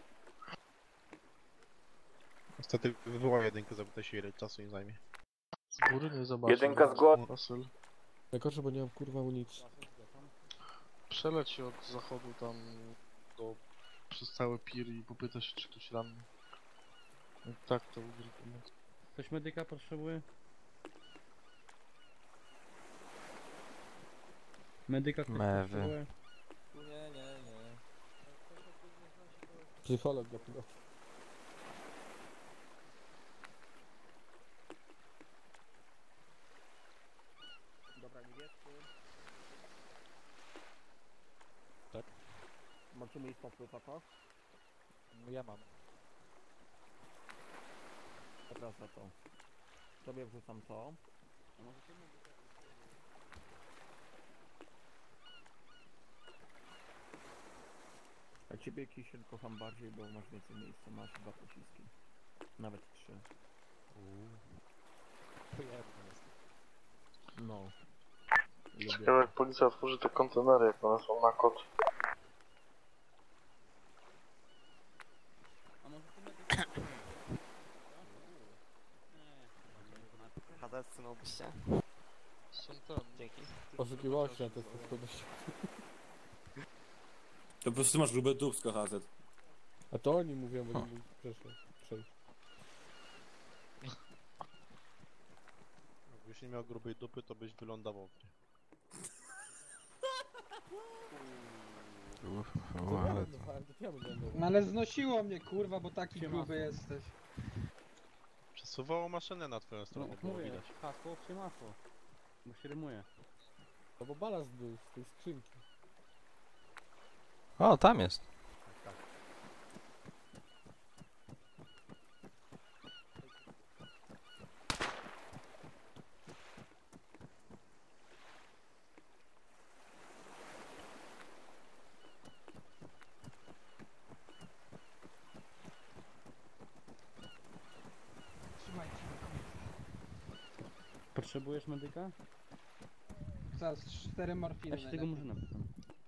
B: Niestety wywołał jedynkę, zapytaj się ile czasu im zajmie.
A: Z góry nie zobaczę.
C: Jedynka zgłos...
A: Russell.
K: Najgorsze, bo nie mam kurwa amunicji.
A: Przeleć się od zachodu tam do... przez cały pir i popyta się, czy ktoś ranny. Jak tak, to udzieli pomocy.
K: Ktoś medyka potrzebuje? Medyka ktoś
F: Mewy.
K: potrzebuje?
H: Nie, nie, nie.
K: Psycholog dla tego. Dobra, niebieski.
S: Tak?
K: Macie miejsca w plecakach?
S: No ja mam.
K: Teraz za to. Sobie wrzucam to. A możecie mówić, jak- A ciebie Kisiel kocham bardziej, bo masz więcej miejsca, masz dwa pociski. Nawet trzy. No.
J: Ciekawe jak policja otworzy te kontenery, jak one są na kod.
R: Hadescy no byście.
A: Są tam.
R: Dzięki.
K: Oszukiwało się na te sposobności.
E: To po prostu masz grube dupsko, Hazet.
K: A to oni mówią, bo nie mógł przeszedł. Przejść.
B: Jakbyś nie miał grubej dupy, to byś wylądował w niej.
F: Uff,
K: To
F: o,
K: ja
F: ale...
K: lądowałem, to ja lądowałem.
T: No ale znosiło mnie kurwa, bo taki gruby jesteś.
B: Przesuwało maszynę na twoją stronę,
K: No,
B: było
K: mówię,
B: widać.
K: hasło czy masło? Bo się rymuje. No bo balast był z tej skrzynki.
F: O, tam jest.
K: Potrzebujesz medyka?
T: Zaraz cztery morfiny.
K: Ja się tego murzyna pytam.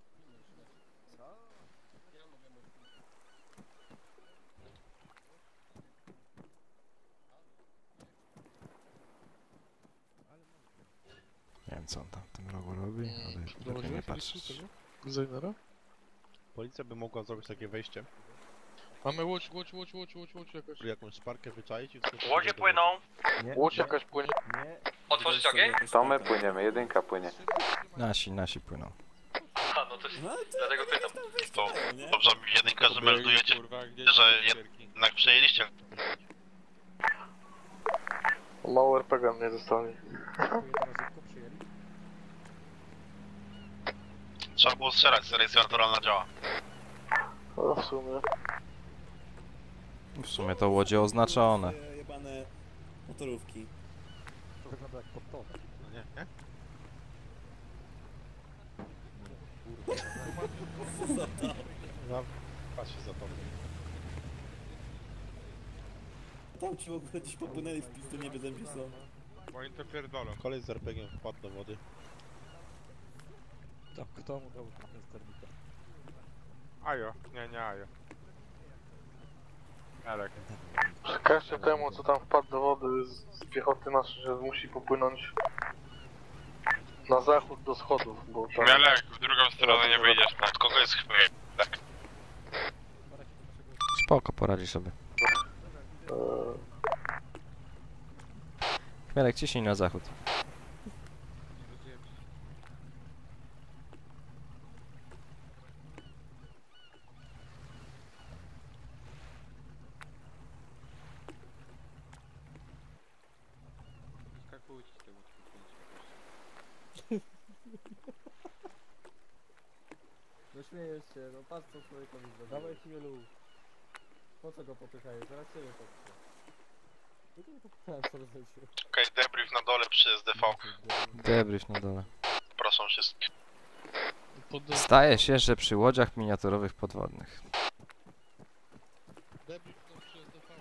F: Nie wiem co on tam w tym rogu robi, ale lepiej nie
A: Prowadziłeś
F: patrzeć.
A: tego? Designera?
B: Policja by mogła zrobić takie wejście.
A: Mamy łódź, łódź, łódź, łódź, łódź, łódź jakaś.
B: Jakąś szparkę wyczaić i wskoczyć
D: Łodzie
B: do
D: płyną.
B: wody.
A: Łódź jakaś płynie.
D: Otworzyć ogień?
O: To my płyniemy, jedynka płynie.
F: Nasi, nasi płyną.
D: A, no no to dlatego pytam.
B: To dobrze, jedynka, że meldujecie, że jednak przejęliście.
L: Mało R P G mnie zostali.
B: Trzeba było strzelać, selekcja naturalna działa.
L: No w sumie.
F: W sumie to łodzie oznaczone.
E: Jebane motorówki.
K: To wygląda jak podtonek.
B: No nie, nie?
E: Kurwa.
B: Patrz się za to.
E: Tam ci w ogóle gdzieś popłynęli w pizdu, nie wiedzą gdzie są.
U: Bo oni to pierdolą.
B: Kolej z R P G wpadł do wody.
K: To kto mu dał ten sternika?
U: Ajo, nie, nie Ajo. Elek.
L: Przekażcie temu, co tam wpadł do wody z, z piechoty naszej, że musi popłynąć na zachód do schodów, bo tam...
U: Elek, w drugą stronę nie wyjdziesz.
B: Od kogo jest chwyt? Tak.
F: Spoko, poradzi sobie. Chmielek, ciśnij na zachód.
U: Skakujcie temu
H: No śmiejesz się, no patrz co człowiekowi zrobił. Dawaj chmielu. Po co go popychają? Zaraz ciebie popchę. No to nie popchałem co rozejście.
B: Okej, okay, debrief na dole przy S D V.
F: Debrief na dole.
B: Proszę wszystkich.
F: Zdaje się, że przy łodziach miniaturowych podwodnych.
M: Debrief no przy S D V.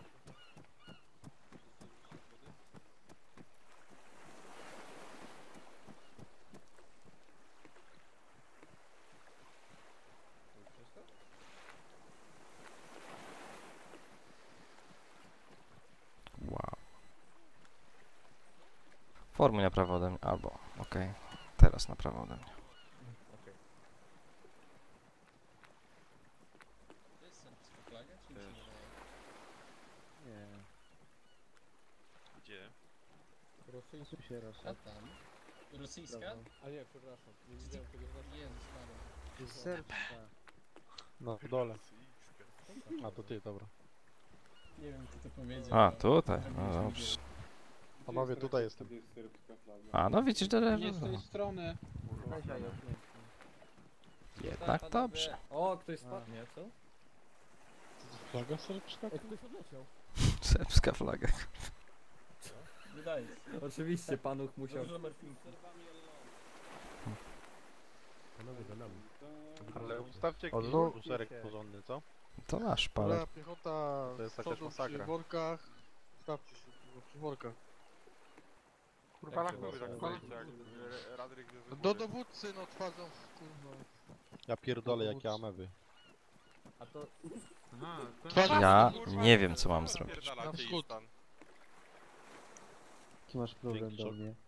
F: Wow. Formuj na prawo ode mnie, albo, okej, okay. Teraz na prawo ode mnie.
N: Okay. To jest serbska flaga, czy już nie?
K: Nie.
U: Gdzie?
N: Rosyjska się A tam? Rosyjska?
K: Dobra. A nie, przepraszam, nie widziałem tego znaczenia.
N: Jezus Maria.
K: To jest serbska.
B: No, w dole. A to ty, dobra.
N: Nie wiem kto to powiedział.
F: A, tutaj, no dobrze.
B: Panowie, tutaj jestem.
F: A, no widzisz, że...
T: Nie z tej strony.
F: Jednak dobrze.
H: O, ktoś spadł, nie, co?
M: Flaga serbska?
H: Ej, ktoś odleciał.
F: Serbska flaga.
H: Wydaje się.
K: Oczywiście, panuch musiał...
H: Dużo morfinku.
K: Panowie za nami.
B: Ale ustawcie
F: O,
B: jakiś
F: no.
B: szereg porządny, co?
F: To nasz palek.
M: Ale piechota
B: To jest
M: z
B: jakaś
M: przodu przy
B: masakra.
M: workach. Stawcie się kurwa, przy workach.
U: Kurwa na
M: Tak,
U: chuj tak
M: tak.
U: stoicie, jak e, Radryk ze
M: Do dowódcy no twarzą w kurwa.
B: Ja pierdolę, jakie amewy.
H: A to...
U: Aha,
M: Twarzą
F: Ja
M: w kurwa.
F: nie wiem, co mam zrobić.
M: Na wschód.
K: Jaki masz problem do mnie?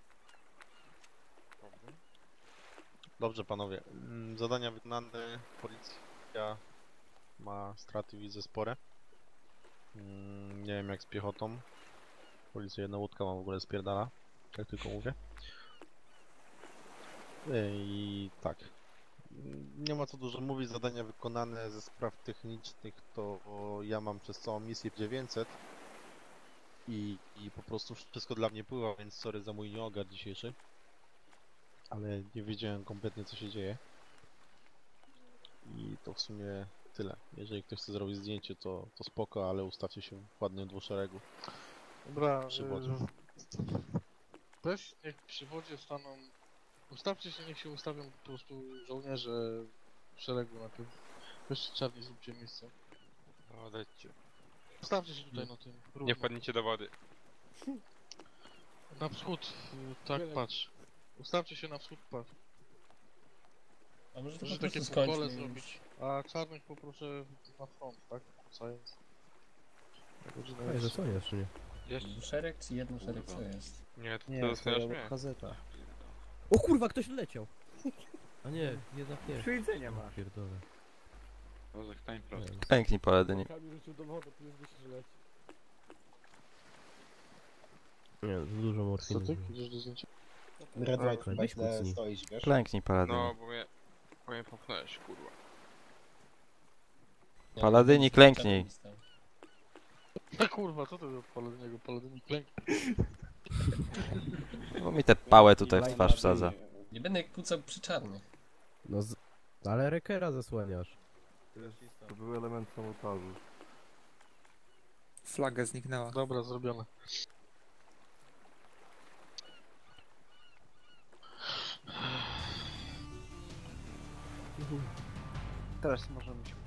B: Dobrze, panowie. Mm, Zadania wykonane. Policja ma straty, widzę, spore. Mm, Nie wiem jak z piechotą. Policja jedna łódka ma w ogóle spierdala. Jak tylko mówię. I tak. Nie ma co dużo mówić. Zadania wykonane ze spraw technicznych to ja mam przez całą misję dziewięćset. I, I po prostu wszystko dla mnie pływa, więc sorry za mój nieogar dzisiejszy. Ale nie wiedziałem kompletnie co się dzieje. I to w sumie tyle. Jeżeli ktoś chce zrobić zdjęcie, to, to spoko, ale ustawcie się w ładnym dwuszeregu.
M: Dobra,
B: Przy wodzie.
M: y, weź niech przy wodzie staną. Ustawcie się, niech się ustawią po prostu żołnierze w szeregu najpierw. Weźcie czarni, zróbcie miejsce.
U: No, odejdźcie.
M: Ustawcie się tutaj na tym. Równo.
U: Nie wpadnijcie do wody.
M: Na wschód, y, tak patrz. Ustawcie się na wschód, patrz.
N: A może to
M: Proszę
N: po
M: takie
N: prostu
M: pole
N: skończmy
M: zrobić. A czarnych poproszę na front, tak? Kucając. Na godzinę
V: Ej,
M: jeszcze.
V: co jeszcze nie?
N: Jeszcze szereg czy jedno szereg co jest?
U: Nie, to,
V: Nie,
U: to dostaniesz
V: to
U: mnie.
V: gazeta. O kurwa, ktoś leciał! A nie, jednak nie.
K: Przywidzenia ma.
V: Pierdolę.
U: Boże, stań prosto.
F: Pęknij pojedynie.
H: Kamil rzucił do wody, tu już myślisz, że leci.
V: Nie, za dużo
M: Co
V: morfiny.
M: ty? Idziesz do zdjęcia?
V: Red White, weź kucnij.
F: Klęknij paladyn.
U: No, bo mnie... Bo mnie popchnąłeś, kurwa.
F: Paladyni, klęknij.
A: No kurwa, co to za Paladyniego? Paladyni klęknij.
F: Bo mi tę pałę tutaj w twarz wsadza.
N: Nie będę kłócał przy czarnych.
V: No z... ale Rekera zasłaniasz.
P: To był element sabotażu.
Q: Flaga zniknęła.
A: Dobra, zrobione.
W: Teraz możemy się